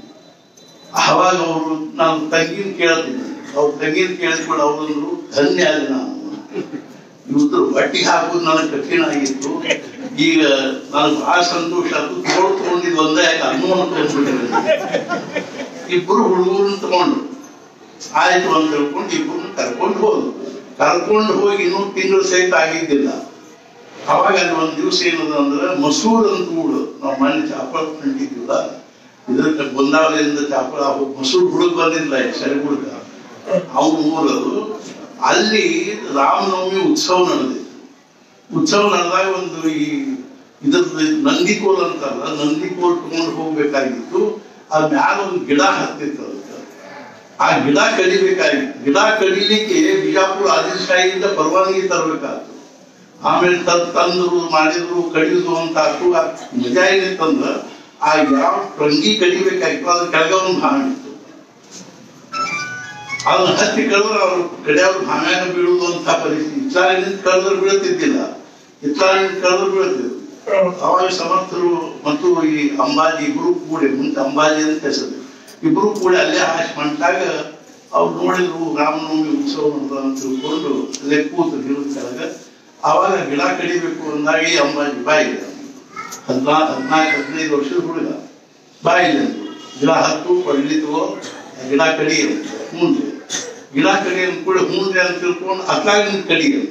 ಅವಾಗ ಅವರು ನಾನು ತಂಗಿನ ಕೇಳ್ತೀನಿ. ಅವ್ರ ತಂಗಿನ ಕೇಳಿದ್ಕೊಂಡು ಅವ್ರಂದ್ರು ಧನ್ಯ ಆಗಿ ನಾನು ಇವ್ರು ಒಟ್ಟಿಗೆ ಹಾಕೋದು ನನಗೆ ಕಠಿಣ ಆಗಿತ್ತು, ಈಗ ನನಗೆ ಬಹಳ ಸಂತೋಷ ಆಯ್ತು. ತೋಡ್ ತಗೊಂಡಿದ್ ಒಂದೇ ಯಾಕೆ ಅನುಮಾನ ತಗೊಂಡ್ಬಿಟ್ಟಿದೆ. ಇಬ್ಬರು ಹುಡುಗರನ್ನ ತಗೊಂಡು ಆಯ್ತು ಅಂತ ಹೇಳ್ಕೊಂಡು ಇಬ್ಬರನ್ನ ಕರ್ಕೊಂಡು ಹೋದ್ರು. ಕರ್ಕೊಂಡು ಹೋಗಿ ಇನ್ನೂ ತಿಂಗಳು ಸಹಿತ ಆಗಿದ್ದಿಲ್ಲ. ಅವಾಗ ಅಲ್ಲಿ ಒಂದ್ ದಿವಸ ಏನದ ಅಂದ್ರೆ ಮಸೂರ್ ಅಂತ ಊರು, ನಾವು ಮನೆ ಚಾಪಳ ಕಂಡಿದ್ದಿಲ್ಲ, ಇದಕ್ಕೆ ಗೊಂದಾವಲಿಯಿಂದ ಚಾಪಳ ಮಸೂರ್ ಹುಡುಗ ಬಂದಿಲ್ಲ, ಸರಿ ಹುಡುಗ ಅವ್ನ ಊರದು. ಅಲ್ಲಿ ರಾಮನವಮಿ ಉತ್ಸವ ನಡೆದಿತ್ತು. ಉತ್ಸವ ನಡೆದಾಗ ಒಂದು ಈ ಇದ್ರದ್ದು ನಂದಿಕೋಲ್ ಅಂತಲ್ಲ, ನಂದಿಕೋಲ್ ತಗೊಂಡು ಹೋಗ್ಬೇಕಾಗಿತ್ತು. ಅದ್ ಮ್ಯಾಲ ಒಂದು ಗಿಡ ಹತ್ತಿತ್ತು. ಅದಕ್ಕೆ ಆ ಗಿಡ ಕಡಿಬೇಕಾಗಿತ್ತು. ಗಿಡ ಕಡಿಲಿಕ್ಕೆ ಬಿಜಾಪುರ ಆದಿಲ್ಶಾಹಿಯಿಂದ ಪರವಾನಗಿ ತರಬೇಕಾಯ್ತು. ಆಮೇಲೆ ತದ್ ತಂದ್ರು ಮಾಡಿದ್ರು ಕಡಿದು ಅಂತ ಆಯ್ತು. ಮಜಾ ಏನಿತ್ತಂದ್ರ ಆ ಯಾವ ಟಂಗಿ ಕಡಿಬೇಕಾಗಿತ್ತು ಅದ್ರ ಕೆಳಗ ಒಂದು ಭಾವ ಇತ್ತು. ಅದನ್ನ ಹತ್ತಿ ಕಳೆದ್ರೆ ಅವ್ರು ಕಡಿಯವ್ರು ಭಾಮ್ಯಾಗ ಬೀಳುದು ಅಂತ ಪರಿಸ್ಥಿತಿ. ಇತ್ಲಾಗಿನಿಂದ ಕಳೆದ್ರೆ ಬೀಳುತ್ತಿದ್ದಿಲ್ಲ, ಇತ್ಲಾಗಿನಿಂದ ಕಳೆದ್ರೆ ಬೀಳುತ್ತಿದ್ರು. ಅವಾಗ ಸಮರ್ಥರು ಮತ್ತು ಈ ಅಂಬಾಜಿ ಇಬ್ರು ಕೂಡಿ, ಮುಂದೆ ಅಂಬಾಜಿ ಅಂತ ಹೆಸರು, ಇಬ್ರು ಕೂಡಿ ಅಲ್ಲೇ ಹಾಶ್ ಮಂಟಾಗ ಅವ್ರು ನೋಡಿದ್ರು ರಾಮನವಮಿ ಉತ್ಸವ ಅಂತ ತಿಳ್ಕೊಂಡು ಅಲ್ಲೇ ಕೂತು ಗಿಡದ ಕೆಳಗ. ಆವಾಗ ಗಿಡ ಕಡಿಬೇಕು ಅಂದಾಗಿ ಅಂಬಾಜಿ ಬಾಯಿದೆ. ಹದಿನಾಲ್ಕು ಹದಿನಾಲ್ಕು ಹದಿನೈದು ವರ್ಷದ ಹುಡುಗ ಬಾಯಿದೆ ಅಂದ್ರು. ಗಿಡ ಹತ್ತು ಕೊಡ್ಲಿತ್ತು, ಗಿಡ ಕಡಿ ಅಂತ ಮುಂದೆ ಗಿಡ ಕಡಿ ಅಂದ ಕೂಡ ಮುಂದೆ ಅಂತ ತಿಳ್ಕೊಂಡು ಅತ್ಲಾಗಿನ ಕಡಿ ಅಂತ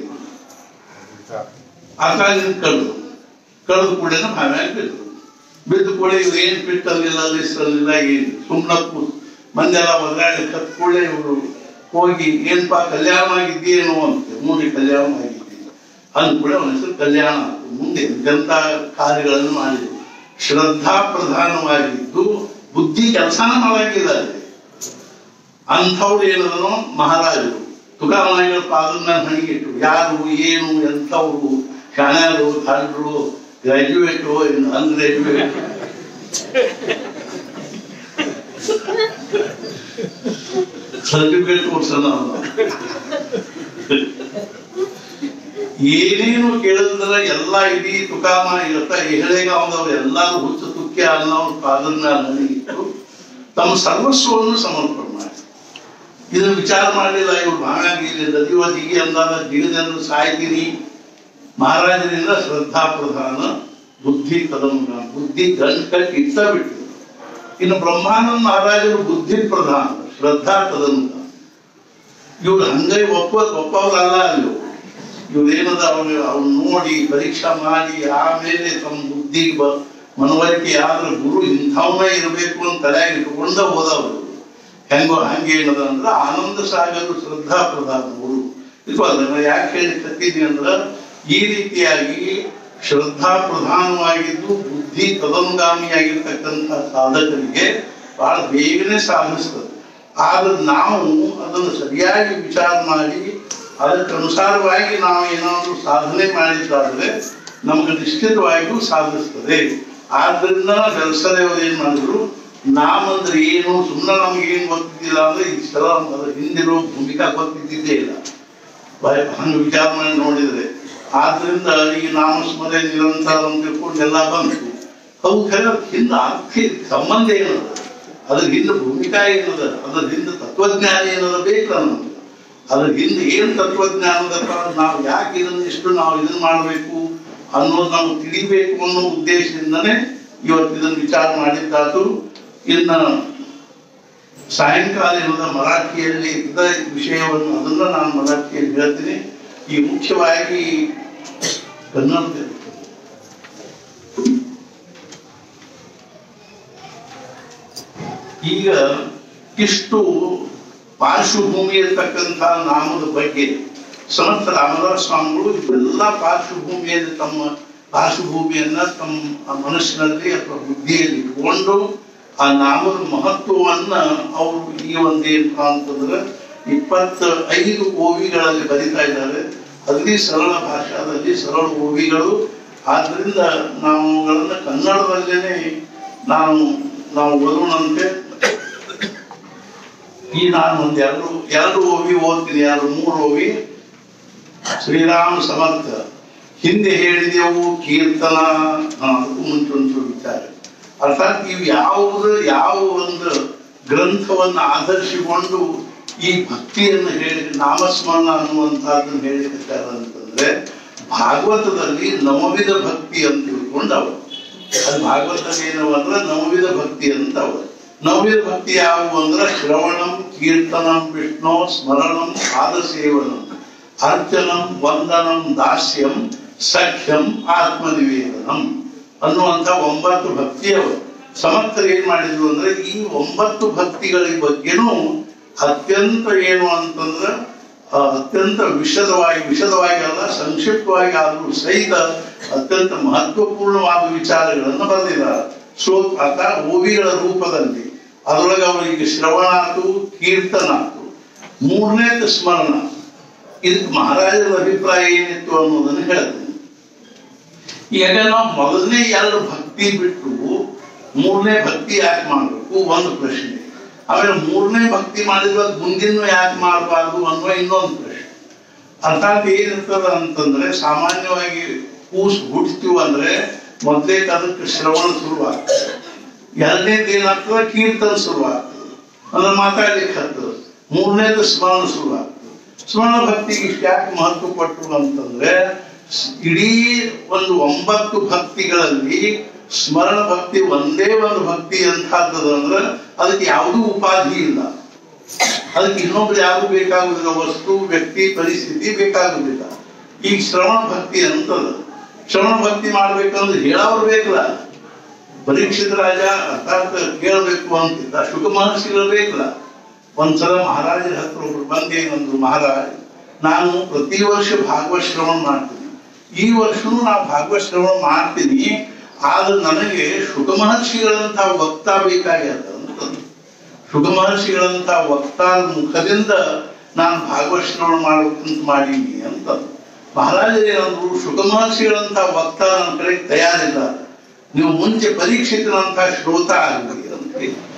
ಅತ್ಲಾಗಿನ ಕಡ್ದು ಕಳೆದು ಕೂಡ ಭಾವ್ಯಾಗ ಬಿದ್ದು ಬಿದ್ದು ಕೂಡ ಇವ್ರು ಏನ್ ಬಿಟ್ಟಲ್ಲಿಲ್ಲ ಲಿಸ್ಟಲ್ಲಿಲ್ಲ ಏನು ಸುಮ್ಮನೆ ಕೂತು ಮಂದೆಲ್ಲ ಒದ್ದಾಡಿ ಕತ್ ಕೂಡಲೇ ಇವರು ಹೋಗಿ ಏನ್ಪಾ ಕಲ್ಯಾಣ ಆಗಿದ್ದೇನೋ ಅಂತ ಮುಂದೆ ಕಲ್ಯಾಣ ಆಗಿದ್ದೀನಿ ಅಂದ ಕೂಡ ಅವನ ಹೆಸರು ಕಲ್ಯಾಣ ಆಯ್ತು. ಮುಂದೆ ಎಂತೆಂಥ ಕಾರ್ಯಗಳನ್ನು ಮಾಡಿದ್ರು. ಶ್ರದ್ಧಾ ಪ್ರಧಾನವಾಗಿದ್ದು ಬುದ್ಧಿ ಕೆಲಸನ ಮಾಡಾಗಿದ್ದಾರೆ. ಅಂಥವ್ರು ಏನದನೋ ಮಹಾರಾಜರು ತುಕಾರಾಮಗಳ ಪಾದದ ಮೇಲೆ ಹಣಿಗಿಟ್ಟು ಯಾರು ಏನು ಎಂಥವ್ರು ಶಾಣ್ಯರು ಧಾಡ್ರು ಗ್ರಾಜ್ಯುಯೇಟು ಇನ್ನು ಅನ್ಗ್ರಾಜ್ಯುಯೇಟ್ ಸರ್ಟಿಫಿಕೇಟ್ ಕೊಡ್ಸೋಣ ಏನೇನು ಕೇಳಿದ್ರ ಎಲ್ಲಾ ಇಡೀ ತುಕಾಮ ಇವತ್ತ ಹೆಳೆಗಾವದವ್ರು ಎಲ್ಲಾರು ಹುಚ್ಚು ತುಕ್ಕೆ ಅನ್ನೋರು ಪಾದದ ಮೇಲೆ ಹಣಿಗಿಟ್ಟು ತಮ್ಮ ಸರ್ವಸ್ವವನ್ನು ಸಮರ್ಪಣೆ ಮಾಡಿ ಇದನ್ನ ವಿಚಾರ ಮಾಡಲಿಲ್ಲ. ಇವ್ರು ಭಾವ್ಯಾಗಿ ನದಿವದಿಗೆ ಅಂದಾಗ ದಿಗದನ್ನು ಸಾಯ್ತೀನಿ. ಮಹಾರಾಜರಿಂದ ಶ್ರದ್ಧಾ ಪ್ರಧಾನ ಬುದ್ಧಿ ಕದಂಬ ಬುದ್ಧಿ ಗಂಟ್ ಕಟ್ಟಿ ಇತ್ತ ಬಿಟ್ಟು. ಇನ್ನು ಬ್ರಹ್ಮಾನಂದ ಮಹಾರಾಜರು ಬುದ್ಧಿ ಪ್ರಧಾನ ಶ್ರದ್ಧಾ ಕದಂಬ. ಇವ್ರು ಹಂಗೈ ಒಪ್ಪ ಒಪ್ಪವ್ರಲ್ಲ ಅಲ್ಲಿ. ಇವ್ರೇನದ ಅವ್ರು ಅವ್ರು ನೋಡಿ ಪರೀಕ್ಷಾ ಮಾಡಿ ಆಮೇಲೆ ತಮ್ಮ ಬುದ್ಧಿಗೆ ಬ ಮನವರಿಕೆ ಆದ್ರೆ ಗುರು ಇಂಥವನೇ ಇರಬೇಕು ಅಂತ ತಲೆಯಾಗಿ ಇಟ್ಕೊಂಡ ಹೋದವರು. ಹೆಂಗೋ ಹಂಗೆ ಏನದ ಅಂದ್ರ ಆನಂದ ಸಾಗರ ಶ್ರದ್ಧಾ ಪ್ರಧಾನ ಗುರು. ಇದು ಅದನ್ನ ಯಾಕೆ ಹೇಳಿ ಕತ್ತೀನಿ ಅಂದ್ರ ಈ ರೀತಿಯಾಗಿ ಶ್ರದ್ಧಾ ಪ್ರಧಾನವಾಗಿದ್ದು ಬುದ್ಧಿ ತದಂಗಾಮಿಯಾಗಿರ್ತಕ್ಕಂಥ ಸಾಧಕರಿಗೆ ಬಹಳ ಬೇಗನೆ ಸಾಧಿಸ್ತದೆ. ಆದ್ರೆ ನಾವು ಅದನ್ನು ಸರಿಯಾಗಿ ವಿಚಾರ ಮಾಡಿ ಅದಕ್ಕನುಸಾರವಾಗಿ ನಾವು ಏನಾದರೂ ಸಾಧನೆ ಮಾಡಿದ್ದಾದ್ರೆ ನಮಗೆ ನಿಶ್ಚಿತವಾಗಿಯೂ ಸಾಧಿಸ್ತದೆ. ಆದ್ರಿಂದ ಬೆಳೆಸದೇವರು ಏನ್ ಮಾಡಿದ್ರು, ನಾವಂದ್ರೆ ಏನು, ಸುಮ್ಮನೆ ನಮ್ಗೆ ಏನ್ ಗೊತ್ತಿದ್ದಿಲ್ಲ ಅಂದ್ರೆ ಈ ಸಲ ಅದ್ರ ಹಿಂದಿರೋ ಭೂಮಿಕಾ ಗೊತ್ತಿದ್ದಿದ್ದೇ ಇಲ್ಲ, ಹಂಗೆ ವಿಚಾರ ಮಾಡಿ ನೋಡಿದ್ರೆ. ಆದ್ರಿಂದ ಈ ನಾಮಸ್ಮರಣೆ ನಿರಂತರ ಅಂತ ತಿಳ್ಕೊಂಡು ಎಲ್ಲ ಬಂತು. ಅವು ಖರೆ ಹಿಂದೆ ಅರ್ಥ ಸಂಬಂಧ ಏನದ, ಅದ್ರ ಹಿಂದೆ ಭೂಮಿಕಾ ಏನದ, ಅದ್ರ ಹಿಂದೆ ತತ್ವಜ್ಞಾನ ಏನದ ಬೇಕಲ್ಲ ನಮ್ಗೆ. ಅದ್ರ ಹಿಂದೆ ಏನ್ ತತ್ವಜ್ಞಾನದಪ್ಪ, ನಾವು ಯಾಕೆ ಇದನ್ನ ಇಷ್ಟು ನಾವು ಇದನ್ನ ಮಾಡಬೇಕು ಅನ್ನೋದು ನಾವು ತಿಳಿಬೇಕು ಅನ್ನೋ ಉದ್ದೇಶದಿಂದನೇ ಇವತ್ತು ಇದನ್ನು ವಿಚಾರ ಮಾಡಿದ್ದಾತು. ಇನ್ನ ಸಾಯಂಕಾಲ ಏನದ ಮರಾಠಿಯಲ್ಲಿ ಇದ್ದ ವಿಷಯವನ್ನು ಅದನ್ನ ನಾನು ಮರಾಠಿಯಲ್ಲಿ ಹೇಳ್ತೀನಿ. ಈ ಮುಖ್ಯವಾಗಿ ಕನ್ನಡದಲ್ಲಿ ಈಗ ಇಷ್ಟು ಪಾರ್ಶ್ವಭೂಮಿ ಇರ್ತಕ್ಕಂಥ ನಾಮದ ಬಗ್ಗೆ ಸಮರ್ಥ ರಾಮದಾಸ ಸ್ವಾಮಿಗಳು ಇವೆಲ್ಲ ಪಾರ್ಶ್ವಭೂಮಿಯಲ್ಲಿ ತಮ್ಮ ಪಾರ್ಶ್ವಭೂಮಿಯನ್ನ ತಮ್ಮ ಮನಸ್ಸಿನಲ್ಲಿ ಅಥವಾ ಬುದ್ಧಿಯಲ್ಲಿ ಇಟ್ಕೊಂಡು ಆ ನಾಮದ ಮಹತ್ವವನ್ನ ಅವರು ಈ ಒಂದೇನಪ್ಪ ಅಂತಂದ್ರೆ ಇಪ್ಪತ್ತ ಐದು ಓವಿಗಳಲ್ಲಿ ಬರಿತಾ ಇದ್ದಾರೆ. ಅಗದಿ ಸರಳ ಭಾಷಾದಲ್ಲಿ ಸರಳ ಓವಿಗಳು. ಆದ್ರಿಂದ ನಾವು ಅವುಗಳನ್ನ ಕನ್ನಡದಲ್ಲೇನೆ ನಾನು ನಾವು ಓದೋಣಂತೆ. ಈ ನಾನು ಒಂದ್ ಎರಡು ಎರಡು ಓವಿ ಓದ್ತೀನಿ, ಎರಡು ಮೂರು ಓವಿ. ಶ್ರೀರಾಮ ಸಮರ್ಥ ಹಿಂದೆ ಹೇಳಿದೆವು ಕೀರ್ತನ, ಅದಕ್ಕೂ ಮುಂಚೆ ಒಂದು ವಿಚಾರ. ಅರ್ಥಾತ್ ಇವು ಯಾವುದು ಯಾವ ಒಂದು ಗ್ರಂಥವನ್ನು ಆಧರಿಸಿಕೊಂಡು ಈ ಭಕ್ತಿಯನ್ನು ಹೇಳಿ ನಾಮಸ್ಮರಣ ಅನ್ನುವಂತಹದ್ದನ್ನು ಹೇಳಿರ್ತಾರೆ ಅಂತಂದ್ರೆ ಭಾಗವತದಲ್ಲಿ ನವವಿಧ ಭಕ್ತಿ ಅಂತ ತಿಳ್ಕೊಂಡು ಅವರು ಅದು ಭಾಗವತದಲ್ಲಿ ಏನವ ಅಂದ್ರೆ ನವವಿಧ ಭಕ್ತಿ ಅಂತ ಅವರು. ನವವಿಧ ಭಕ್ತಿ ಯಾವುವು ಅಂದ್ರೆ ಶ್ರವಣಂ, ಕೀರ್ತನಂ, ವಿಷ್ಣು ಸ್ಮರಣಂ, ಪಾದ ಸೇವನಂ, ಅರ್ಚನಂ, ವಂದನಂ, ದಾಸ್ಯಂ, ಸಖ್ಯಂ, ಆತ್ಮನಿವೇದನಂ ಅನ್ನುವಂಥ ಒಂಬತ್ತು ಭಕ್ತಿಯವರು. ಸಮರ್ಥರು ಏನ್ ಮಾಡಿದ್ರು ಅಂದ್ರೆ ಈ ಒಂಬತ್ತು ಭಕ್ತಿಗಳ ಬಗ್ಗೆನೂ ಅತ್ಯಂತ ಏನು ಅಂತಂದ್ರೆ ಅತ್ಯಂತ ವಿಶದವಾಗಿ ವಿಶದವಾಗಿ ಅಲ್ಲ ಸಂಕ್ಷಿಪ್ತವಾಗಿ ಆದರೂ ಸಹಿತ ಅತ್ಯಂತ ಮಹತ್ವಪೂರ್ಣವಾದ ವಿಚಾರಗಳನ್ನು ಬರೆದಿದ್ದಾರೆ. ಶ್ಲೋಕ ಅಥವಾ ಓವಿಗಳ ರೂಪದಲ್ಲಿ. ಅದರೊಳಗೆ ಅವರಿಗೆ ಶ್ರವಣ ಆತು, ಕೀರ್ತನ ಆತು, ಮೂರನೇದು ಸ್ಮರಣ. ಇದಕ್ಕೆ ಮಹಾರಾಜರ ಅಭಿಪ್ರಾಯ ಏನಿತ್ತು ಅನ್ನೋದನ್ನು ಹೇಳ್ತೀನಿ. ಈಗ ನಾವು ಮೊದಲನೇ ಎರಡು ಭಕ್ತಿ ಬಿಟ್ಟು ಮೂರನೇ ಭಕ್ತಿ ಯಾಕೆ ಮಾಡಬೇಕು ಒಂದು ಪ್ರಶ್ನೆ. ಆಮೇಲೆ ಮೂರನೇ ಭಕ್ತಿ ಮಾಡಿದ್ವಾಗ ಮುಂದಿನ ಯಾಕೆ ಮಾಡಬಾರ್ದು ಅನ್ನುವ ಇನ್ನೊಂದು ಪ್ರಶ್ನೆ. ಅರ್ಥಾತ್ ಏನಿರ್ತದ ಅಂತಂದ್ರೆ ಸಾಮಾನ್ಯವಾಗಿ ಕೂಸು ಹುಡ್ತೀವಿ ಅಂದ್ರೆ ಮೊದಲೇ ಅದಕ್ಕೆ ಶ್ರವಣ ಶುರುವಾಗ್ತದೆ, ಎರಡನೇದು ಏನಾಗ್ತದೆ ಕೀರ್ತನ ಶುರುವಾಗ್ತದೆ, ಅಂದ್ರೆ ಮಾತಾಡ್ಲಿಕ್ಕೆ ಹತ್ತದ, ಮೂರನೇದು ಸ್ಮರಣ ಶುರುವಾಗ್ತದೆ. ಸ್ಮರಣ ಭಕ್ತಿಗೆ ಇಷ್ಟು ಯಾಕೆ ಮಹತ್ವ ಪಟ್ಟರು ಅಂತಂದ್ರೆ ಇಡೀ ಒಂದು ಒಂಬತ್ತು ಭಕ್ತಿಗಳಲ್ಲಿ ಸ್ಮರಣ ಭಕ್ತಿ ಒಂದೇ ಒಂದು ಭಕ್ತಿ ಅಂತಹದ್ದು ಅಂದ್ರೆ ಅದಕ್ಕೆ ಯಾವುದೂ ಉಪಾಧಿ ಇಲ್ಲ, ಅದಕ್ಕೆ ಇನ್ನೊಬ್ರು ಯಾರು ಬೇಕಾಗುದಿಲ್ಲ, ವಸ್ತು ವ್ಯಕ್ತಿ ಪರಿಸ್ಥಿತಿ ಬೇಕಾಗುದಿಲ್ಲ. ಈಗ ಶ್ರವಣ ಭಕ್ತಿ ಅಂತದ. ಶ್ರವಣ ಭಕ್ತಿ ಮಾಡ್ಬೇಕಂದ್ರೆ ಹೇಳೋರು ಬೇಕಲ್ಲ. ಪರೀಕ್ಷಿತ ರಾಜ ಅರ್ಥಾತ್ ಕೇಳಬೇಕು ಅಂತಿದ್ದ, ಶುಕ ಮಹರ್ಷಿಗಳು ಬೇಕಲ್ಲ. ಒಂದ್ಸಲ ಮಹಾರಾಜರ ಹತ್ರ ಒಬ್ರು ಬಂದೇನಂದ್ರು, ಮಹಾರಾಜ್ ನಾನು ಪ್ರತಿ ವರ್ಷ ಭಾಗವತ್ ಶ್ರವಣ ಮಾಡ್ತೀನಿ, ಈ ವರ್ಷನೂ ನಾವು ಭಾಗವತ್ ಶ್ರವಣ ಮಾಡ್ತೀನಿ, ಆದ್ರೆ ನನಗೆ ಶುಕ ಮಹರ್ಷಿಗಳಂತ ವಕ್ತಾ ಬೇಕಾಗ್ಯದ ಅಂತ. ಶುಕ ಮಹರ್ಷಿಗಳಂತ ವಕ್ತಾರ ಮುಖದಿಂದ ನಾನು ಭಾಗವತ್ ಶ್ರವಣ ಮಾಡ್ಬೇಕಂತ ಮಾಡೀನಿ ಅಂತ. ಮಹಾರಾಜರು ಏನಂದ್ರು, ಶುಕ ಮಹರ್ಷಿಗಳಂತ ವಕ್ತಾ ನನ್ನ ಕಡೆ ತಯಾರಿದ್ದಾರೆ, ನೀವು ಮುಂಚೆ ಪರೀಕ್ಷಿತರಂತ ಶ್ರೋತ ಆಗಲಿ ಅಂತ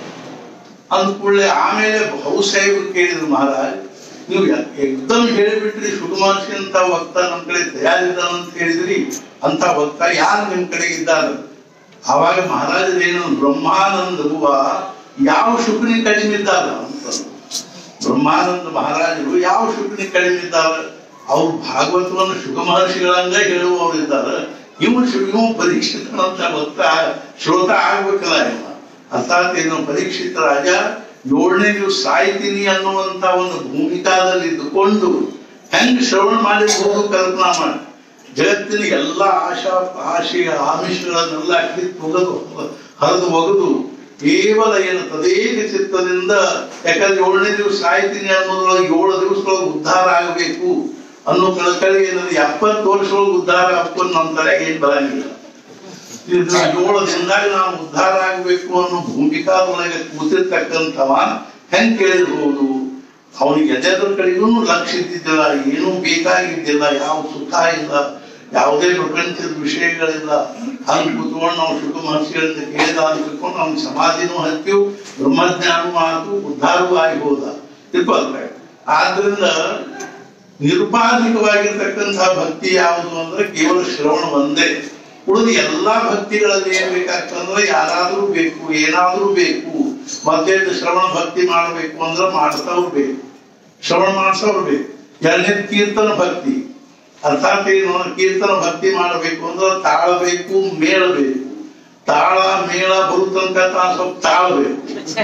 ಅಂದ ಕೂಡಲೇ ಆಮೇಲೆ ಬಹುಸಾಹೇಬರು ಕೇಳಿದ್ರು, ಮಹಾರಾಜ್ ನೀವು ಎಕ್ದಮ್ ಹೇಳಿಬಿಟ್ರಿ ಶುಕ ಮಹರ್ಷಿ ಅಂತ ವಕ್ತಾ ನಮ್ಮ ಕಡೆ ತಯಾರಿದ್ದಾರ ಅಂತ ಹೇಳಿದ್ರಿ, ಅಂತ ವಕ್ತಾ ಯಾರು ನಿಮ್ ಕಡೆ ಇದ್ದಾರೆ? ಆವಾಗ ಮಹಾರಾಜರು ಏನು, ಬ್ರಹ್ಮಾನಂದ ಹೂವ ಯಾವ ಶುಕನಿಗೆ ಕಡಿಮೆ ಇದ್ದಾರ ಅಂತ. ಬ್ರಹ್ಮಾನಂದ ಮಹಾರಾಜರು ಯಾವ ಶುಕನಿಗೆ ಕಡಿಮೆ ಇದ್ದಾರೆ? ಅವ್ರು ಭಾಗವತವನ್ನು ಶುಕ ಮಹರ್ಷಿಗಳಂಗ ಹೇಳುವವರು ಇದ್ದಾರೆ, ಇವು ಇವು ಪರೀಕ್ಷಿತನಂತ ವಕ್ತಾ ಶ್ರೋತ ಆಗ್ಬೇಕಲ್ಲ ಇವ. ಅರ್ಥಾತ್ ಏನು ಪರೀಕ್ಷಿತ ರಾಜ ಏಳನೇ ದಿವಸ ಸಾಯ್ತೀನಿ ಅನ್ನುವಂತ ಒಂದು ಭೂಮಿಕಾದಲ್ಲಿ ಇದ್ದುಕೊಂಡು ಹೆಂಗ್ ಶ್ರವಣ ಮಾಡಿರ್ಬೋದು ಕಲ್ಪನಾ ಮಾಡಿ. ಜಗತ್ತಿನ ಎಲ್ಲ ಆಶಾ ಆಶೆ ಆಮಿಷಗಳನ್ನೆಲ್ಲ ಕಿತ್ತು ಒಗದು ಹರಿದು ಒಗದು ಕೇವಲ ಏನು ತದೇಕ ಚಿತ್ತದಿಂದ, ಯಾಕಂದ್ರೆ ಏಳನೇ ದಿವಸ ಸಾಯ್ತೀನಿ ಅನ್ನೋದ್ರೊಳಗೆ ಏಳು ದಿವಸದೊಳಗೆ ಉದ್ಧಾರ ಆಗಬೇಕು ಅನ್ನೋ ಕಳಕಳಿ ಏನಂದ್ರೆ ಎಪ್ಪತ್ತು ವರ್ಷದೊಳಗೆ ಉದ್ಧಾರ ಹಾಕೊಂಡು ನಮ್ಮ ತಲೆಗೆ ಏನ್ ಬರಂಗಿಲ್ಲ. ಏಳು ದಿನದಾಗ ನಾವು ಉದ್ಧಾರ ಆಗ್ಬೇಕು ಅನ್ನೋ ಭೂಮಿಕಾದೊಳಗೆ ಕೂತಿರ್ತಕ್ಕಂಥವ ಹೆಂಗ್ ಕೇಳಿರ್ಬೋದು? ಅವನಿಗೆ ಎದೆದ್ರ ಕಡೆಗೂ ಲಕ್ಷ್ಯ ಇದ್ದಿದ್ದಿಲ್ಲ, ಏನೂ ಬೇಕಾಗಿದ್ದಿಲ್ಲ, ಯಾವ ಸುಖ ಇಲ್ಲ, ಯಾವುದೇ ಪ್ರಪಂಚದ ವಿಷಯಗಳಿಲ್ಲ. ಹಂಗೆ ಕೂತ್ಕೊಂಡು ನಾವು ಶುಕ ಮಹರ್ಷಿಗಳಿಂದ ಕೇಳಿದ ಅಂತ ತಿಳ್ಕೊಂಡು ಅವ್ನ ಸಮಾಧಿನೂ ಹತ್ತಿವು, ಬ್ರಹ್ಮಜ್ಞಾನವೂ ಆತು, ಉದ್ಧಾರವೂ ಆಗಿ ಹೋದ. ತಿಳ್ಕೊಳ್ತಾರೆ. ಆದ್ರಿಂದ ನಿರುಪಾಧಿಕವಾಗಿರ್ತಕ್ಕಂತಹ ಭಕ್ತಿ ಯಾವುದು ಅಂದ್ರೆ ಕೇವಲ ಶ್ರವಣ ಒಂದೇ. ಉಳಿದ ಎಲ್ಲಾ ಭಕ್ತಿಗಳಲ್ಲಿ ಏನ್ ಬೇಕಾಗ್ತಂದ್ರೆ ಯಾರಾದ್ರೂ ಬೇಕು, ಏನಾದ್ರೂ ಬೇಕು. ಮತ್ತೆ ಶ್ರವಣ ಭಕ್ತಿ ಮಾಡಬೇಕು ಅಂದ್ರೆ ಮಾಡ್ತಾವ್ರು ಬೇಕು, ಶ್ರವಣ ಮಾಡ್ಸವ್ರು ಬೇಕು. ಎರಡನೇದು ಕೀರ್ತನ ಭಕ್ತಿ. ಅರ್ಥಾತ್ ಏನು? ಕೀರ್ತನ ಭಕ್ತಿ ಮಾಡಬೇಕು ಅಂದ್ರೆ ತಾಳಬೇಕು, ಮೇಳಬೇಕು. ತಾಳ ಮೇಳ ಬರು ತನಕ ತಾನು ಸ್ವಲ್ಪ ತಾಳ್ಬೇಕು.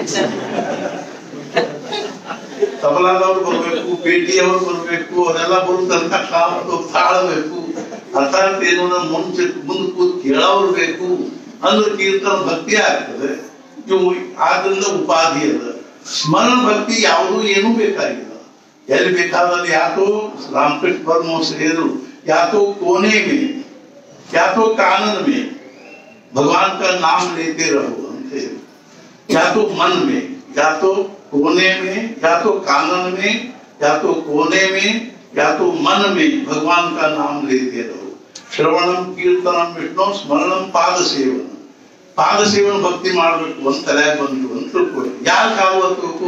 ತಬಲಾದವ್ರು ಬರ್ಬೇಕು, ಪೇಟಿಯವರು ಬರ್ಬೇಕು, ಅವರೆಲ್ಲ ಬರು ತನಕ ತಾವು ತಾಳಬೇಕು. ಅರ್ಥಾತ್ ಏನು? ಮುಂಚೆ ಮುಂದೆ ಕೂತ್ ಕೇಳೋರು ಬೇಕು ಅಂದ್ರೆ ಕೀರ್ತನ ಭಕ್ತಿ ಆಗ್ತದೆ. ಇವು ಆದ್ರಿಂದ ಉಪಾಧಿ ಅದ. ಸ್ಮರಣ ಭಕ್ತಿ ಯಾವುದೂ ಏನೂ ಬೇಕಾಗಿಲ್ಲ. ಎಲ್ಲಿ ಬೇಕಾದಲ್ಲಿ ಯಾತೋ ರಾಮಕೃಷ್ಣ ಪರಮಹಂಸ ಹೇಳಿದ್ರು, ಯಾತೋ ಕೋನೆ ಮೇ ಯಾತೋ ಕಾನನ ಮೇ भगवान का नाम लेते रहो ಅಂತ ಹೇಳಿ. ಯಾತೋ ಮನ್ ಮೇ ಯಾತೋ कोने में, या तो कानन में, या तो कोने में, या तो मन में भगवान का नाम लेते रहो. श्रवणम कीर्तनम विष्णु स्मरणम पाद सेवन. पाद सेवन भक्ति ಮಾಡಬೇಕು ಅಂತ ತಲೆ ಬಂತು ಅಂತ ತಿಳ್ಕೊಳ್ಳಿ. ಯಾರು ಕಾಲು ಒತ್ತಬೇಕು?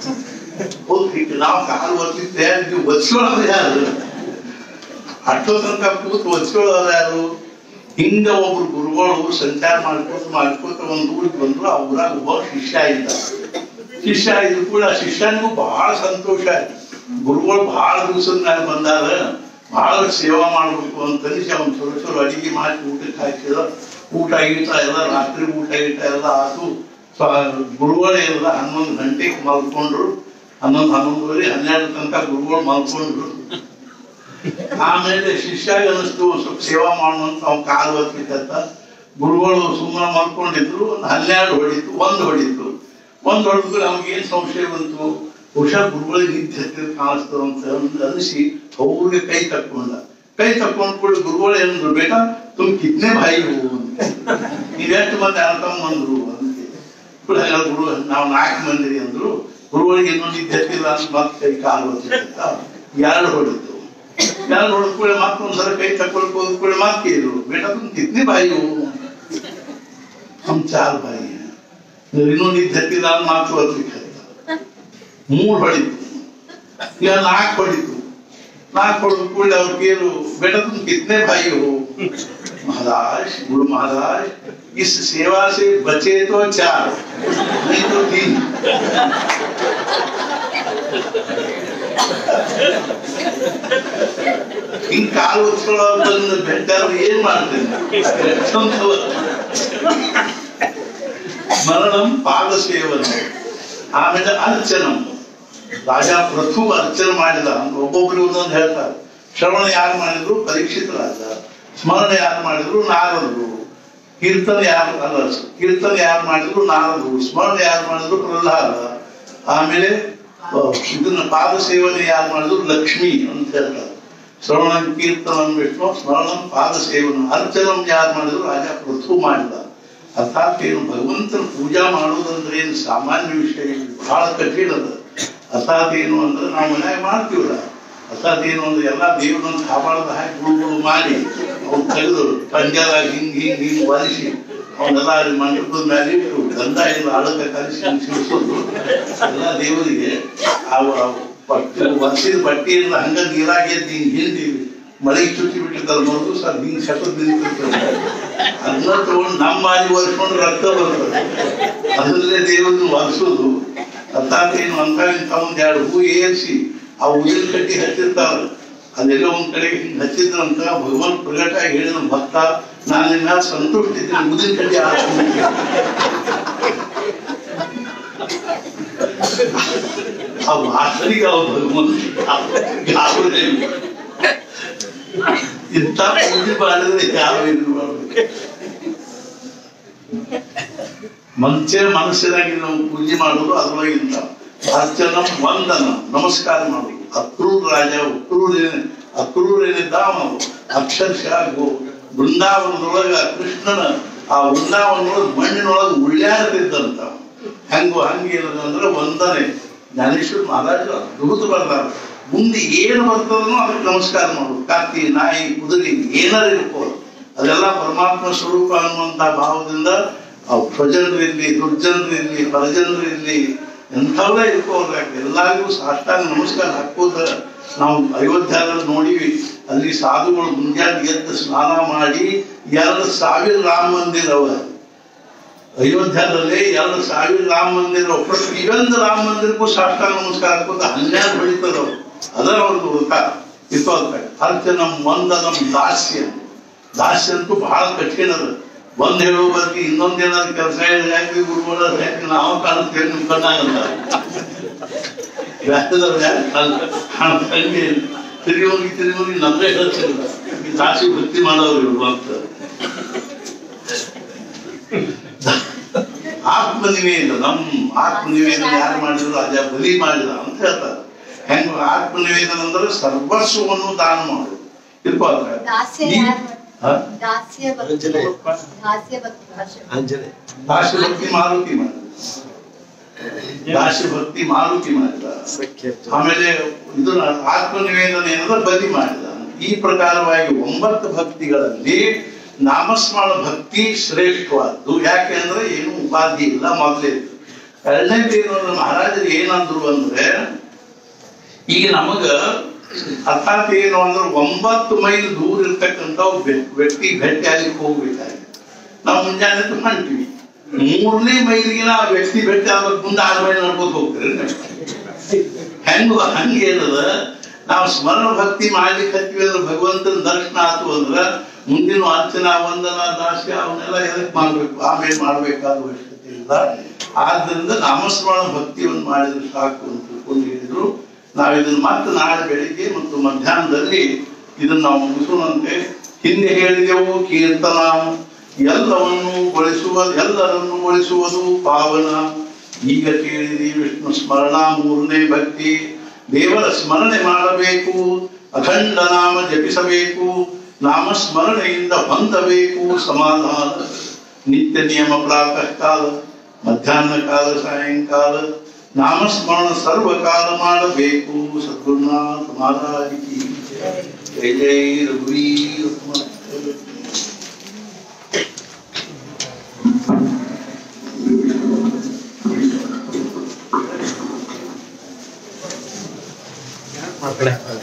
ಹೋಗಿ ನಾವು ಕಾಲು ಒತ್ತಿದ್ದೆ ನೀವು ಒತ್ಕೊಳ್ಳೋದು ಯಾರು? ಅಷ್ಟೋ ತನಕ ಕೂತು ಒತ್ಕೊಳ್ಳೋದು ಯಾರು? ಹಿಂಗ ಒಬ್ರು ಗುರುಗಳು ಸಂಚಾರ ಮಾಡ್ಕೋತ ಮಾಡ್ಕೋತ ಒಂದು ಊರಿಗೆ ಬಂದ್ರು. ಆ ಊರಾಗ ಒಬ್ಬ ಶಿಷ್ಯ ಇದ್ದ. ಶಿಷ್ಯ ಇದ್ರು ಕೂಡ ಶಿಷ್ಯನಿಗೂ ಬಹಳ ಸಂತೋಷ ಆಯ್ತು. ಗುರುಗಳು ಬಹಳ ದಿವಸದ ಮೇಲೆ ಬಂದಾರ, ಬಹಳ ಸೇವಾ ಮಾಡ್ಬೇಕು ಅಂತ ಅನಿಸಿ ಅವ್ನು ಚಲೋ ಚಲೋ ಅಡಿಗೆ ಮಾಡಿ ಊಟಕ್ಕೆ ಹಾಕಿದ. ಊಟ ಗೀಟ ಎಲ್ಲ ರಾತ್ರಿ ಊಟ ಗೀಟ ಎಲ್ಲ ಆತು. ಗುರುಗಳೇ ಎಲ್ಲ ಹನ್ನೊಂದು ಗಂಟೆಗೆ ಮಲ್ಕೊಂಡ್ರು. ಹನ್ನೊಂದು ಹನ್ನೊಂದುವರೆ ಹನ್ನೆರಡು ತನಕ ಗುರುಗಳು ಮಲ್ಕೊಂಡ್ರು. ಆಮೇಲೆ ಶಿಷ್ಯಾಗ ಅನಿಸ್ತು ಸ್ವಲ್ಪ ಸೇವಾ ಮಾಡುವಂತ ಅವ್ನ ಕಾಲು ಒತ್ತಿತ್ತ. ಗುರುಗಳು ಸುಮ್ಮನೆ ಮಲ್ಕೊಂಡಿದ್ರು. ಹನ್ನೆರಡು ಹೊಡಿತು, ಒಂದು ಹೊಡಿತು. ಒಂದ್ ಹೊಡೆದ್ರೆ ಅವ್ನಿಗೆ ಏನ್ ಸಂಶಯ ಬಂತು? ಬಹುಶಃ ಗುರುಗಳಿಗೆ ನಿದ್ದೆ ಹತ್ತಿರ ಕಾಣಿಸ್ತದ ಅಂತ ಅನಿಸಿ ಅವ್ರಿಗೆ ಕೈ ತಕ್ಕೊಂಡ. ಕೈ ತಕ್ಕೊಂಡ್ ಕೂಡ ಗುರುಗಳು ಏನಂದ್ರು, ಬೇಟಾ ತುಮ್ ಕಿತ್ನೆ ಭಾಯಿ ಹೋ ಅಂತ. ನೀವೆಷ್ಟು ಮಂದಿ ಅರ್ಥಮ್ ಬಂದ್ರು ಅಂತ. ಗುರು ನಾವು ನಾಲ್ಕು ಮಂದಿ ಅಂದ್ರು. ಗುರುಗಳಿಗೆ ಇನ್ನೂ ನಿದ್ದೆ ಹತ್ತಿಲ್ಲ ಅಂತ ಮತ್ತೆ ಕೈ ಕಾಲು ಹೊತ್ತಿತ್ತ. ಎರಡು ಹೊಡಿತು. ಎರಡು ಹೊಡೆದ ಕೂಡ ಮತ್ತೊಂದ್ಸಲ ಕೈ ತಕ್ಕೊಳಕ್ ಹೋದ ಕೂಡ ಮಾತ್ ಕೇಳಿದ್ರು, ಬೇಟಾ ತುಮ್ ಕಿತ್ನೆ ಭಾಯಿ ಹೋ? ಹಮ್ ಚಾರ್ ಭಾಯಿ. ಇನ್ನೂ ನಿದ್ದೆ ಮಾತು ಹೊರಲಿಕ್ಕೆ ಮೂರು ಹೊಡಿತು. ಈಗ ನಾಲ್ಕು ಹೊಡಿತು. ನಾಲ್ಕು ಹೊಡೆದ ಕೂಡಲೇ ಅವ್ರ ಕೇಳು, ಬೇಟಾ ತುಮ್ ಕಿತ್ನೆ ಭಾಯಿ ಹೋ? महाराज, गुरु महाराज, इस सेवा से बचे तो चार, नहीं तो तीन. ಹಿಂಗ್ ಕಾಲು ಒತ್ಕೊಳ್ಳೋದನ್ನ ಬೆಟ್ಟರು ಏನ್ ಮಾಡ್ತೇನೆ? ಸ್ಮರಣಂ ಪಾದ ಸೇವನ. ಆಮೇಲೆ ಅರ್ಚನಂ. ರಾಜ ಪ್ರಥು ಅರ್ಚನೆ ಮಾಡಿದ. ಒಬ್ಬೊಬ್ರು ಒಂದೊಂದು ಹೇಳ್ತಾರೆ. ಶ್ರವಣ ಯಾರು ಮಾಡಿದ್ರು? ಪರೀಕ್ಷಿತ ರಾಜ. ಸ್ಮರಣ ಯಾರು ಮಾಡಿದ್ರು? ನಾರದರು. ಕೀರ್ತನೆ ಯಾರು ಅಲ್ಲ ಕೀರ್ತನೆ ಯಾರು ಮಾಡಿದ್ರು? ನಾರದರು. ಸ್ಮರಣ ಯಾರು ಮಾಡಿದ್ರು? ಪ್ರಹ್ಲಾದ. ಆಮೇಲೆ ಇದನ್ನ ಪಾದ ಸೇವನೆ ಯಾರು ಮಾಡಿದ್ರು? ಲಕ್ಷ್ಮಿ ಅಂತ ಹೇಳ್ತಾರೆ. ಶ್ರವಣ ಕೀರ್ತನಂ ವಿಷ್ಣು ಸ್ಮರಣಂ ಪಾದ ಸೇವನ. ಅರ್ಚನಂ ಯಾರು ಮಾಡಿದ್ರು? ರಾಜ ಪ್ರಥು ಮಾಡಿದ. ಅರ್ಥಾತ್ ಏನು? ಭಗವಂತನ ಪೂಜಾ ಮಾಡೋದಂದ್ರೆ ಏನು ಸಾಮಾನ್ಯ ವಿಷಯ, ಬಹಳ ಕಠಿಣ ಅದ. ಅರ್ಥಾತ್ ಏನು ಅಂದ್ರೆ ನಾವು ಮನ್ಯಾಗ ಮಾಡ್ತೀವಲ್ಲ. ಅರ್ಥಾತ್ ಏನು ಅಂದ್ರೆ ಎಲ್ಲಾ ದೇವ್ರನ್ನ ಕಾಪಾಡದ ಹಾಕಿ ಗುರುಗಳು ಮಾಡಿ ಅವ್ನು ತೆಗೆದು ಪಂಜಾದಾಗ ಹಿಂಗ್ ಹಿಂಗ್ ಹಿಂಗ್ ಒಲಿಸಿ ಅವನ್ನೆಲ್ಲ ಮಂಟಪದ ಮೇಲೆ ಇಟ್ಟು ಗಂಧ ಇಲ್ಲ ಅಳಕ ಕಲಿಸಿ ಸಿಡಿಸೋದು ಎಲ್ಲ ದೇವರಿಗೆ. ಅವು ಪಟ್ಟಿ ಒಲಿಸಿದ ಬಟ್ಟೆಯಿಂದ ಹಂಗ ನೀರಾಗಿ ಎದ್ದು ಹಿಂಗ್ ಹಿಂಡಿ ಮಳೆಗೆ ಚುಚ್ಚಿ ಬಿಟ್ಟಿರ್ತಾರೆ ನೋಡು ಸರ್. ಹಿಂಗ್ ಶಪಥ ನಿಂತಿರ್ತಾರೆ. ಅದನ್ನ ತಗೊಂಡು ನಮ್ಮ ಮಾಲಿ ಒರೆಸ್ಕೊಂಡು ರಕ್ತ ಬರ್ತದೆ. ಅದರಲ್ಲೇ ದೇವರನ್ನು ಒರೆಸೋದು. ಅರ್ಥಾತ್ ಏನು ಅಂತ ಇಂಥ ಒಂದ್ ಎರಡು ಹೂ ಏರಿಸಿ ಆ ಉದಿನ ಕಟ್ಟಿ ಹಚ್ಚಿರ್ತಾರ. ಅದೆಲ್ಲ ಒಂದ್ ಕಡೆಗೆ ಹಿಂಗ್ ಹಚ್ಚಿದ್ರಂತ ಭಗವಾನ್ ಪ್ರಗಟ ಹೇಳಿದ ಭಕ್ತ, ನಾನು ನಿನ್ನ ಸಂತುಷ್ಟ ಇದ್ದೀನಿ, ಉದಿನ ಕಟ್ಟಿ ಹಾಕ್ತೀನಿ. ಆ ವಾಸನಿಗೆ ಅವ್ ಭಗವಂತ ಇಂಥ ಪೂಜೆ ಮಾಡಿದ್ರೆ ಯಾವ ಇದು ಮಾಡ್ಬೇಕು? ಮಂಚೆ ಮನಸ್ಸಿನಾಗಿ ನಾವು ಪೂಜೆ ಮಾಡೋದು ಅದ್ರೊಳಗಿಂತ ಅರ್ಚನ ವಂದನ ನಮಸ್ಕಾರ ಮಾಡೋದು. ಅಕ್ರೂರ್ ರಾಜ ಅಕ್ರೂರ ಅಕ್ರೂರೇನಿದ್ದ ಅವನು ಅಕ್ಷರಶಃ ಬೃಂದಾವನದೊಳಗ ಕೃಷ್ಣನ ಆ ವೃಂದಾವನೊಳಗೆ ಮಣ್ಣಿನೊಳಗೆ ಉಳ್ಳ್ಯಾಡ್ತಿದ್ದಂತ ಹೆಂಗು ಹಂಗೇನದಂದ್ರೆ ಒಂದನೇ ಜ್ಞಾನೇಶ್ವರ ಮಹಾರಾಜರು ಅದ್ಭುತ ಬರ್ತಾರ. ಮುಂದೆ ಏನು ಬರ್ತದನೋ ಅದಕ್ಕೆ ನಮಸ್ಕಾರ ಮಾಡೋದು. ಕತ್ತಿ, ನಾಯಿ, ಕುದುರೆ ಏನಾರು ಇರ್ಬೋದು, ಅದೆಲ್ಲ ಪರಮಾತ್ಮ ಸ್ವರೂಪ ಅನ್ನುವಂಥ ಭಾವದಿಂದ ಅವು ಸ್ವಜನರಿರ್ಲಿ, ದುರ್ಜನರಿರ್ಲಿ, ಪರಜನರಿರ್ಲಿ, ಎಂಥವೇ ಇರ್ಕೋರ್ಬೇಕು, ಎಲ್ಲರಿಗೂ ಸಾಷ್ಟಾಂಗ ನಮಸ್ಕಾರ ಹಾಕೋದ ನಾವು ಅಯೋಧ್ಯದಲ್ಲಿ ನೋಡಿವಿ. ಅಲ್ಲಿ ಸಾಧುಗಳು ಮುಂಜಾನೆ ಎದ್ದು ಸ್ನಾನ ಮಾಡಿ ಎರಡು ಸಾವಿರ ರಾಮ ಮಂದಿರ ಅವ ಅಯೋಧ್ಯದಲ್ಲಿ. ಎರಡು ಸಾವಿರ ರಾಮ ಮಂದಿರ ಪ್ರತಿಯೊಂದು ರಾಮ ಮಂದಿರಕ್ಕೂ ಸಾಷ್ಟಾಂಗ ನಮಸ್ಕಾರ ಹಾಕೋದ ಹನ್ನೆರಡು ಹೊಡಿತದವು. ಅದರ ಅವ್ರದ್ದು ವೃತ್ತ ಇಪ್ಪತ್ತು ಅರ್ಚನ ಮಂದ ನಮ್ ದಾಸ್ಯ. ದಾಸ್ಯ ಅಂತೂ ಬಹಳ ಕಠಿಣ ಅದ. ಒಂದ್ ಹೇಳೋ ಬರ್ತಿ ಇನ್ನೊಂದ್ ಏನಾದ್ರು ಕೆಲಸ ಹೇಳಿ ಗುರುಗಳ ನಾವು ಕಾಣುತ್ತೇವೆ ನಿಮ್ ಕಣ್ಣಾಗಂತ ಹಂಗೆ ತಿರುಗಿ ಹೋಗಿ ತಿರುಗಿ ಹೋಗಿ ನಮ್ದೇ ಹೇಳ್ತಿಲ್ಲ. ಈ ದಾಸಿ ಭಕ್ತಿ ಮಾಡೋರು ಇವ್ರು ಅಂತ ಆತ್ಮನಿವೇದ. ನಮ್ ಆತ್ಮನಿವೇದನ ಯಾರು ಮಾಡಿದ್ರು ಅದ ಬಲಿ ಮಾಡಿದ ಅಂತ ಹೇಳ್ತಾರೆ. ಹೆಂಗ ಆತ್ಮನಿವೇದನ ಅಂದ್ರೆ ಸರ್ವಸ್ವವನ್ನು ದಾನ ಮಾಡೋದು ಇರ್ಬೋದು. ದಾಸ್ಯ ಭಕ್ತಿ ಮಾರುತಿ ಮಾಡಿದ, ದಾಸ್ಯ ಭಕ್ತಿ ಮಾರುತಿ ಮಾಡಿದ. ಆಮೇಲೆ ಇದು ಆತ್ಮನಿವೇದನ ಏನಂದ್ರೆ ಬಲಿ ಮಾಡಿದ. ಈ ಪ್ರಕಾರವಾಗಿ ಒಂಬತ್ತು ಭಕ್ತಿಗಳಲ್ಲಿ ನಾಮಸ್ಮರಣ ಭಕ್ತಿ ಶ್ರೇಷ್ಠವಾದ್ದು. ಯಾಕೆಂದ್ರೆ ಏನು ಉಪಾಧಿ ಇಲ್ಲ, ಮೊದಲೇ ಇತ್ತು. ಎರಡನೇದೇನು ಅಂದ್ರೆ ಮಹಾರಾಜರು ಏನಂದ್ರು ಅಂದ್ರೆ, ಈಗ ನಮಗ ಅರ್ಥಾತ್ ಏನು ಅಂದ್ರೆ ಒಂಬತ್ತು ಮೈಲ್ ದೂರ ಇರ್ತಕ್ಕಂಥ ವ್ಯಕ್ತಿ ಭೇಟಿ ಆಗ್ಲಿಕ್ಕೆ ಹೋಗ್ಬೇಕಾಗಿ ನಾವು ಮುಂಜಾನೆ ಹೊಂಟಿವಿ. ಮೂರನೇ ಮೈಲಿಗಿನ ಆ ವ್ಯಕ್ತಿ ಭೇಟಿ ಆಗೋದ್ ಮುಂದೆ ಆರು ಮೈಲ್ ನಡ್ಕೋತ ಹೋಗ್ತೀರಿ. ಹೆಂಗ ಹಂಗೆ ಏನದ, ನಾವು ಸ್ಮರಣ ಭಕ್ತಿ ಮಾಡ್ಲಿಕ್ಕೆ ಹತ್ತೀವಿ ಅಂದ್ರೆ ಭಗವಂತನ ದರ್ಶನ ಆತು ಅಂದ್ರ ಮುಂದಿನ ಅರ್ಚನಾ ವಂದನ ದಾಸ್ಯ ಅವನ್ನೆಲ್ಲ ಎದಕ್ ಮಾಡ್ಬೇಕು, ಆಮೇಲೆ ಮಾಡ್ಬೇಕಾದ ಅವಶ್ಯಕತೆ ಇಲ್ಲ. ಆದ್ರಿಂದ ನಾಮಸ್ಮರಣ ಭಕ್ತಿಯನ್ನು ಮಾಡಿದ್ರೆ ಸಾಕು ಅಂತ ತಿಳ್ಕೊಂಡು ಹೇಳಿದ್ರು. ನಾವು ಇದನ್ನ ಮತ್ತೆ ನಾಳೆ ಬೆಳಿಗ್ಗೆ ಮತ್ತು ಮಧ್ಯಾಹ್ನದಲ್ಲಿ ಇದನ್ನ ನಾವು ಮುಗಿಸೋಣಂತೆ. ಹಿಂದೆ ಹೇಳಿದೆವು ಕೀರ್ತನ ಎಲ್ಲವನ್ನು ಗೊಳಿಸುವ ಎಲ್ಲರನ್ನು ಗೊಳಿಸುವುದು ಪಾವನ. ಈಗ ಕೇಳಿದಿ ವಿಷ್ಣು ಸ್ಮರಣ ಮೂರನೇ ಭಕ್ತಿ. ದೇವರ ಸ್ಮರಣೆ ಮಾಡಬೇಕು, ಅಖಂಡ ನಾಮ ಜಪಿಸಬೇಕು, ನಾಮಸ್ಮರಣೆಯಿಂದ ಹೊಂದಬೇಕು ಸಮಾಧಾನ. ನಿತ್ಯ ನಿಯಮ ಪ್ರಾತಃ ಕಾಲ, ಮಧ್ಯಾಹ್ನ ಕಾಲ, ಸಾಯಂಕಾಲ ನಾಮಸ್ಮರಣ ಸರ್ವಕಾಲ ಮಾಡಬೇಕು. ಸದ್ಗುರುನಾಥ ಮಹಾರಾಜ ಕಿ ಜೈ. ಜೈ ರಘುವೀರ. ಮಕ್ಕಳೇ